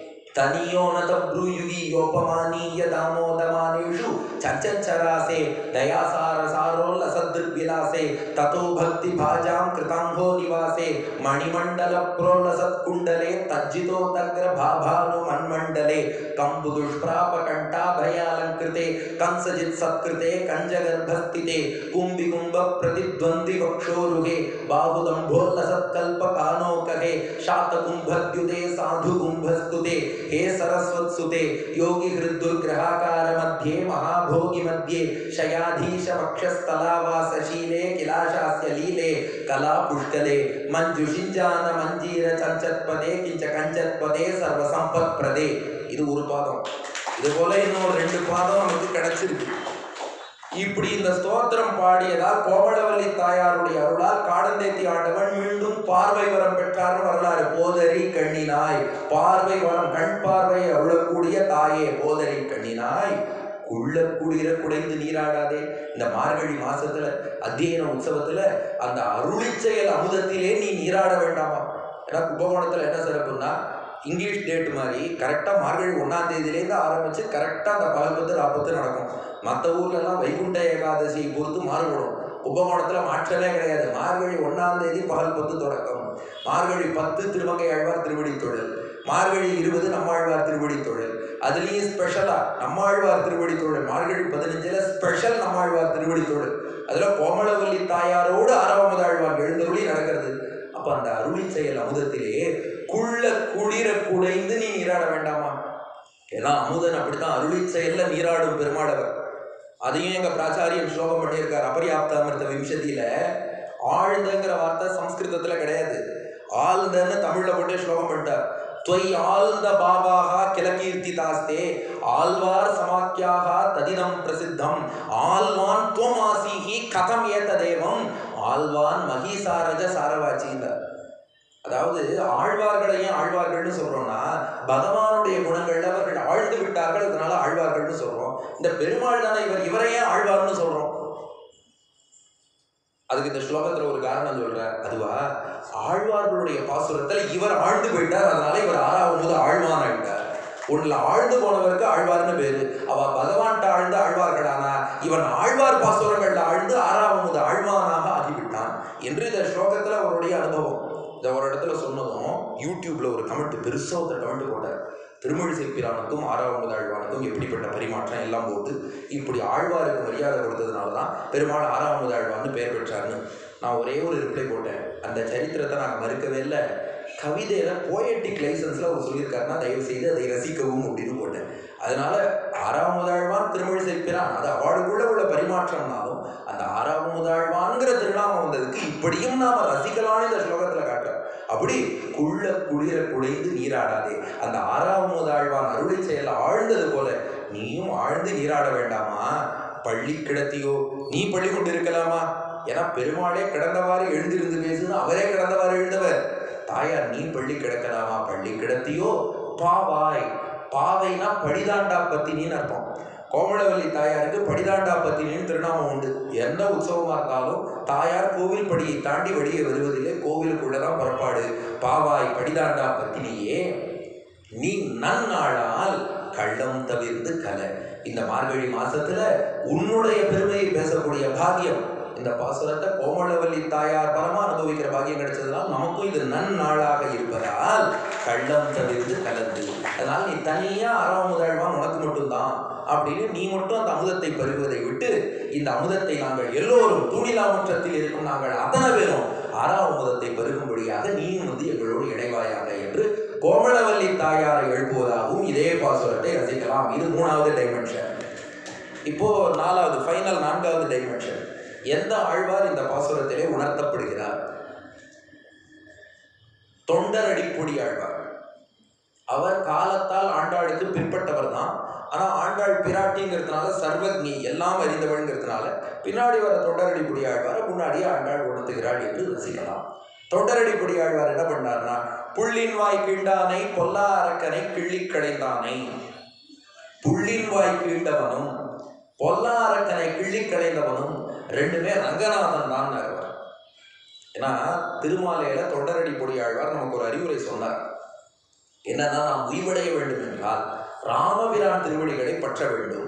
Speaker 1: ತನಿಯೋನತ ಬ್ರೂಯುಗಿ ಯೋಪಮಾನೀಯ ದಾಮೋದಮಾನೇಷು ಚಂಚಂಚರಾಸೆ ದಯಾಸಾರ ಸಾರೋಲ್ಲ ಸದೃಗ್ವಿಲಾಸೆ ತಥೋ ಭಕ್ತಿ ಭಾಜಾಂ ಕೃತಾಂಹೋ ನಿವಾಸೆ ಮಣಿಮಂಡಲ ಪ್ರೋಲ ಸತ್ಕುಂಡಲೆ ತಜ್ಜಿತೋ ತಗ್ರ ಭಾಭಾನು ಮನ್ಮಂಡಲೆ ಕಂಬು ದುಷ್ಪ್ರಾಪ ಕಂಠಾಭಯಾಲಂಕೃತೆ ಕಂಸಜಿತ್ ಸತ್ಕೃತೆ ಕಂಜಗರ್ಭಸ್ಥಿತೆ ಕುಂಬಿ ಕುಂಭ ಪ್ರತಿದ್ವಂದ್ವಿ ವಕ್ಷೋರುಹೆ ಬಾಹುದಂಭೋಲ್ಲ ಸತ್ಕಲ್ಪ ಕಾನೋಕಹೆ ಶಾತ ಕುಂಭದ್ಯುತೆ ಸಾಧು ಕುಂಭಸ್ತುತೆ हे सरस्वत सुते योगी हृदुर्ग्रहाकार मध्ये महाभोगी मध्ये शयाधीश वक्षस्थलावासशीले किलाशास्य लीले कला पुष्कले मंजुषिंजान मंजीर चंचत्पदे किंच कंचत्पदे सर्व संपत्प्रदे. இது ஒரு பாதம். இது போல இன்னும் ரெண்டு பாதம் நமக்கு கிடைச்சிருக்கு. இப்படி இந்த ஸ்தோத்திரம் பாடியதால் கோமளவல்லி தாயாருடைய அருளால் காடந்தேத்தி ஆண்டவன் மீண்டும் பார்வை வரம் பெற்றார் வரலாறு. போதரி கண்ணினாய், பார்வை வரம், கண் பார்வை அருளக்கூடிய தாயே போதரி கண்ணினாய், குள்ள குளிர குடைந்து நீராடாதே. இந்த மார்கழி மாசத்துல அத்தியன உற்சவத்துல அந்த அருளி செயல் அமுதத்திலே நீ நீராட வேண்டாமா? ஏன்னா கும்பகோணத்துல என்ன சிறப்புன்னா, இங்கிலீஷ் டேட் மாதிரி கரெக்டாக மார்கழி ஒன்றாம் தேதியிலேருந்து ஆரம்பித்து கரெக்டாக அந்த பகல்பத்து நாற்பத்து நடக்கும். மற்ற ஊர்லலாம் வைகுண்ட ஏகாதசியை பொறுத்து மாறுபடும். கும்பகோணத்தில் மாற்றமே கிடையாது. மார்கழி ஒன்றாம் தேதி பகல்பத்து தொடக்கம், மார்கழி பத்து திருமங்கை ஆழ்வார் திருவடி தொழில், மார்கழி இருபது நம்மாழ்வார் திருவடி தொழில், அதுலேயும் ஸ்பெஷலாக நம்மாழ்வார் திருவடி தொழில், மார்கழி பதினஞ்சில் ஸ்பெஷல் நம்மாழ்வார் திருவடி தொழில். அதில் கோமளவல்லி தாயாரோடு ஆறாவது ஆழ்வார் எழுந்தருளி நடக்கிறது. அப்போ அந்த அருளி செயல் அமுதத்திலே குள்ள குளிர குடைந்து நீ நீராட வேண்டாமா? ஏன்னா அமுதன் அப்படித்தான் அருளி செயல்ல நீராடும் பெருமாளவர். அதையும் எங்க பிராச்சாரியன் ஸ்லோகம் பண்ணியிருக்கார். அபரியாப்தாமிர்த விம்சதியில ஆழ்ந்தங்கிற வார்த்தை சம்ஸ்கிருதத்துல கிடையாது, ஆழ்ந்தன்னு தமிழ்ல போட்டு ஸ்லோகம் பண்ணிட்டார். துவய் ஆழ்ந்த பாபாகா கிளகீர்த்தி தாஸ்தே ஆழ்வார் சமாக்கியாக ததினம் பிரசித்தம் ஆழ்வான் துவமாசிஹி கதம் ஏத்த தேவம் ஆழ்வான் மகிசாரஜ சாரவாச்சிந்தார். அதாவது ஆழ்வார்களையும் ஆழ்வார்கள்னு சொல்றோம்னா பகவானுடைய குணங்கள்ல அவர்கள் ஆழ்ந்து விட்டார்கள், அதனால ஆழ்வார்கள்னு சொல்றோம். இந்த பெருமாள் தானே இவர், இவரையே ஆழ்வார்னு சொல்றோம். அதுக்கு இந்த ஸ்லோகத்துல ஒரு காரணம் சொல்ற. அதுவா ஆழ்வார்களுடைய பாசுரத்துல இவர் ஆழ்ந்து போயிட்டார், அதனால இவர் ஆறாவது போது ஆழ்வான் ஆயிட்டார். ஒண்ணுல ஆழ்ந்து போனவருக்கு ஆழ்வார்னு பேரு. அவ பகவான்கிட்ட ஆழ்ந்து ஆழ்வார்களானா, இவன் ஆழ்வார் பாசுரங்கள்ல ஆழ்ந்து ஆறாவது ஆழ்வானாக ஆகிவிட்டான் என்று இந்த ஸ்லோகத்துல அவருடைய அனுபவம். இந்த ஒரு இடத்துல சொன்னதும் யூடியூப்ல ஒரு கமெண்ட் பெருசா ஒரு கமெண்ட் போட்டார். திருமழிசை பிரானுக்கும் ஆறாவது ஆழ்வானுக்கும் எப்படிப்பட்ட பரிமாற்றம் எல்லாம் போட்டு இப்படி ஆழ்வாருக்கு மரியாதை கொடுத்ததுனால தான் பெருமாள் ஆறாவது ஆழ்வான்னு பெயர் பெற்றார்னு நான் ஒரே ஒரு ரிப்ளை போட்டேன். அந்த சரித்திரத்தை நாங்கள் மறுக்கவே இல்லை. கவிதையில போயட்டிக் லைசன்ஸ்ல அவர் சொல்லியிருக்காருன்னா தயவு செய்து அதை ரசிக்கவும் அப்படின்னு போட்டேன். அதனால ஆறாவது ஆழ்வான் திருமழிசை பிரான் அது அவளுக்குள்ள உள்ள பரிமாற்றம்னாலும் அந்த ஆறாவது ஆழ்வான்ங்கிற திருநாமம் வந்ததுக்கு இப்படியும் நாம ரசிக்கலான்னு இந்த ஸ்லோகத்துல காட்டுற. அப்படி குள்ள குளிர குழைந்து நீராடாதே, அந்த ஆறாவது ஆழ்வான் அருளை செயல் ஆழ்ந்தது போல நீயும் ஆழ்ந்து நீராட வேண்டாமா? பள்ளி கிடத்தியோ, நீ பள்ளி கொண்டு இருக்கலாமா? ஏன்னா பெருமாளே கிடந்தவாறு எழுந்திருந்து பேசுன்னு அவரே கிடந்தவாறு எழுந்தவர். தாயார் நீ பள்ளி கிடக்கலாமா? பள்ளி கிடத்தியோ பாவாய். பாவைனா படிதாண்டா பத்தினின்னு அர்த்தம். கோமளவல்லி தாயாருக்கு படிதாண்டா பத்தினின்னு திருநாமம் உண்டு. எந்த உற்சவமா இருந்தாலும் தாயார் கோவில் படியை தாண்டி வெளியே வருவதில்லை, கோவிலுக்குள்ளதான் புறப்பாடு. பாவாய் படிதாண்டா பத்தினியே நீ நன்னாளால் கள்ளம் தவிர்த்து கலை. இந்த மார்கழி மாசத்துல உன்னுடைய பெருமையை பேசக்கூடிய பாக்கியம், இந்த பாசுரத்தை கோமளவல்லி தாயார் பரமா அனுபவிக்கிற பாக்கியம் கிடைச்சதுனால் நமக்கும் இது நன்னாளாக இருப்பதால் கள்ளம் தவிர்த்து கலந்து. அதனால் நீ தனியா ஆறாவது ஆழ்வான் உனக்கு மட்டும்தான் அப்படின்னு நீ மட்டும் அந்த அமுதத்தை பருகுவதை விட்டு இந்த அமுதத்தை நாங்கள் எல்லோரும் தூணிலாமுற்றத்தில் இருக்கும் நாங்கள் அத்தனை பேரும் ஆறாவது அமுதத்தை பருகும்படியாக நீ வந்து எங்களோடு இணைவாயாக என்று கோமளவல்லி தாயாரை எழுப்புவதாகவும் இதே பாசுரத்தை ரசிக்கலாம். இது மூணாவது டைமென்ஷன். இப்போ நாலாவது ஃபைனல் நான்காவது டைமென்ஷன். எந்த ஆழ்வார் இந்த பாசுரத்திலே உணர்த்தப்படுகிறார்? தொண்டரடிப்பொடி ஆழ்வார். அவர் காலத்தால் ஆண்டாளுக்கு பின்பற்றவர் தான். ஆனா ஆண்டாள் பிராட்டிங்கிறதுனால சர்வக்னி எல்லாம் அறிந்தவள்ங்கிறதுனால பின்னாடி வர தொண்டரடிப்பொடி ஆழ்வார் முன்னாடியே ஆண்டாள் உணர்த்துகிறாள் என்று ரசிக்கலாம். தொண்டரடிப்பொடி ஆழ்வார் என்ன பண்ணார்னா, புள்ளின் வாய் கீண்டானை பொல்லா அரக்கனை கிள்ளி களைந்தானை. புள்ளின் வாய் கீண்டவனும் பொல்லா அரக்கனை கிள்ளி களைந்தவனும் ரெண்டுமே ரங்கநாதன் தான். ஏன்னா திருமாலையில தொண்டரடிப்பொடி ஆழ்வார் நமக்கு ஒரு அறிவுரை சொன்னார். என்னன்னா, நாம் உய்வடைய வேண்டும் என்றால் ராமபிரான் திருவடிகளை பற்ற வேண்டும்.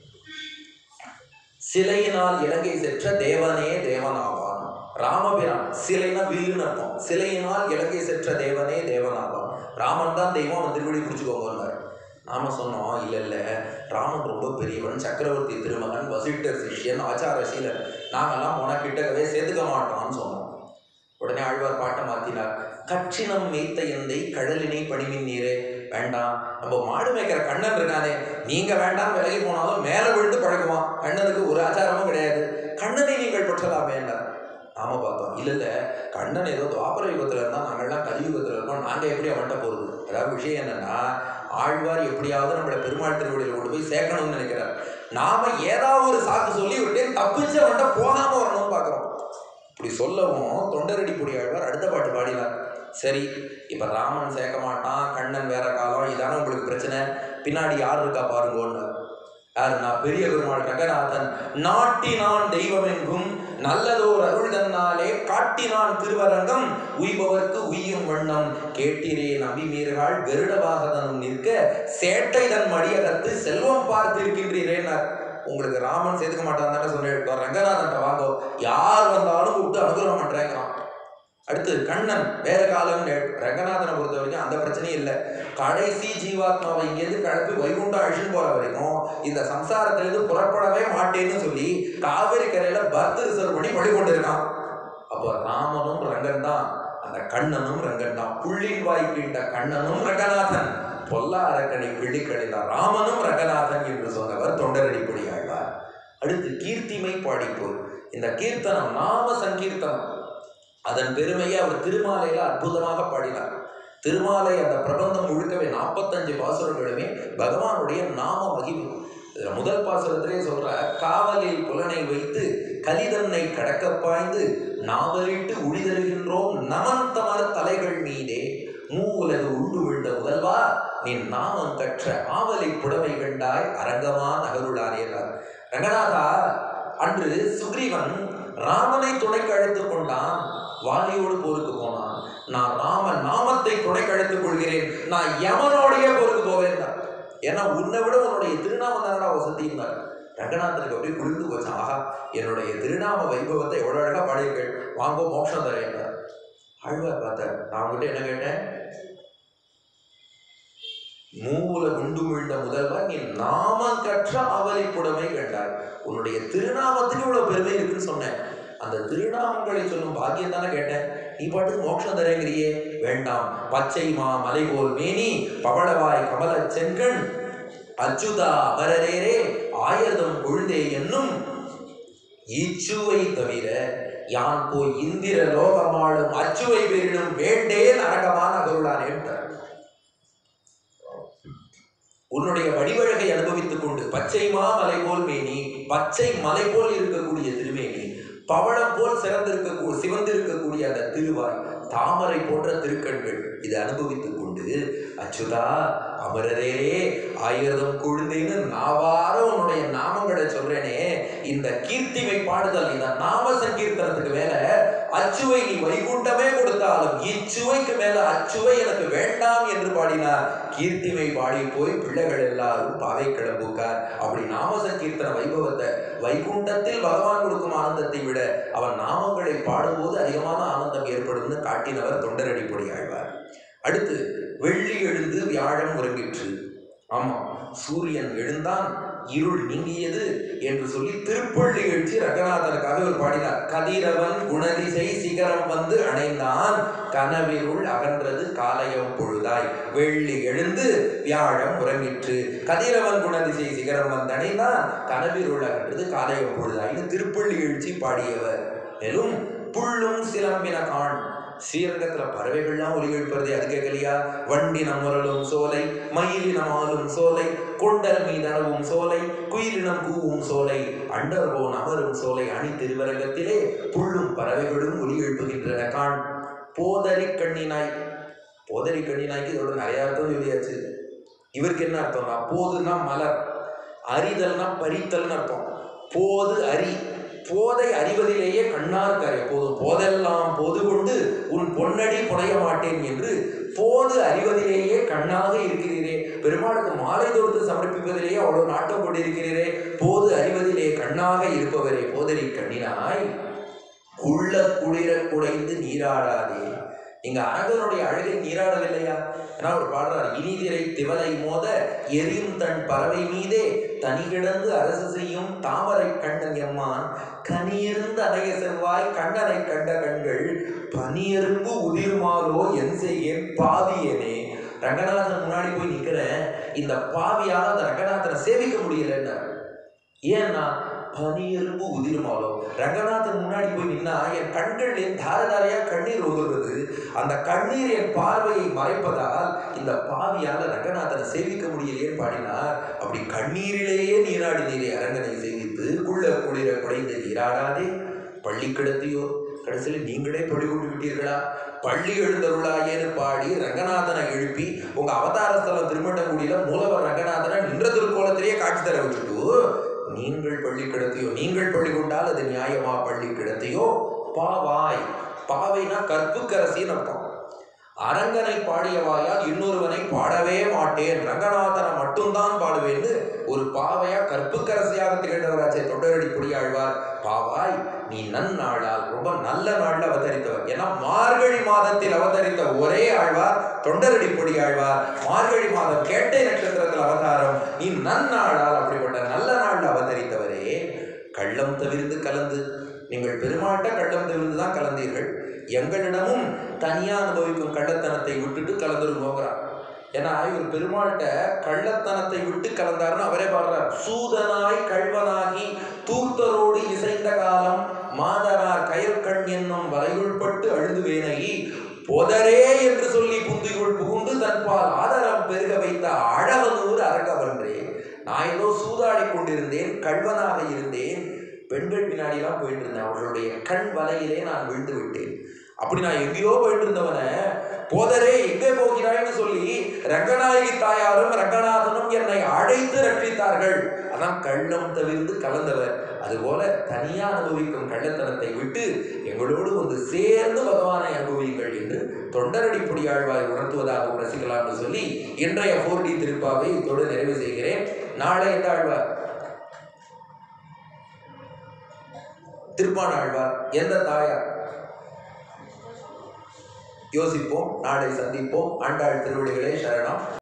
Speaker 1: சிலையினால் இலங்கை சென்ற தேவனே தேவனாவான். ராமபிரான் சிலைனா வில்லுன்னு அர்த்தம். சிலையினால் இலங்கை சென்ற தேவனே தேவனாவான். ராமன் தான் தெய்வம், அவன் திருவடி பிடிச்சுக்கோங்க. நாம சொன்னோம் இல்லை இல்லை ராமன் ரொம்ப பெரியவன், சக்கரவர்த்தி திருமகன், வசிட்டர் சிஷ்யன், ஆச்சாரசீலன், நாங்கெல்லாம் போனா கிட்டக்கவே சேர்த்துக்க மாட்டோம்னு சொன்னோம். உடனே ஆழ்வார் பாட்டை மாத்தினார். கட்சினம் மேய்த்த எந்தை கடலினை பணிமின் நீரே. வேண்டாம், நம்ம மாடு மேய்க்கிற கண்ணன் இருக்கானே, நீங்க வேண்டாம் விலகி போனாலும் மேல விழுந்து பழகுவான். கண்ணனுக்கு ஒரு ஆச்சாரமும் கிடையாது, கண்ணனை நீங்கள் பற்றலாமே என்றார். நாம பார்த்தோம் இல்ல இல்ல கண்ணன் ஏதோ துவாபர யுகத்துல இருந்தா, நாங்கள்லாம் கலியுகத்துல இருக்கோம், நாங்க எப்படி அவன்கிட்ட போறது? அதாவது விஷயம் என்னன்னா, ஆழ்வார் எப்படியாவது நம்மளை பெருமாள் திருவடியில் கொண்டு போய் சேர்க்கணும்னு நினைக்கிறார். நாம ஏதாவது ஒரு சாக்கு சொல்லி விட்டு தப்பிச்சு அவன்கிட்ட போகாம வரணும்னு பாக்குறோம். இப்படி சொல்லவும் தொண்டரடிப்பொடி ஆழ்வார் அடுத்த பாட்டு பாடினார். சரி, இப்ப ராமன் சேர்க்க மாட்டான், கண்ணன் வேற காலம், இதான உங்களுக்கு பிரச்சனை, பின்னாடி யார் இருக்கா பாருங்கன்னு. யாருன்னா பெரிய பெருமாள் ரங்கநாதன். நாட்டினான் தெய்வம் எங்கும் நல்லதோர் அருள் தன்னாலே காட்டினான் திருவரங்கம் உய்பவர்க்கு உய்யும் வண்ணம் கேட்டிரே நம்பி மீர்கள் கருடவாகதனும் நிற்க சேட்டை தன் மடியகத்து செல்வம் பார்த்திருக்கின்றீரேனார். உங்களுக்கு ராமன் சேர்த்துக்க மாட்டான் தானே சொல்லிட்டு ரங்கநாதன் வாங்கோ, யார் வந்தாலும் கூப்பிட்டு அனுகிரகம் பண்றேங்கிறான். அடுத்து கண்ணன் வேற காலம். ரங்கநாதனை பொறுத்த வரைக்கும் அந்த பிரச்சனையும் இல்லை. கடைசி ஜீவாத்மாவை இங்கேருந்து கிளப்பி வைகுண்டம் அழிச்சுன்னு போற வரைக்கும் இந்த சம்சாரத்திலிருந்து புறப்படவே மாட்டேன்னு சொல்லி காவிரி கரையில பர்த் ரிசர்வ் பண்ணி வழிகொண்டு இருக்கான். அப்போ ராமனும் ரங்கன் தான், அந்த கண்ணனும் ரங்கன் தான். புள்ளின் வாய் கீண்ட கண்ணனும் ரங்கநாதன், பொல்லா அரக்கனை கிள்ளி கழிந்தார் ராமனும் ரங்கநாதன் என்று சொன்னவர் தொண்டரடிப்பொடி ஆழ்வார். அடுத்து கீர்த்திமை பாடிப்போர். இந்த கீர்த்தனம் நாம சங்கீர்த்தனம், அதன் பெருமையை அவர் திருமாலையில அற்புதமாக பாடினார். திருமாலை அந்த பிரபந்தம் முழுக்கவே நாற்பத்தஞ்சு பாசுரங்களுமே பகவானுடைய நாம மகிமை. முதல் பாசுரத்திலே சொல்ற, காவலில் புலனை வைத்து கலிதன்னை கடக்க பாய்ந்து நாவலிட்டு உழிதருகின்றோம் நமன் தமர் தலைகள் மூவுலகு உண்டு விழுந்த முதல்வா நீ நாமம் கற்ற ஆவலை புடவை கண்டாய் அரங்கமா நகருளாரேனார். ரங்கநாதா, அன்று சுக்ரீவன் ராமனை துணைக்கு அழைத்துக் கொண்டான், வாலியோடு போருக்கு போனான். நான் ராமன் நாமத்தை துணைக்கு அழைத்துக் கொள்கிறேன், நான் யமனோடைய போருக்கு போவேன். ஏன்னா உன்னை விட உன்னுடைய திருநாமம் தானடா வசதினார். ரங்கநாதனுக்கு அப்படியே குளிர்ந்து போச்சு. ஆஹா, என்னுடைய திருநாம வைபவத்தை எவ்வளோ அழகா பாடியிருக்கேன், வாங்கோ மோட்சம் தரேன். ஆழ்வார் பார்த்தார். நான் உங்ககிட்ட என்ன கேட்டேன்? மூவுல குண்டு விழுந்த முதல்வர் நீ நாமம் கற்ற ஆவலை புடமை கண்டார். உன்னுடைய திருநாமத்துக்கு இவ்வளவு பெருமை இருக்குன்னு சொன்னேன். அந்த திருநாமங்களை சொல்லும் பாக்கியம் தானே கேட்டேன். நீ பாட்டுக்கு மோட்சம் தரேங்கிறியே, வேண்டாம். பச்சை மா மலை போல் மேனி பவளவாய் கமல செங்கண் அச்சுதா அமரரேரே ஆயர்தம் கொழுந்தே என்னும் இச்சுவை தவிர யான் போய் இந்திர லோகமாளும் அச்சுவை பெரினும் வேண்டேன் அரங்கமான அகருளானே. உன்னுடைய வடிவழகை அனுபவித்துக் கொண்டு பச்சைமா மலை போல் மேனி, பச்சை மலை போல் இருக்கக்கூடிய திருமேனி, பவளம் போல் சிறந்திருக்க சிவந்திருக்கக்கூடிய அந்த திருவாய், தாமரை போன்ற திருக்கண்கள், இதை அனுபவித்துக் கொண்டு அச்சுதா அமரரேரே ஆயிரதம் கொழுந்தேன்னு நாவார உன்னுடைய நாமங்களை சொல்றேனே, இந்த கீர்த்திமை பாடுதல், இந்த நாம சங்கீர்த்தனத்துக்கு மேல அச்சுவை நீ வைகுண்டமே கொடுத்தாலும் இச்சுவைக்கு மேல அச்சுவை எனக்கு வேண்டாம் என்று பாடினார். கீர்த்திமை பாடி போய் பிள்ளைகள் எல்லாரும் பாவை கிளம்புக்கார். அப்படி நாம சங்கீர்த்தன வைபவத்தை, வைகுண்டத்தில் பகவான் கொடுக்கும் ஆனந்தத்தை விட அவன் நாமங்களை பாடும்போது அதிகமான ஆனந்தம் ஏற்படும்னு காட்டினவர் தொண்டரடிப்பொடி ஆழ்வார். அடுத்து வெள்ளி எழுந்து வியாழம் உறங்கிற்று. ஆமா, சூரியன் எழுந்தான், இருள் நீங்கியது என்று சொல்லி திருப்பள்ளி எழுச்சி ரங்கநாதனுக்காக ஒரு பாடினார். கதிரவன் குணதிசை சிகரம் வந்து அணைந்தான், கனவிருள் அகன்றது காலையம் பொழுதாய். வெள்ளி எழுந்து வியாழம் உறங்கிற்று, கதிரவன் குணதிசை சிகரம் வந்து அணைந்தான், கனவிருள் அகன்றது காலையம் பொழுதாய்னு திருப்பள்ளி எழுச்சி பாடியவர். மேலும் புள்ளும் சிலம்பின காண், ஸ்ரீரங்கத்துல பறவைகள்லாம் ஒலி எழுப்புறதே அது கேட்கலையா? வண்டினம் முரலும் சோலை, மயிலினம் ஆளும் சோலை, கொண்டல் மீதனவும் சோலை, குயிலினம் கூவும் சோலை, அண்டர்போன் அமரும் சோலை, அணி திருவரங்கத்திலே புள்ளும் பறவைகளும் ஒலி எழுப்புகின்றன காண். போதரி கண்ணினாய், போதரி கண்ணினாய்க்கு இதோட நிறைய அர்த்தம் சொல்லியாச்சு. இவருக்கு என்ன அர்த்தம்னா, போதுன்னா மலர், அறிதல்னா பறித்தல்னு அர்த்தம். போது அறி, போதை அறிவதிலேயே கண்ணார்கரை போதும், போதெல்லாம் போது கொண்டு உன் பொன்னடி புனைய மாட்டேன் என்று போது அறிவதிலேயே கண்ணாக இருக்கிறீரே. பெருமாளுக்கு மாலை தொடுத்து சமர்ப்பிப்பதிலேயே அவ்வளவு நாட்டம் கொண்டிருக்கிறீரே. போது அறிவதிலே கண்ணாக இருப்பவரே போதரி கண்ணினாய், உள்ள குளிர குடைந்து நீராடாதே. இங்க அரங்கனுடைய அழகை நீராடவில்லையா? ஏன்னா அவர் பாடுறார், இனிதிரை திவலை மோத எரியும் தன் பறவை மீதே தனி கிடந்து அரசு செய்யும் தாமரை கண்ணன் எம்மான், கனியிருந்த அணைய செவ்வாய் கண்ணனை கண்ட கண்கள் பனியரும்பு உதிர்மாலோ என் செய்யேன் பாவியனே. ரங்கநாதன் முன்னாடி போய் நிக்கிறேன், இந்த பாவியால அந்த ரங்கநாதனை சேவிக்க முடியலன்னா. ஏன்னா பனியரும்பு உதிர்மாலோ, ரங்கநாதன் முன்னாடி போய் நின்னா என் கண்கள் என் தாரதாரையா கண்ணீர் ஒதுறது, அந்த கண்ணீர் என் பார்வையை மறைப்பதால் இந்த பாவியால ரங்கநாதனை சேவிக்க முடியலையே பாடினார். அப்படி கண்ணீரிலேயே நீராடி நீரே அரங்கனை சேவித்து குள்ள குளிர குடைந்து நீராடாதே. பள்ளி கிடத்தியோ, கடைசியில் நீங்களே பள்ளி கொண்டு விட்டீர்களா? பள்ளி எழுந்தருளாயேன்னு பாடி ரங்கநாதனை எழுப்பி உங்க அவதாரஸ்தலம் திருமட்டங்குடியில மூலவர் ரங்கநாதனை நின்ற திருக்கோலத்திலேயே காட்சி தர வச்சுட்டு நீங்கள் பள்ளி கிடத்தியோ, நீங்கள் பள்ளி கொண்டால் அது நியாயமா? பள்ளி கிடத்தியோ பாவாய், பாவைனா கற்புக்கரசின்னு அர்த்தம். அரங்கனை பாடியவாயால் இன்னொருவனை பாடவே மாட்டேன், ரங்கநாதனை மட்டும்தான் பாடுவேன்னு ஒரு பாவையா கற்புக்கரசியாக திகழ்ந்தவராச்சே தொண்டரடிப்பொடி ஆழ்வார். பாவாய், நீ நன்னாளால் ரொம்ப நல்ல நாள்ல அவதரித்தவர். ஏன்னா மார்கழி மாதத்தில் அவதரித்த ஒரே ஆழ்வார் தொண்டரடிப்பொடி ஆழ்வார். மார்கழி மாதம் கேட்டை நட்சத்திரத்தில் அவதாரம், நீ நன்னாளால் அப்படிப்பட்ட நல்ல நாள்ல அவதரித்தவரே. கள்ளம் தவிர்த்து கலந்து, நீங்கள் பெருமாட்ட கள்ளம் தவிர்த்து தான் கலந்தீர்கள், எங்களிடமும் தனியா அனுபவிக்கும் கள்ளத்தனத்தை விட்டுட்டு கலந்துருங்கோங்கிறார். ஏன்னா இவர் பெருமாள்கிட்ட கள்ளத்தனத்தை விட்டு கலந்தாருன்னு அவரே பாடுறார். சூதனாய் கழ்வனாகி தூர்த்தரோடு இசைந்த காலம் மாதரார் கயற்கண் என்னும் வலையுள்பட்டு அழுதுவேனகி பொதரே என்று சொல்லி புந்தியுள் புகுந்து தன்பால் ஆதரம் பெருக வைத்த அழகனூர் அரங்கவன்றே. நான் ஏதோ சூதாடி கொண்டிருந்தேன், கழ்வனாக இருந்தேன், பெண்கள் பின்னாடிலாம் போயிட்டு இருந்தேன், அவர்களுடைய கண் வலையிலே நான் விழுந்து விட்டேன். அப்படி நான் எங்கேயோ போயிட்டு இருந்தவன போதரே எங்கே போகிறாய்னு சொல்லி ரங்கநாயகி தாயாரும் ரங்கநாதனும் என்னை அழைத்து ரட்சித்தார்கள். அதான் கள்ளம் தவிர்த்து கலந்தவர். அதுபோல தனியா அனுபவிக்கும் கள்ளத்தனத்தை விட்டு எங்களோடு வந்து சேர்ந்து பகவானை அனுபவிங்கள் என்று தொண்டரடி பொடியாழ்வாய் உணர்த்துவதாக ரசிக்கலாம்னு சொல்லி இன்றைய போர் டி திருப்பாவை இத்தோடு நிறைவு செய்கிறேன். நாளை எந்த ஆழ்வார்? திருப்பானாழ்வார். எந்த தாயார்? யோசிப்போம், நாளை சந்திப்போம். ஆண்டாள் திருவடிகளே சரணம்.